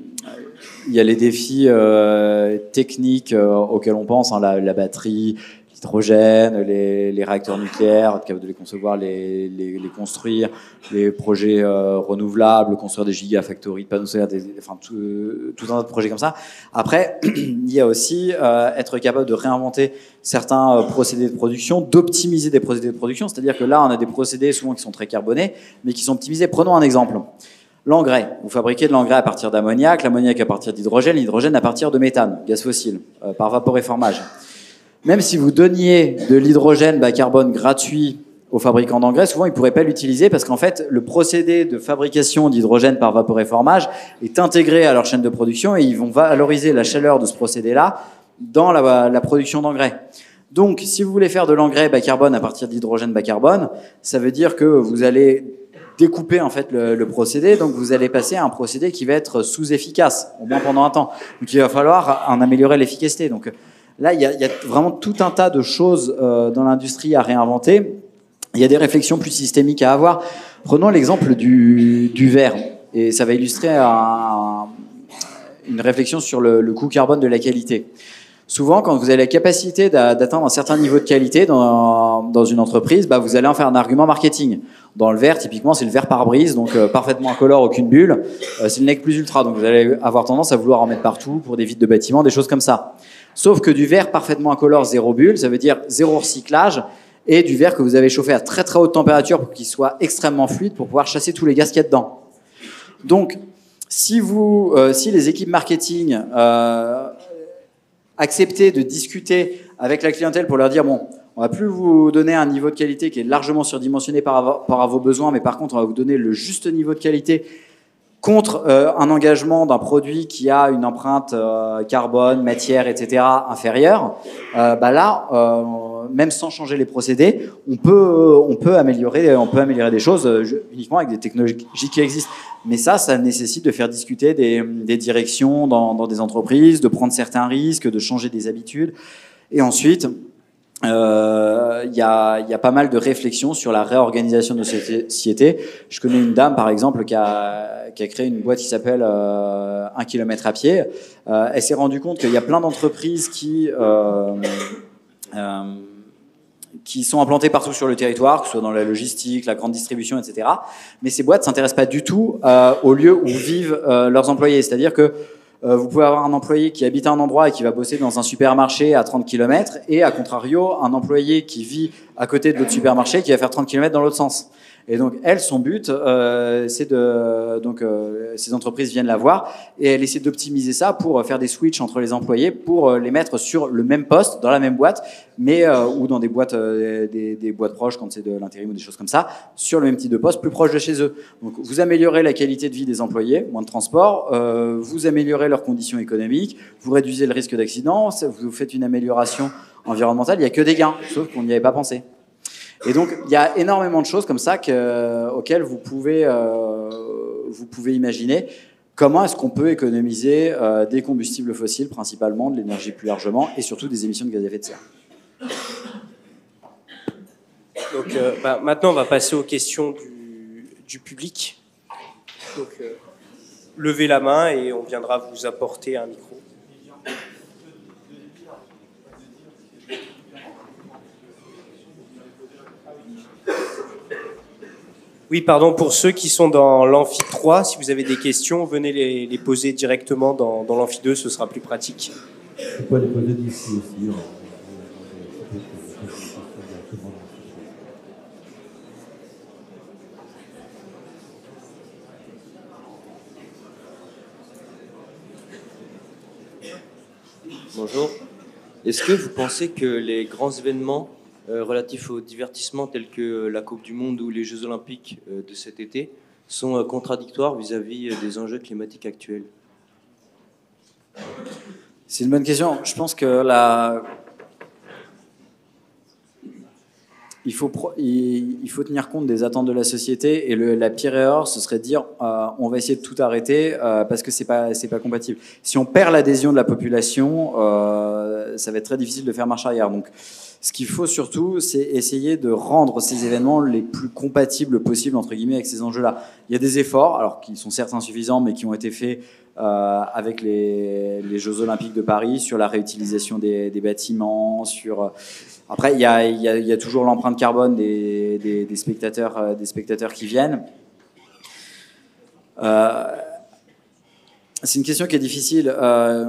Il y a les défis euh, techniques euh, auxquels on pense, hein, la, la batterie, l'hydrogène, les, les réacteurs nucléaires, être capable de les concevoir, les, les, les construire, les projets euh, renouvelables, construire des gigafactories de panneaux solaires, des, des, enfin tout, tout un tas de projets comme ça. Après, il y a aussi euh, être capable de réinventer certains euh, procédés de production, d'optimiser des procédés de production. C'est-à-dire que là, on a des procédés souvent qui sont très carbonés, mais qui sont optimisés. Prenons un exemple. L'engrais. Vous fabriquez de l'engrais à partir d'ammoniac, l'ammoniac à partir d'hydrogène, l'hydrogène à partir de méthane, gaz fossile, euh, par vaporéformage. Même si vous donniez de l'hydrogène bas carbone gratuit aux fabricants d'engrais, souvent ils ne pourraient pas l'utiliser parce qu'en fait, le procédé de fabrication d'hydrogène par vaporéformage est intégré à leur chaîne de production et ils vont valoriser la chaleur de ce procédé-là dans la, la production d'engrais. Donc, si vous voulez faire de l'engrais bas carbone à partir d'hydrogène bas carbone, ça veut dire que vous allez découper en fait le, le procédé, donc vous allez passer à un procédé qui va être sous-efficace, au moins pendant un temps. Donc il va falloir en améliorer l'efficacité. Donc là, il y a, il y a vraiment tout un tas de choses euh, dans l'industrie à réinventer. Il y a des réflexions plus systémiques à avoir. Prenons l'exemple du, du verre, et ça va illustrer un, une réflexion sur le, le coût carbone de la qualité. Souvent, quand vous avez la capacité d'atteindre un certain niveau de qualité dans, dans une entreprise, bah, vous allez en faire un argument marketing. Dans le verre, typiquement, c'est le verre pare-brise, donc euh, parfaitement incolore, aucune bulle. Euh, c'est le nec plus ultra, donc vous allez avoir tendance à vouloir en mettre partout pour des vitres de bâtiments, des choses comme ça. Sauf que du verre parfaitement incolore, zéro bulle, ça veut dire zéro recyclage, et du verre que vous avez chauffé à très très haute température pour qu'il soit extrêmement fluide pour pouvoir chasser tous les gaz qu'il y a dedans. Donc, si, vous, euh, si les équipes marketing euh, acceptaient de discuter avec la clientèle pour leur dire bon, on va plus vous donner un niveau de qualité qui est largement surdimensionné par rapport à vos besoins, mais par contre, on va vous donner le juste niveau de qualité contre euh, un engagement d'un produit qui a une empreinte euh, carbone, matière, et cetera inférieure. Euh, bah là, euh, même sans changer les procédés, on peut, on peut améliorer, on peut améliorer des choses euh, uniquement avec des technologies qui existent. Mais ça, ça nécessite de faire discuter des, des directions dans, dans des entreprises, de prendre certains risques, de changer des habitudes, et ensuite. Il euh, y, a, y a pas mal de réflexions sur la réorganisation de société. Je connais une dame, par exemple, qui a, qui a créé une boîte qui s'appelle euh, Un kilomètre à pied. Euh, elle s'est rendue compte qu'il y a plein d'entreprises qui, euh, euh, qui sont implantées partout sur le territoire, que ce soit dans la logistique, la grande distribution, et cetera. Mais ces boîtes ne s'intéressent pas du tout euh, au lieu où vivent euh, leurs employés. C'est-à-dire que euh, vous pouvez avoir un employé qui habite à un endroit et qui va bosser dans un supermarché à trente kilomètres, et à contrario, un employé qui vit à côté de l'autre supermarché qui va faire trente kilomètres dans l'autre sens. Et donc, elle, son but, euh, c'est de... Donc, euh, ces entreprises viennent la voir et elle essaie d'optimiser ça pour faire des switches entre les employés, pour les mettre sur le même poste, dans la même boîte, mais euh, ou dans des boîtes, euh, des, des boîtes proches, quand c'est de l'intérim ou des choses comme ça, sur le même type de poste, plus proche de chez eux. Donc, vous améliorez la qualité de vie des employés, moins de transport, euh, vous améliorez leurs conditions économiques, vous réduisez le risque d'accident, vous faites une amélioration environnementale, il n'y a que des gains, sauf qu'on n'y avait pas pensé. Et donc, il y a énormément de choses comme ça que, euh, auxquelles vous pouvez, euh, vous pouvez imaginer. Comment est-ce qu'on peut économiser euh, des combustibles fossiles, principalement, de l'énergie plus largement, et surtout des émissions de gaz à effet de serre. Donc, euh, bah, maintenant, on va passer aux questions du, du public. Donc, euh, levez la main et on viendra vous apporter un micro. Oui, pardon, pour ceux qui sont dans l'amphi trois, si vous avez des questions, venez les, les poser directement dans, dans l'amphi deux, ce sera plus pratique. On peut les poser d'ici aussi. Bonjour. Est-ce que vous pensez que les grands événements Euh, relatifs au divertissement tels que la Coupe du Monde ou les Jeux Olympiques euh, de cet été sont euh, contradictoires vis-à-vis des enjeux climatiques actuels? C'est une bonne question. Je pense que la... il, faut pro... il faut tenir compte des attentes de la société, et le, la pire erreur, ce serait de dire euh, on va essayer de tout arrêter euh, parce que c'est pas, c'est pas compatible. Si on perd l'adhésion de la population, euh, ça va être très difficile de faire marche arrière. Donc, ce qu'il faut surtout, c'est essayer de rendre ces événements les plus compatibles possibles, entre guillemets, avec ces enjeux-là. Il y a des efforts, alors qui sont certes insuffisants, mais qui ont été faits euh, avec les, les Jeux Olympiques de Paris, sur la réutilisation des, des bâtiments, sur... Après, il y a, il y a, il y a toujours l'empreinte carbone des, des, des, spectateurs, euh, des spectateurs qui viennent. Euh, c'est une question qui est difficile. Euh,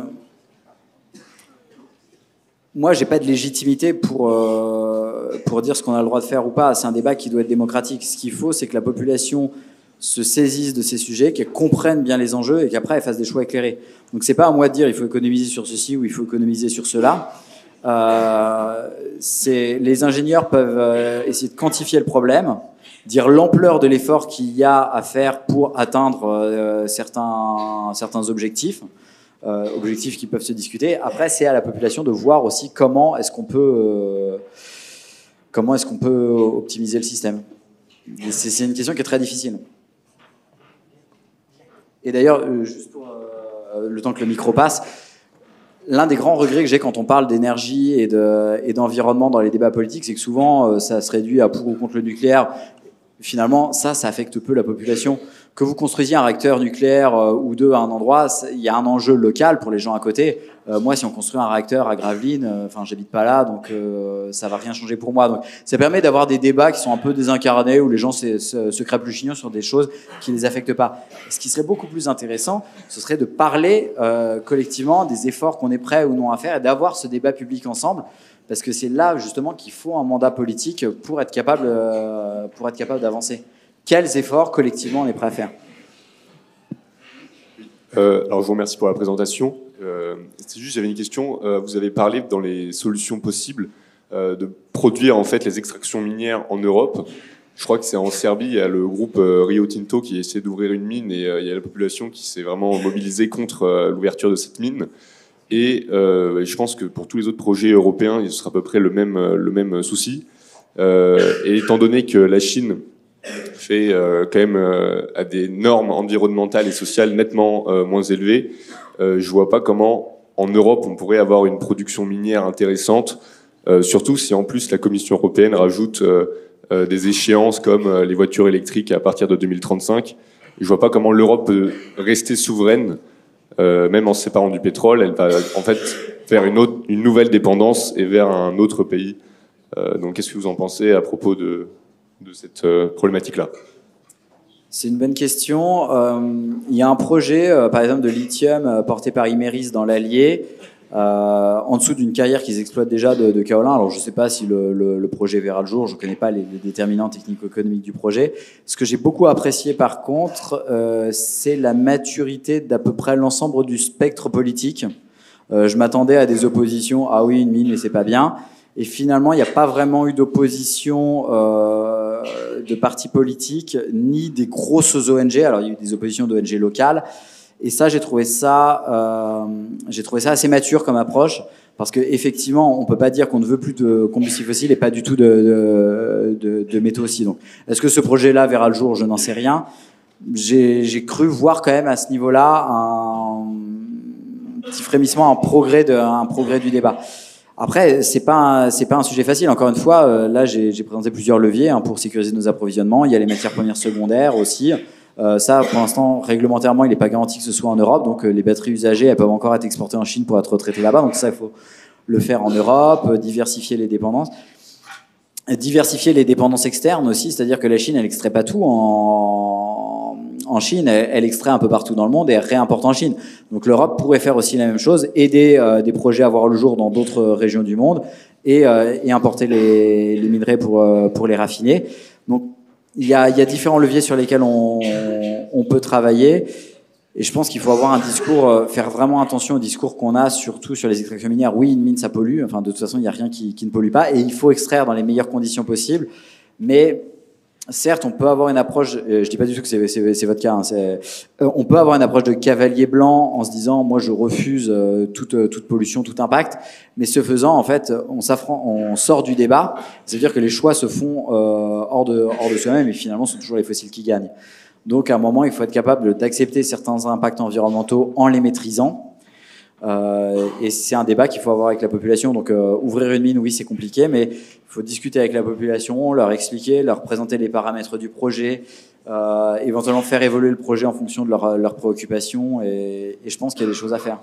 Moi, j'ai pas de légitimité pour, euh, pour dire ce qu'on a le droit de faire ou pas. C'est un débat qui doit être démocratique. Ce qu'il faut, c'est que la population se saisisse de ces sujets, qu'elle comprenne bien les enjeux et qu'après, elle fasse des choix éclairés. Donc, c'est pas à moi de dire il faut économiser sur ceci ou il faut économiser sur cela. Euh, c'est, les ingénieurs peuvent euh, essayer de quantifier le problème, dire l'ampleur de l'effort qu'il y a à faire pour atteindre euh, certains, certains objectifs. Euh, objectifs qui peuvent se discuter. Après, c'est à la population de voir aussi comment est-ce qu'on peut, euh, comment est-ce qu'on peut optimiser le système. C'est, c'est une question qui est très difficile. Et d'ailleurs, euh, juste pour euh, le temps que le micro passe, l'un des grands regrets que j'ai quand on parle d'énergie et, de, et d'environnement dans les débats politiques, c'est que souvent, euh, ça se réduit à pour ou contre le nucléaire. Finalement, ça, ça affecte peu la population. Que vous construisiez un réacteur nucléaire euh, ou deux à un endroit, il y a un enjeu local pour les gens à côté. Euh, moi, si on construit un réacteur à Gravelines, enfin, euh, j'habite pas là, donc euh, ça va rien changer pour moi. Donc, ça permet d'avoir des débats qui sont un peu désincarnés, où les gens se, se, se crêpent le chignon sur des choses qui les affectent pas. Ce qui serait beaucoup plus intéressant, ce serait de parler euh, collectivement des efforts qu'on est prêt ou non à faire, et d'avoir ce débat public ensemble. Parce que c'est là, justement, qu'il faut un mandat politique pour être capable, euh, pour être capable d'avancer. Quels efforts, collectivement, on est prêt à faire? euh, Alors, je vous remercie pour la présentation. Euh, c'est juste, j'avais une question. Euh, vous avez parlé, dans les solutions possibles, euh, de produire, en fait, les extractions minières en Europe. Je crois que c'est en Serbie, il y a le groupe euh, Rio Tinto qui essaie d'ouvrir une mine, et euh, il y a la population qui s'est vraiment mobilisée contre euh, l'ouverture de cette mine. Et euh, je pense que pour tous les autres projets européens, ce sera à peu près le même, le même souci. Euh, et étant donné que la Chine fait euh, quand même euh, à des normes environnementales et sociales nettement euh, moins élevées, euh, je vois pas comment en Europe on pourrait avoir une production minière intéressante, euh, surtout si en plus la Commission européenne rajoute euh, euh, des échéances comme euh, les voitures électriques à partir de deux mille trente-cinq. Je vois pas comment l'Europe peut rester souveraine. Euh, même en se séparant du pétrole, elle va en fait faire une, autre, une nouvelle dépendance et vers un autre pays Euh, donc, qu'est-ce que vous en pensez à propos de, de cette euh, problématique-là? C'est une bonne question. Euh, il y a un projet, euh, par exemple, de lithium euh, porté par Imerys dans l'Allier, euh, en dessous d'une carrière qu'ils exploitent déjà de, de kaolin. Alors, je ne sais pas si le, le, le projet verra le jour, je ne connais pas les, les déterminants technico-économiques du projet. Ce que j'ai beaucoup apprécié, par contre, euh, c'est la maturité d'à peu près l'ensemble du spectre politique. Euh, je m'attendais à des oppositions, ah oui, une mine, mais c'est pas bien. Et finalement, il n'y a pas vraiment eu d'opposition euh, de partis politiques, ni des grosses O N G. Alors, il y a eu des oppositions d'O N G locales. Et ça, j'ai trouvé ça, euh, j'ai trouvé ça assez mature comme approche. Parce qu'effectivement, on ne peut pas dire qu'on ne veut plus de combustibles fossiles et pas du tout de, de, de, de métaux aussi. Donc, est-ce que ce projet-là verra le jour? Je n'en sais rien. J'ai, j'ai cru voir quand même à ce niveau-là un petit frémissement, un progrès, de, un progrès du débat. Après, c'est pas c'est pas un sujet facile. Encore une fois, euh, là, j'ai, j'ai présenté plusieurs leviers hein, pour sécuriser nos approvisionnements. Il y a les matières premières secondaires aussi. Euh, ça, pour l'instant, réglementairement, il n'est pas garanti que ce soit en Europe. Donc, euh, les batteries usagées, elles peuvent encore être exportées en Chine pour être retraitées là-bas. Donc, ça, il faut le faire en Europe, euh, diversifier les dépendances. Diversifier les dépendances externes aussi, c'est-à-dire que la Chine, elle extrait pas tout en, en Chine, elle, elle extrait un peu partout dans le monde et elle réimporte en Chine. Donc l'Europe pourrait faire aussi la même chose, aider euh, des projets à voir le jour dans d'autres régions du monde et, euh, et importer les, les minerais pour, euh, pour les raffiner. Donc il y a, il y a différents leviers sur lesquels on, on peut travailler. Et je pense qu'il faut avoir un discours, faire vraiment attention au discours qu'on a, surtout sur les extractions minières. Oui, une mine, ça pollue. Enfin, de toute façon, il n'y a rien qui, qui ne pollue pas. Et il faut extraire dans les meilleures conditions possibles. Mais certes, on peut avoir une approche, je ne dis pas du tout que c'est, c'est, c'est votre cas, hein, c'est, euh, on peut avoir une approche de cavalier blanc en se disant, moi, je refuse euh, toute, toute pollution, tout impact. Mais ce faisant, en fait, on, on sort du débat. C'est-à-dire que les choix se font euh, hors de, hors de soi-même et finalement, ce sont toujours les fossiles qui gagnent. Donc, à un moment, il faut être capable d'accepter certains impacts environnementaux en les maîtrisant. Euh, et c'est un débat qu'il faut avoir avec la population. Donc, euh, ouvrir une mine, oui, c'est compliqué, mais il faut discuter avec la population, leur expliquer, leur présenter les paramètres du projet, euh, éventuellement faire évoluer le projet en fonction de leurs leur préoccupations. Et, et je pense qu'il y a des choses à faire.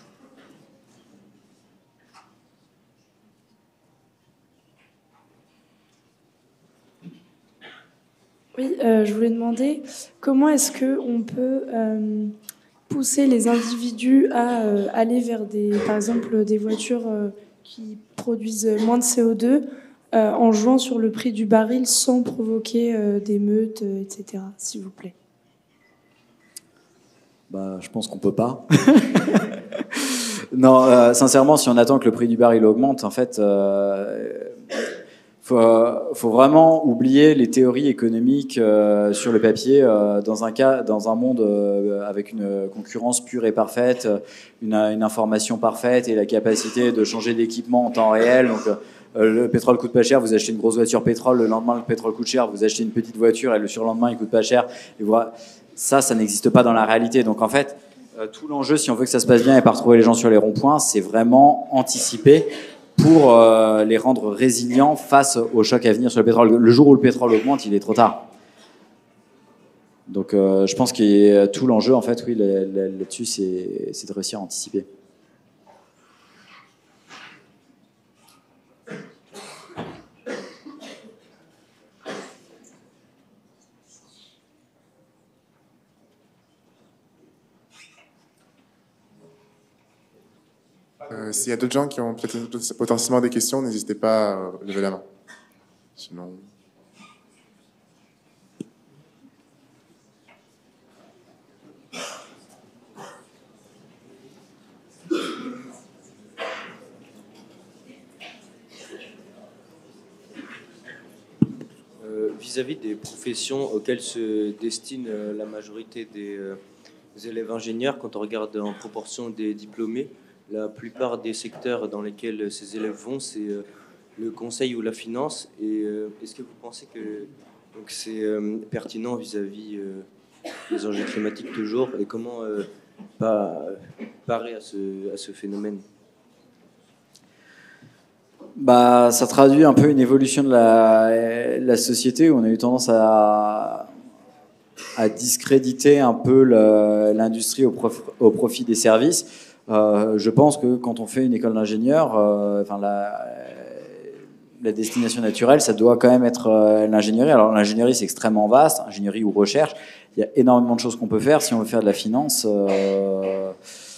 Oui, euh, je voulais demander comment est-ce qu'on peut euh, pousser les individus à euh, aller vers, des, par exemple, des voitures euh, qui produisent moins de C O deux euh, en jouant sur le prix du baril sans provoquer euh, des meutes, euh, et cetera, s'il vous plaît. Bah, je pense qu'on peut pas. Non, euh, sincèrement, si on attend que le prix du baril augmente, en fait... Euh, Faut, faut vraiment oublier les théories économiques euh, sur le papier. Euh, dans un cas, dans un monde euh, avec une concurrence pure et parfaite, une, une information parfaite et la capacité de changer d'équipement en temps réel. Donc, euh, le pétrole coûte pas cher, vous achetez une grosse voiture pétrole, le lendemain le pétrole coûte cher, vous achetez une petite voiture et le surlendemain il coûte pas cher. Et voilà, ça, ça n'existe pas dans la réalité. Donc en fait, euh, tout l'enjeu, si on veut que ça se passe bien et pas retrouver les gens sur les ronds-points, c'est vraiment anticiper pour euh, les rendre résilients face au choc à venir sur le pétrole. Le jour où le pétrole augmente, il est trop tard. Donc euh, je pense que tout l'enjeu, en fait, oui, là-dessus, c'est, c'est de réussir à anticiper. Euh, S'il y a d'autres gens qui ont peut-être potentiellement des questions, n'hésitez pas à lever la main. Sinon... Euh, vis-à-vis des professions auxquelles se destine euh, la majorité des, euh, des élèves ingénieurs, quand on regarde en proportion des diplômés, la plupart des secteurs dans lesquels ces élèves vont, c'est euh, le conseil ou la finance. Et euh, est-ce que vous pensez que donc, c'est euh, pertinent vis-à-vis euh, des enjeux climatiques toujours? Et comment euh, pas, parer à ce, à ce phénomène? Bah, ça traduit un peu une évolution de la, la société où on a eu tendance à, à discréditer un peu le, l'industrie au, prof, au profit des services. Euh, je pense que quand on fait une école d'ingénieur, euh, enfin la, la destination naturelle, ça doit quand même être euh, l'ingénierie. Alors l'ingénierie, c'est extrêmement vaste, ingénierie ou recherche. Il y a énormément de choses qu'on peut faire. Si on veut faire de la finance, euh,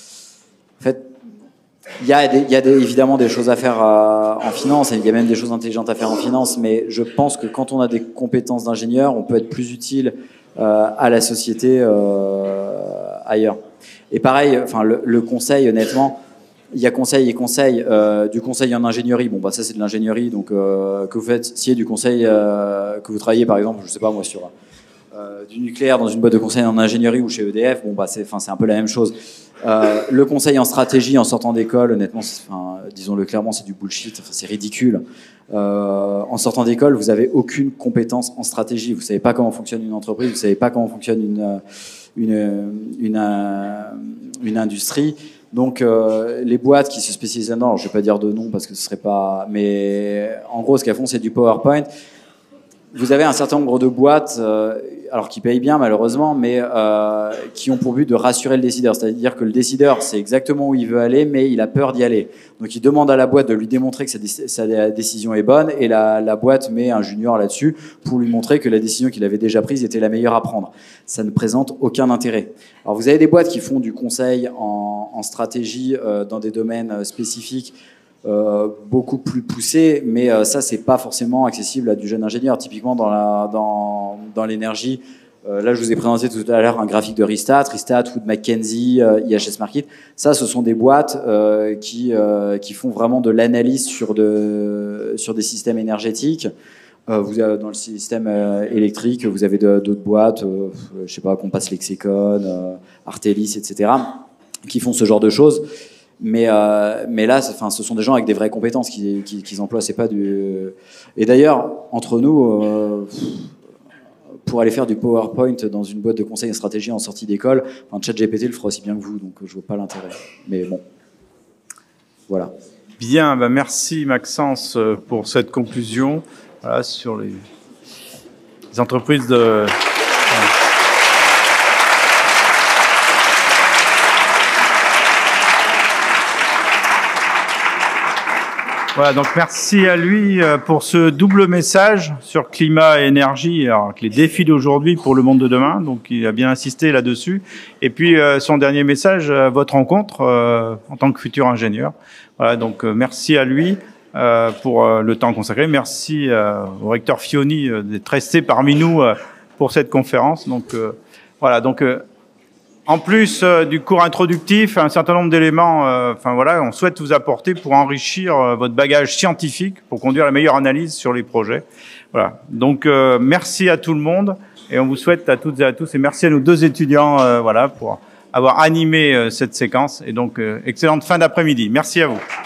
en fait, il y a, des, il y a des, évidemment des choses à faire euh, en finance, et il y a même des choses intelligentes à faire en finance, mais je pense que quand on a des compétences d'ingénieur, on peut être plus utile euh, à la société euh, ailleurs. Et pareil, enfin, le, le conseil, honnêtement, il y a conseil et conseil. Euh, du conseil en ingénierie, bon, bah, ça c'est de l'ingénierie, donc euh, que vous faites, si il y a du conseil, euh, que vous travaillez par exemple, je sais pas moi, sur euh, du nucléaire dans une boîte de conseil en ingénierie ou chez E D F, bon, bah, c'est, enfin, c'est un peu la même chose. Euh, le conseil en stratégie en sortant d'école, honnêtement, enfin, disons-le clairement, c'est du bullshit, enfin, c'est ridicule. Euh, en sortant d'école, vous avez aucune compétence en stratégie. Vous savez pas comment fonctionne une entreprise, vous savez pas comment fonctionne une une une, une, une industrie. Donc euh, les boîtes qui se spécialisent là-dedans, alors, je vais pas dire de nom parce que ce serait pas, mais en gros, ce qu'elles font, c'est du PowerPoint. Vous avez un certain nombre de boîtes, euh, alors qui payent bien malheureusement, mais euh, qui ont pour but de rassurer le décideur. C'est-à-dire que le décideur sait exactement où il veut aller, mais il a peur d'y aller. Donc il demande à la boîte de lui démontrer que sa, dé- sa décision est bonne, et la, la boîte met un junior là-dessus pour lui montrer que la décision qu'il avait déjà prise était la meilleure à prendre. Ça ne présente aucun intérêt. Alors vous avez des boîtes qui font du conseil en, en stratégie euh, dans des domaines spécifiques, Euh, beaucoup plus poussé, mais euh, ça c'est pas forcément accessible à du jeune ingénieur. Typiquement dans la dans dans l'énergie, euh, là je vous ai présenté tout à l'heure un graphique de Rystad, Rystad, Wood Mackenzie, euh, I H S Markit. Ça, ce sont des boîtes euh, qui euh, qui font vraiment de l'analyse sur de sur des systèmes énergétiques. Euh, vous avez, dans le système euh, électrique, vous avez de, d'autres boîtes, euh, je sais pas, Compass Lexicon, euh, Artelis, et cetera, qui font ce genre de choses. Mais, euh, mais là, enfin, ce sont des gens avec des vraies compétences qu'ils, qu'ils, qu'ils emploient. C'est pas du. Et d'ailleurs, entre nous, euh, pour aller faire du PowerPoint dans une boîte de conseil en stratégie en sortie d'école, enfin, ChatGPT le fera aussi bien que vous, donc je vois pas l'intérêt. Mais bon, voilà. Bien, bah merci Maxence pour cette conclusion. Voilà, sur les, les entreprises de. Voilà, donc merci à lui pour ce double message sur climat et énergie, alors les défis d'aujourd'hui pour le monde de demain, donc il a bien insisté là-dessus. Et puis euh, son dernier message, euh, votre rencontre euh, en tant que futur ingénieur. Voilà, donc euh, merci à lui euh, pour euh, le temps consacré. Merci euh, au recteur Fioni euh, d'être resté parmi nous euh, pour cette conférence. Donc euh, voilà, donc euh, en plus euh, du cours introductif, un certain nombre d'éléments, euh, enfin voilà, on souhaite vous apporter pour enrichir euh, votre bagage scientifique, pour conduire la meilleure analyse sur les projets. Voilà. Donc euh, merci à tout le monde et on vous souhaite à toutes et à tous, et merci à nos deux étudiants, euh, voilà, pour avoir animé euh, cette séquence. Et donc euh, excellente fin d'après-midi. Merci à vous.